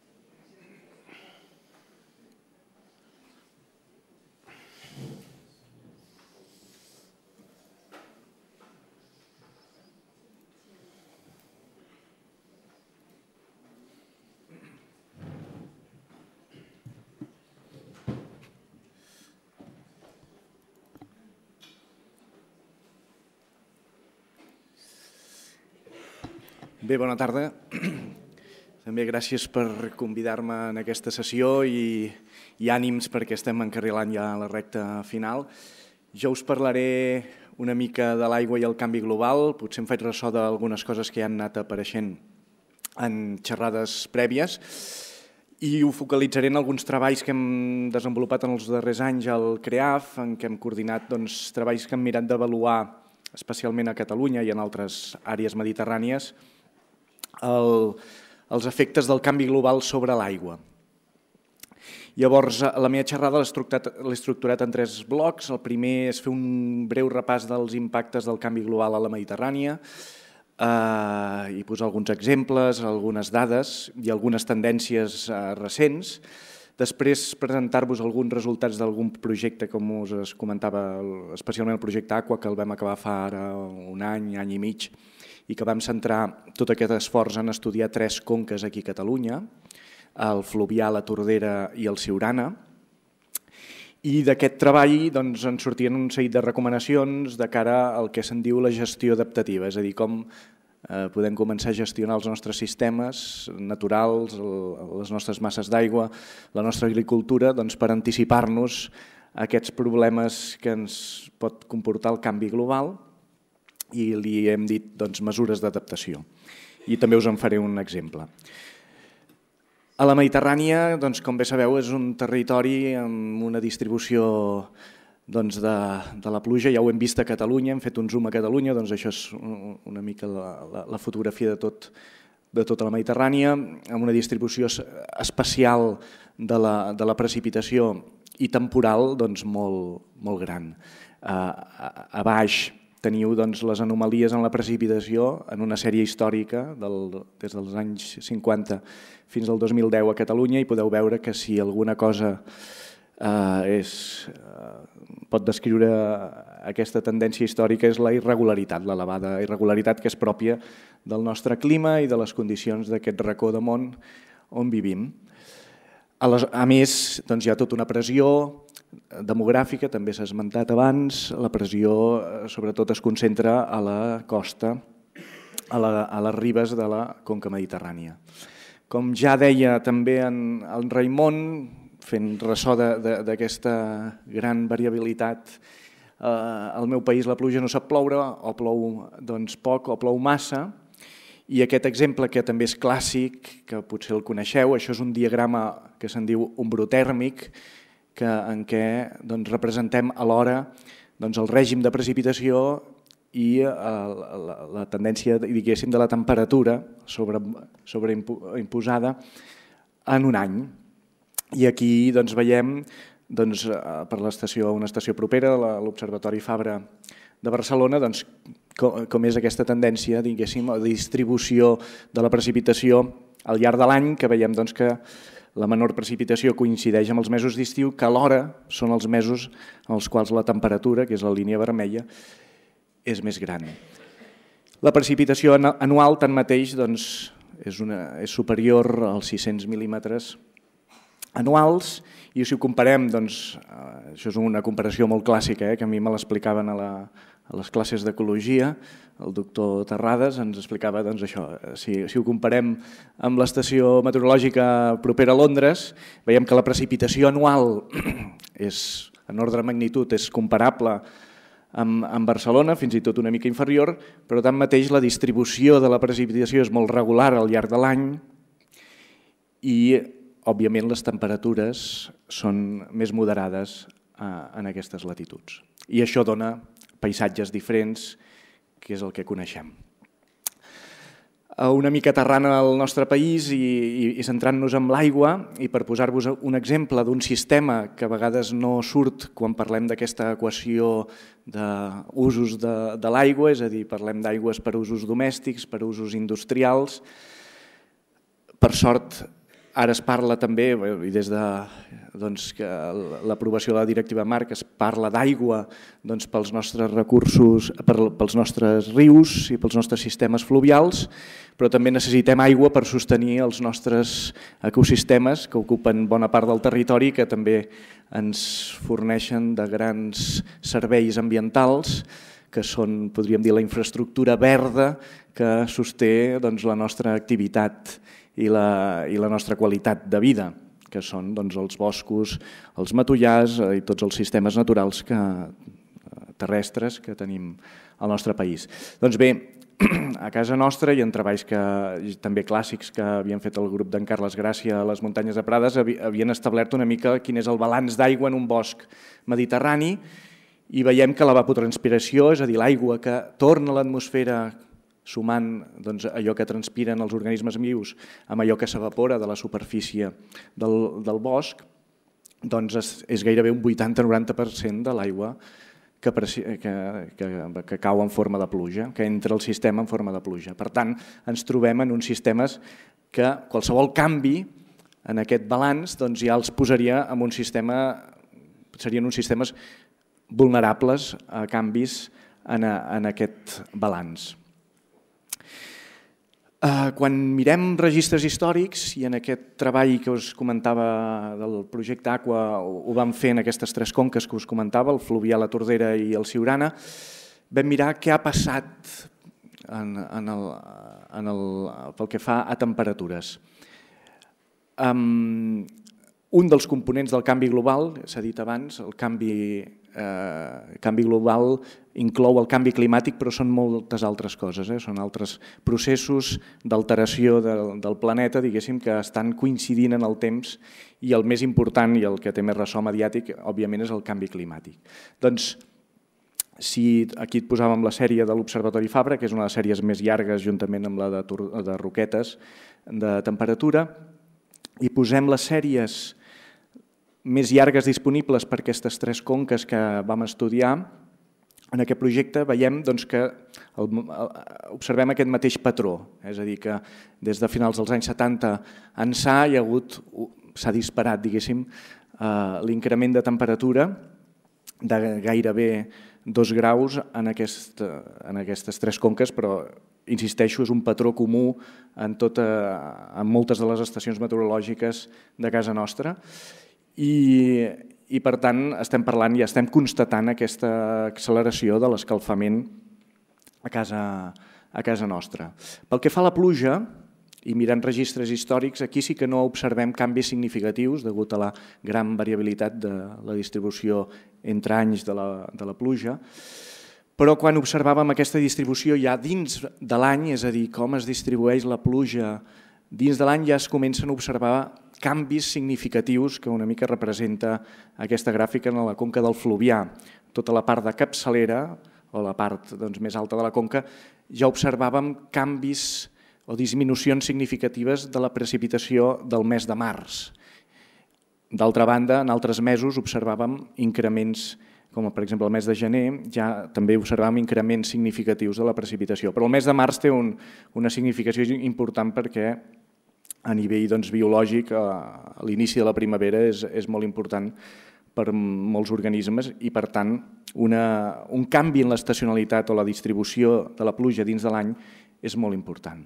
Bé, bona tarda. També gràcies per convidar-me en aquesta sessió i, i ànims perquè estem encarrilant ja la recta final. Jo us parlaré una mica de l'aigua i el canvi global, potser em faig ressò d'algunes coses que ja han anat apareixent en xerrades prèvies i ho focalitzaré en alguns treballs que hem desenvolupat en els darrers anys al CREAF, en què hem coordinat doncs, treballs que hem mirat d'avaluar, especialment a Catalunya i en altres àrees mediterrànies, El, els efectes del canvi global sobre l'aigua. Llavors, la meva xerrada l'he estructurat, estructurat en tres blocs. El primer és fer un breu repàs dels impactes del canvi global a la Mediterrània eh, i posar alguns exemples, algunes dades i algunes tendències eh, recents. Després, presentar-vos alguns resultats d'algun projecte, com us comentava, especialment el projecte Aqua, que el vam acabar fa ara un any, any i mig, i que vam centrar tot aquest esforç en estudiar tres conques aquí a Catalunya, el Fluvià, la Tordera i el Siurana. I d'aquest treball doncs, en sortien un seguit de recomanacions de cara al que se'n diu la gestió adaptativa, és a dir, com eh, podem començar a gestionar els nostres sistemes naturals, el, les nostres masses d'aigua, la nostra agricultura, doncs, per anticipar-nos a aquests problemes que ens pot comportar el canvi global, i li hem dit doncs, mesures d'adaptació. I també us en faré un exemple. A la Mediterrània, doncs, com bé sabeu, és un territori amb una distribució doncs, de, de la pluja. Ja ho hem vist a Catalunya, hem fet un zoom a Catalunya, doncs això és una mica la, la, la fotografia de, tot, de tota la Mediterrània, amb una distribució especial de la, de la precipitació i temporal doncs, molt, molt gran. A, a, a baix teniu doncs, les anomalies en la precipitació en una sèrie històrica del, des dels anys cinquanta fins al dos mil deu a Catalunya i podeu veure que si alguna cosa eh, és, eh, pot descriure aquesta tendència històrica és la irregularitat, l'elevada irregularitat que és pròpia del nostre clima i de les condicions d'aquest racó de món on vivim. A, les, a més, doncs, hi ha tota una pressió demogràfica, també s'ha esmentat abans, la pressió sobretot es concentra a la costa, a, la, a les ribes de la conca mediterrània. Com ja deia també en, en Raimon, fent ressò d'aquesta gran variabilitat, eh, al meu país la pluja no sap ploure, o plou doncs, poc o plou massa, i aquest exemple que també és clàssic, que potser el coneixeu, això és un diagrama que se'n diu ombrotèrmic, que, en què doncs, representem alhora doncs, el règim de precipitació i eh, la, la tendència diguéssim, de la temperatura sobre, sobre imposada en un any. I aquí doncs, veiem doncs, per l'estació, una estació propera, l'Observatori Fabra de Barcelona, doncs, com, com és aquesta tendència diguéssim, de distribució de la precipitació al llarg de l'any, que veiem doncs, que la menor precipitació coincideix amb els mesos d'estiu, que alhora són els mesos en els quals la temperatura, que és la línia vermella, és més gran. La precipitació anual, tanmateix, doncs, és, una, és superior als sis-cents mil·límetres anuals, i si ho comparem, doncs, això és una comparació molt clàssica, eh, que a mi me l'explicaven a, la, a les classes d'ecologia, el doctor Terrades ens explicava doncs, això. Si, si ho comparem amb l'estació meteorològica propera a Londres, veiem que la precipitació anual és, en ordre de magnitud és comparable amb, amb Barcelona, fins i tot una mica inferior, però tanmateix la distribució de la precipitació és molt regular al llarg de l'any i, òbviament, les temperatures són més moderades en aquestes latituds. I això dona paisatges diferents, que és el que coneixem. Una mica aterrant al nostre país i, i, i centrant-nos en l'aigua, i per posar-vos un exemple d'un sistema que a vegades no surt quan parlem d'aquesta equació d'usos de, de l'aigua, és a dir, parlem d'aigües per usos domèstics, per usos industrials. Per sort, ara es parla també, i des de doncs, l'aprovació de la directiva marc, es parla d'aigua doncs, pels nostres recursos, pels nostres rius i pels nostres sistemes fluvials, però també necessitem aigua per sostenir els nostres ecosistemes que ocupen bona part del territori, que també ens forneixen de grans serveis ambientals, que són, podríem dir, la infraestructura verda que sosté doncs, la nostra activitat i la, i la nostra qualitat de vida, que són doncs, els boscos, els matollars i tots els sistemes naturals que, terrestres que tenim al nostre país. Doncs bé, a casa nostra i en treballs que, també clàssics que havien fet el grup d'en Carles Gràcia a les muntanyes de Prades, havien establert una mica quin és el balanç d'aigua en un bosc mediterrani i veiem que l'evapotranspiració, és a dir, l'aigua que torna a l'atmosfera sumant doncs, allò que transpiren els organismes vius amb allò que s'evapora de la superfície del, del bosc, doncs és, és gairebé un vuitanta a noranta per cent de l'aigua que, que, que, que cau en forma de pluja, que entra al sistema en forma de pluja. Per tant, ens trobem en uns sistemes que qualsevol canvi en aquest balanç doncs, ja els posaria en un sistema, serien uns sistemes vulnerables a canvis en, a, en aquest balanç. Quan mirem registres històrics, i en aquest treball que us comentava del projecte Aqua ho vam fer en aquestes tres conques que us comentava, el Fluvià, la Tordera i el Siurana, vam mirar què ha passat en, en el, en el, pel que fa a temperatures. Um, un dels components del canvi global, s'ha dit abans, el canvi, eh, canvi global inclou el canvi climàtic, però són moltes altres coses, eh? Són altres processos d'alteració del, del planeta, diguéssim, que estan coincidint en el temps, i el més important i el que té més ressò mediàtic, òbviament, és el canvi climàtic. Doncs, si aquí et posàvem la sèrie de l'Observatori Fabra, que és una de les sèries més llargues, juntament amb la de, de Roquetes, de temperatura, i posem les sèries més llargues disponibles per aquestes tres conques que vam estudiar, en aquest projecte veiem doncs, que el, observem aquest mateix patró, és a dir, que des de finals dels anys setanta ençà hi ha hagut, s'ha disparat, diguéssim, eh, l'increment de temperatura de gairebé dos graus en, aquest, en aquestes tres conques, però, insisteixo, és un patró comú en, tota, en moltes de les estacions meteorològiques de casa nostra, i, i per tant estem parlant i estem constatant aquesta acceleració de l'escalfament a casa, a casa nostra. Pel que fa a la pluja, i mirant registres històrics, aquí sí que no observem canvis significatius degut a la gran variabilitat de la distribució entre anys de la, de la pluja, però quan observàvem aquesta distribució ja dins de l'any, és a dir, com es distribueix la pluja dins de l'any, ja es comencen a observar canvis significatius que una mica representa aquesta gràfica en la conca del Fluvià. Tota la part de capçalera, o la part doncs, més alta de la conca, ja observàvem canvis o disminucions significatives de la precipitació del mes de març. D'altra banda, en altres mesos observàvem increments, com per exemple el mes de gener, ja també observàvem increments significatius de la precipitació. Però el mes de març té un, una significació important perquè a nivell doncs, biològic a l'inici de la primavera és, és molt important per molts organismes i per tant una, un canvi en l'estacionalitat o la distribució de la pluja dins de l'any és molt important.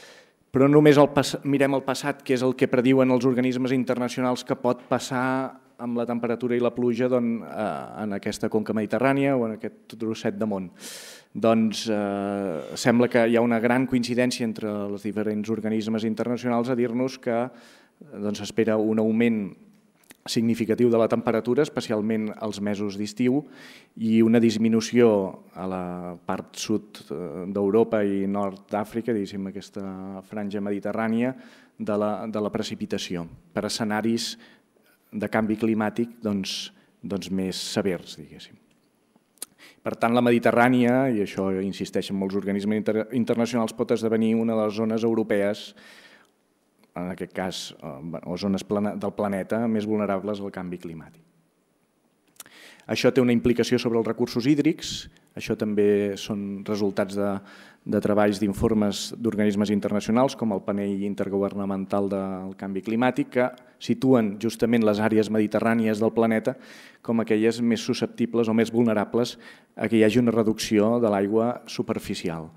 Però només el pas, mirem el passat, que és el que prediuen els organismes internacionals que pot passar amb la temperatura i la pluja en aquesta conca mediterrània o en aquest trosset de món. Doncs sembla que hi ha una gran coincidència entre els diferents organismes internacionals a dir-nos que s'espera un augment significatiu de la temperatura, especialment als mesos d'estiu, i una disminució a la part sud d'Europa i nord d'Àfrica, diguéssim, aquesta franja mediterrània, de la precipitació, per escenaris de canvi climàtic més severs, diguéssim. Per tant, la Mediterrània, i això insisteixen molts organismes internacionals, pot esdevenir una de les zones europees, en aquest cas, o zones del planeta més vulnerables al canvi climàtic. Això té una implicació sobre els recursos hídrics, això també són resultats de treballs d'informes d'organismes internacionals, com el Panell Intergovernamental del Canvi Climàtic, que situen justament les àrees mediterrànies del planeta com aquelles més susceptibles o més vulnerables a que hi hagi una reducció de l'aigua superficial.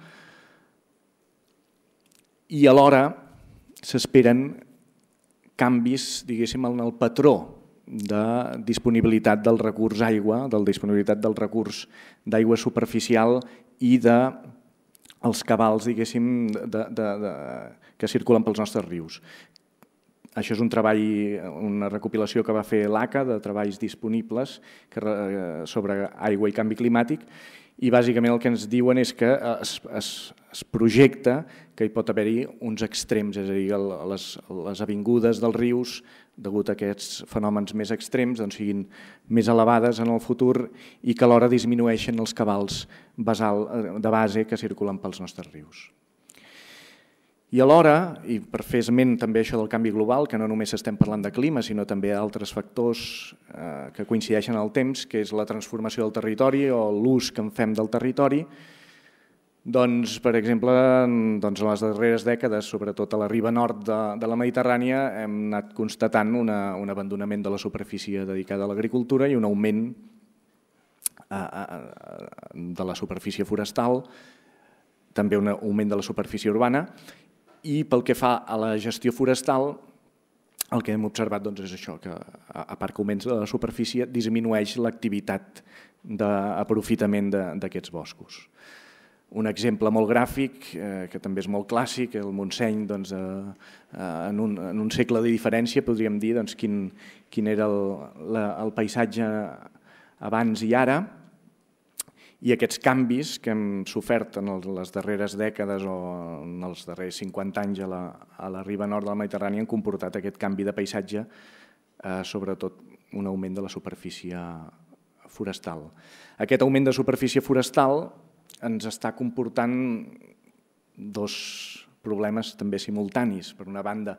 I alhora s'esperen canvis, diguéssim, en el patró de disponibilitat del recurs aigua, de la disponibilitat del recurs d'aigua superficial i dels cabals, diguéssim, que circulen pels nostres rius. Això és un treball, una recopilació que va fer l'A C A de treballs disponibles sobre aigua i canvi climàtic, i bàsicament el que ens diuen és que es projecta que hi pot haver-hi uns extrems, és a dir, les avingudes dels rius, degut a aquests fenòmens més extrems, siguin més elevades en el futur i que alhora disminueixen els cabals de base que circulen pels nostres rius. I alhora, i per fer esment també això del canvi global, que no només estem parlant de clima, sinó també d'altres factors que coincideixen en el temps, que és la transformació del territori o l'ús que en fem del territori, doncs, per exemple, en les darreres dècades, sobretot a la riba nord de la Mediterrània, hem anat constatant un abandonament de la superfície dedicada a l'agricultura i un augment de la superfície forestal, també un augment de la superfície urbana, i pel que fa a la gestió forestal, el que hem observat és això, que a part que augmenta la superfície, disminueix l'activitat d'aprofitament d'aquests boscos. Un exemple molt gràfic, que també és molt clàssic, el Montseny, en un segle de diferència, podríem dir quin era el paisatge abans i ara, i aquests canvis que hem sofert en les darreres dècades o en els darrers cinquanta anys a la riba nord de la Mediterrània han comportat aquest canvi de paisatge, sobretot un augment de la superfície forestal. Aquest augment de superfície forestal ens està comportant dos problemes també simultanis. Per una banda,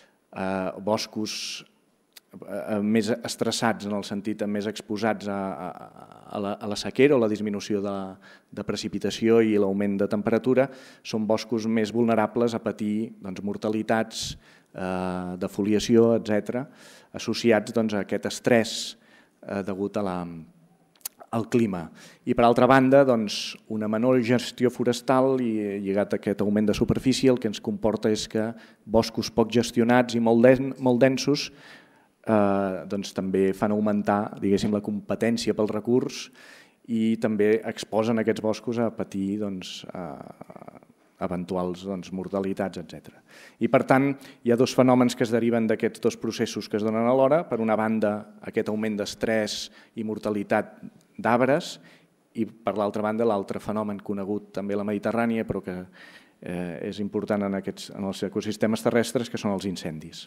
boscos més estressats, en el sentit més exposats a la sequera o la disminució de precipitació i l'augment de temperatura, són boscos més vulnerables a patir mortalitats, defoliació, etcètera, associats a aquest estrès degut al clima. I per altra banda, una menor gestió forestal i lligat a aquest augment de superfície el que ens comporta és que boscos poc gestionats i molt densos també fan augmentar la competència pel recurs i també exposen aquests boscos a patir eventuals mortalitats, etcètera. I per tant, hi ha dos fenòmens que es deriven d'aquests dos processos que es donen alhora. Per una banda, aquest augment d'estrès i mortalitat d'arbres i per l'altra banda, l'altre fenomen conegut també a la Mediterrània però que és important en els ecosistemes terrestres, que són els incendis.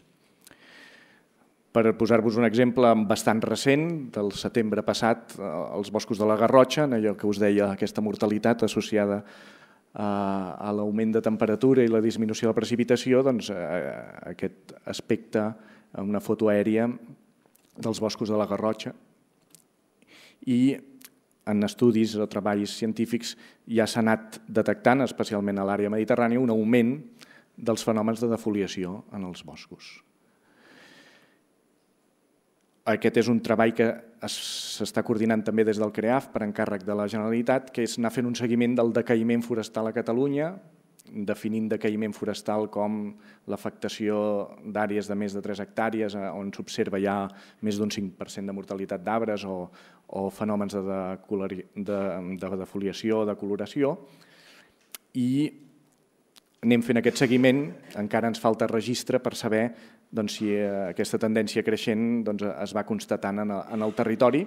Per posar-vos un exemple bastant recent, del setembre passat, els boscos de la Garrotxa, en allò que us deia, aquesta mortalitat associada a l'augment de temperatura i la disminució de la precipitació, doncs aquest aspecte, una foto aèria dels boscos de la Garrotxa. I en estudis o treballs científics ja s'ha anat detectant, especialment a l'àrea mediterrània, un augment dels fenòmens de defoliació en els boscos. Aquest és un treball que s'està coordinant també des del CREAF per encàrrec de la Generalitat, que és anar fent un seguiment del decaïment forestal a Catalunya definint decaïment forestal com l'afectació d'àrees de més de tres hectàrees on s'observa ja més d'un cinc per cent de mortalitat d'arbres o, o fenòmens de, de, de, de defoliació o de coloració. I anem fent aquest seguiment, encara ens falta registre per saber doncs, si aquesta tendència creixent doncs, es va constatant en el, en el territori.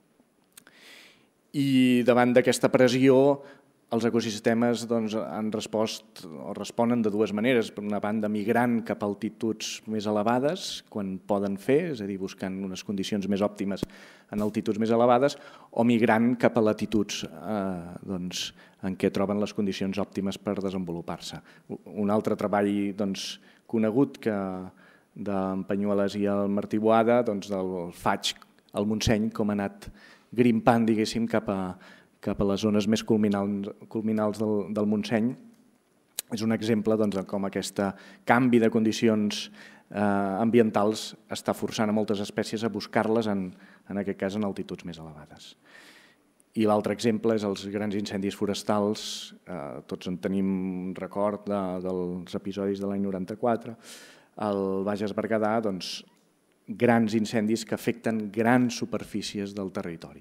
I davant d'aquesta pressió els ecosistemes doncs, han respost o responen de dues maneres. Per una banda, migrant cap a altituds més elevades, quan poden fer, és a dir, buscant unes condicions més òptimes en altituds més elevades, o migrant cap a latituds eh, doncs, en què troben les condicions òptimes per desenvolupar-se. Un altre treball doncs, conegut que d'en Penyuelas i el Martí Boada, doncs, del faig al Montseny, com ha anat grimpant, diguéssim, cap a, cap a les zones més culminals, culminals del, del Montseny. És un exemple doncs, de com aquest canvi de condicions eh, ambientals està forçant a moltes espècies a buscar-les, en, en aquest cas, en altituds més elevades. I l'altre exemple és els grans incendis forestals. Eh, tots en tenim record de, dels episodis de l'any noranta-quatre. Al Bages Berguedà, doncs, grans incendis que afecten grans superfícies del territori.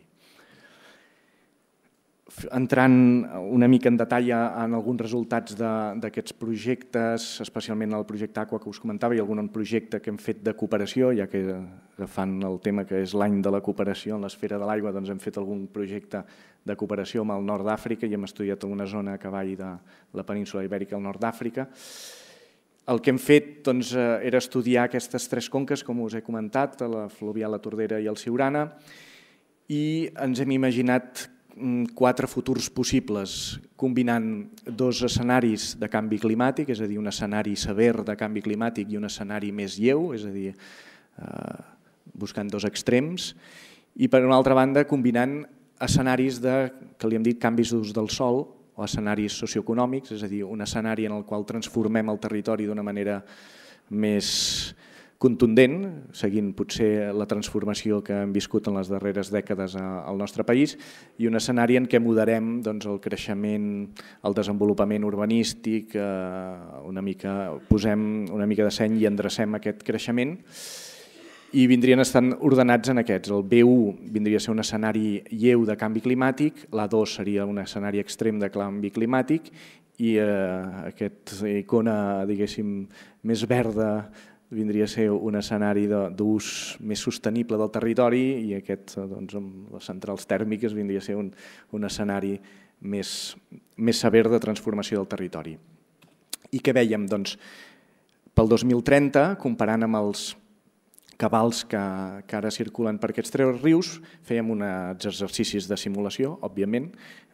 Entrant una mica en detall en alguns resultats d'aquests projectes, especialment el projecte Aqua que us comentava i algun projecte que hem fet de cooperació, ja que agafant el tema que és l'any de la cooperació en l'esfera de l'aigua, doncs hem fet algun projecte de cooperació amb el nord d'Àfrica i hem estudiat alguna zona a cavall de la península ibèrica al nord d'Àfrica. El que hem fet doncs, era estudiar aquestes tres conques, com us he comentat, la fluvial, la Tordera i el Siurana, i ens hem imaginat quatre futurs possibles, combinant dos escenaris de canvi climàtic, és a dir, un escenari sever de canvi climàtic i un escenari més lleu, és a dir, eh, buscant dos extrems, i per una altra banda combinant escenaris de, que li hem dit, canvis d'ús del sòl, o escenaris socioeconòmics, és a dir, un escenari en el qual transformem el territori d'una manera més contundent, seguint potser la transformació que hem viscut en les darreres dècades al nostre país, i un escenari en què moderem doncs, el creixement, el desenvolupament urbanístic, eh, una mica, posem una mica de seny i endrecem aquest creixement, i vindrien estant ordenats en aquests. El B u vindria a ser un escenari lleu de canvi climàtic, l'A dos seria un escenari extrem de canvi climàtic i eh, aquesta icona, diguéssim, més verda vindria a ser un escenari d'ús més sostenible del territori i aquest, doncs, amb les centrals tèrmiques, vindria a ser un, un escenari més, més sever de transformació del territori. I què vèiem? Doncs, pel dos mil trenta, comparant amb els cabals que, que ara circulen per aquests tres rius, fèiem uns exercicis de simulació, òbviament,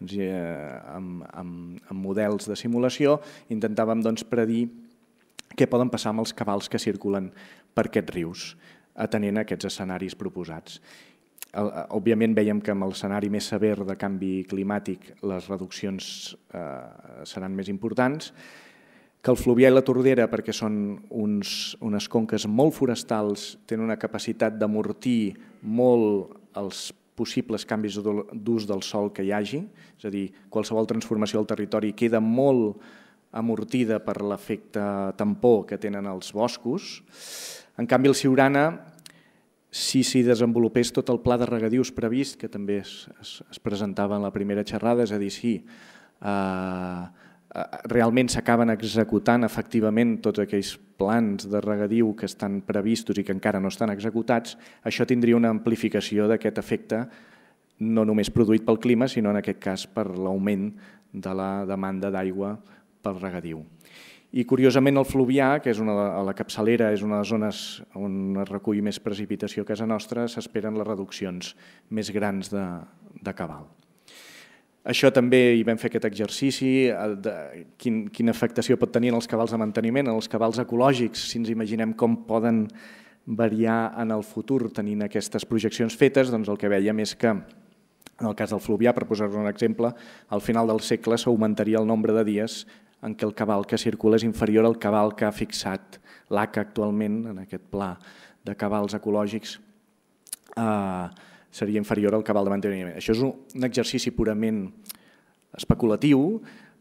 amb, amb, amb models de simulació, intentàvem doncs, predir què poden passar amb els cabals que circulen per aquests rius, atenent a aquests escenaris proposats. Òbviament veiem que amb l'escenari més sever de canvi climàtic les reduccions eh, seran més importants, que el Fluvià i la Tordera, perquè són uns, unes conques molt forestals, tenen una capacitat d'amortir molt els possibles canvis d'ús del sòl que hi hagi, és a dir, qualsevol transformació del territori queda molt amortida per l'efecte tampó que tenen els boscos. En canvi, el Siurana, si s'hi desenvolupés tot el pla de regadius previst, que també es, es, es presentava en la primera xerrada, és a dir, sí, eh, realment s'acaben executant efectivament tots aquells plans de regadiu que estan previstos i que encara no estan executats, això tindria una amplificació d'aquest efecte no només produït pel clima, sinó en aquest cas per l'augment de la demanda d'aigua pel regadiu. I curiosament el Fluvià, que és una, a la capçalera, és una de les zones on es recull més precipitació a casa nostra, s'esperen les reduccions més grans de, de cabal. Això també hi vam fer aquest exercici, de quin, quina afectació pot tenir en els cabals de manteniment, en els cabals ecològics, si ens imaginem com poden variar en el futur tenint aquestes projeccions fetes, doncs el que veiem és que, en el cas del Fluvià, per posar-vos un exemple, al final del segle s'augmentaria el nombre de dies en què el cabal que circula és inferior al cabal que ha fixat l'A C A actualment, en aquest pla de cabals ecològics, eh, seria inferior al cabal de manteniment. Això és un exercici purament especulatiu,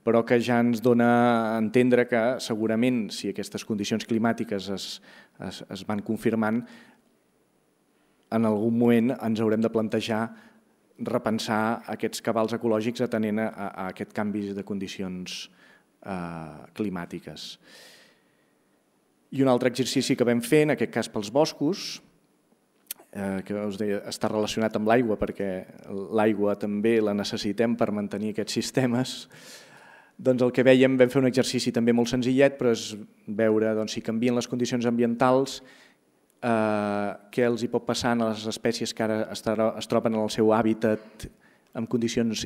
però que ja ens dona a entendre que segurament si aquestes condicions climàtiques es, es, es van confirmant, en algun moment ens haurem de plantejar repensar aquests cabals ecològics atenent a, a aquest canvi de condicions eh, climàtiques. I un altre exercici que vam fer, en aquest cas pels boscos, eh, que us deia, està relacionat amb l'aigua, perquè l'aigua també la necessitem per mantenir aquests sistemes, doncs el que vèiem, vam fer un exercici també molt senzillet, però és veure doncs, si canvien les condicions ambientals, eh, què els hi pot passar a les espècies que ara es troben en el seu hàbitat en condicions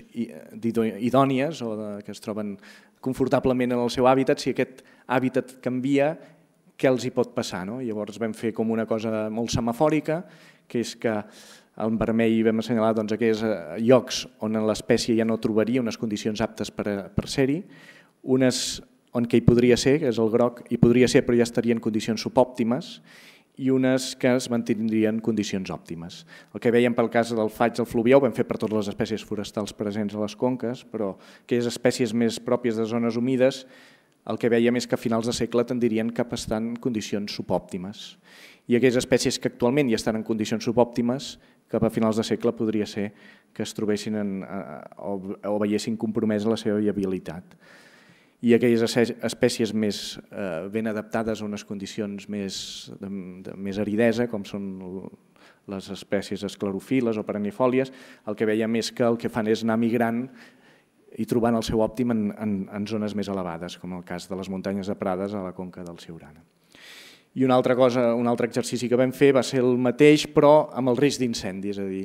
idònies o de, que es troben confortablement en el seu hàbitat, si aquest hàbitat canvia, què els hi pot passar. No? Llavors vam fer com una cosa molt semafòrica, que és que en vermell vam assenyalar doncs, aquells llocs on l'espècie ja no trobaria unes condicions aptes per, per ser-hi, unes on que hi podria ser, que és el groc, hi podria ser però ja estaria en condicions subòptimes, i unes que es mantindrien condicions òptimes. El que veiem pel cas del faig del fluvià ho vam fer per totes les espècies forestals presents a les conques, però aquelles espècies més pròpies de zones humides, el que veiem és que a finals de segle tendirien cap a estar en condicions subòptimes. I aquelles espècies que actualment ja estan en condicions subòptimes, cap a finals de segle podria ser que es trobessin en, o, o veiessin compromesa la seva viabilitat. I aquelles espècies més eh, ben adaptades a unes condicions més, de, de, més aridesa, com són les espècies esclerofíles o perennifòlies, el que veiem és que el que fan és anar migrant i trobant el seu òptim en, en, en zones més elevades, com el cas de les muntanyes de Prades a la conca del Siurana. I una altra cosa, un altre exercici que vam fer va ser el mateix, però amb el risc d'incendi, és a dir,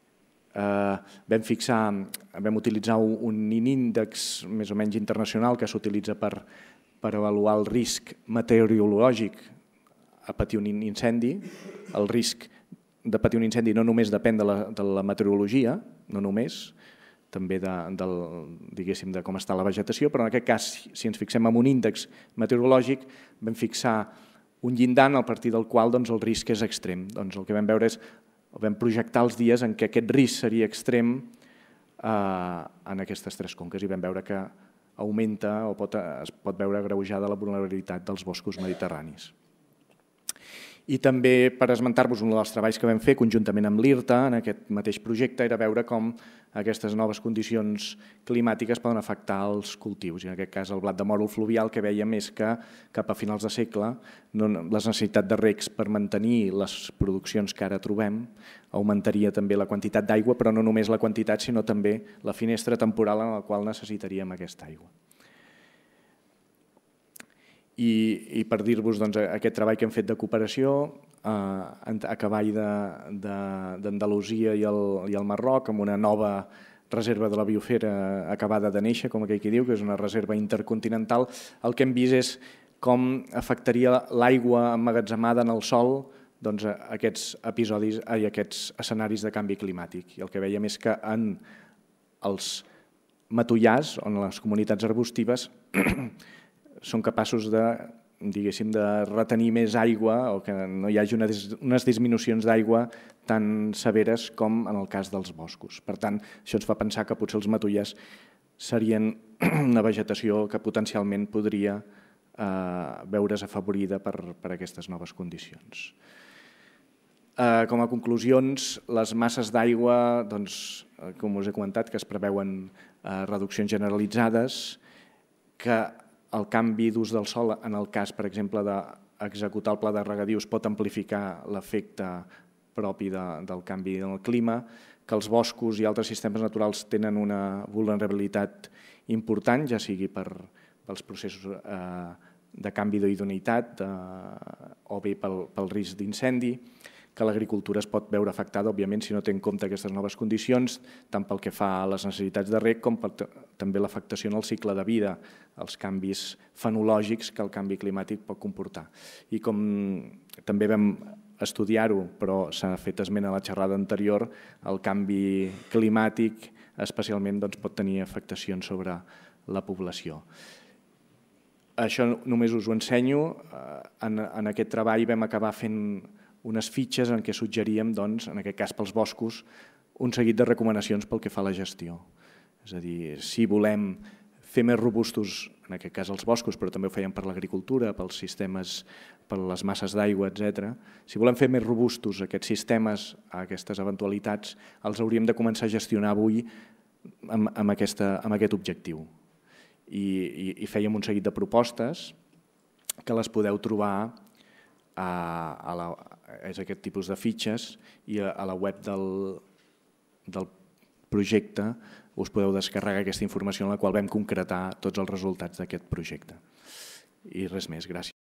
eh, vam fixar, vam utilitzar un índex més o menys internacional que s'utilitza per, per avaluar el risc meteorològic a patir un incendi. El risc de patir un incendi no només depèn de la, de la meteorologia, no només, també de, del, diguéssim, de com està la vegetació, però en aquest cas, si ens fixem en un índex meteorològic, vam fixar un llindar a partir del qual doncs, el risc és extrem. Doncs el que vam veure és, vam projectar els dies en què aquest risc seria extrem eh, en aquestes tres conques i vam veure que augmenta o pot, es pot veure agreujada la vulnerabilitat dels boscos mediterranis. I també, per esmentar-vos, un dels treballs que vam fer conjuntament amb l'I R T A en aquest mateix projecte era veure com aquestes noves condicions climàtiques poden afectar els cultius. I en aquest cas, el blat de moro fluvial, que veiem és que cap a finals de segle les necessitats de regs per mantenir les produccions que ara trobem augmentaria també la quantitat d'aigua, però no només la quantitat, sinó també la finestra temporal en la qual necessitaríem aquesta aigua. I, i per dir-vos doncs, aquest treball que hem fet de cooperació eh, a cavall d'Andalusia i, el, i el Marroc amb una nova reserva de la biosfera acabada de néixer, com aquell que diu, que és una reserva intercontinental, el que hem vist és com afectaria l'aigua emmagatzemada en el sòl doncs, aquests episodis i aquests escenaris de canvi climàtic. I el que veiem és que en els matollars, on les comunitats arbustives, són capaços de, diguéssim, de retenir més aigua o que no hi hagi unes disminucions d'aigua tan severes com en el cas dels boscos. Per tant, això ens fa pensar que potser els matollars serien una vegetació que potencialment podria eh, veure's afavorida per, per aquestes noves condicions. Eh, com a conclusions, les masses d'aigua, doncs, com us he comentat, que es preveuen eh, reduccions generalitzades, que el canvi d'ús del sòl, en el cas, per exemple, d'executar el pla de regadius, pot amplificar l'efecte propi de, del canvi en el clima, que els boscos i altres sistemes naturals tenen una vulnerabilitat important, ja sigui per, pels processos eh, de canvi d'idoneïtat o bé pel, pel risc d'incendi, que l'agricultura es pot veure afectada, òbviament, si no té en compte aquestes noves condicions, tant pel que fa a les necessitats de reg com per també l'afectació en el cicle de vida, els canvis fenològics que el canvi climàtic pot comportar. I com també vam estudiar-ho, però s'ha fet esment a la xerrada anterior, el canvi climàtic especialment doncs, pot tenir afectacions sobre la població. Això només us ho ensenyo. En, en aquest treball vam acabar fent unes fitxes en què suggeríem, doncs, en aquest cas pels boscos, un seguit de recomanacions pel que fa a la gestió. És a dir, si volem fer més robustos, en aquest cas els boscos, però també ho feien per l'agricultura, pels sistemes, per les masses d'aigua, etcètera. Si volem fer més robustos aquests sistemes, aquestes eventualitats, els hauríem de començar a gestionar avui amb, amb, aquesta, amb aquest objectiu. I, i, i fèiem un seguit de propostes que les podeu trobar a, a la, és aquest tipus de fitxes i a, a la web del, del projecte us podeu descarregar aquesta informació en la qual vam concretar tots els resultats d'aquest projecte. I res més, gràcies.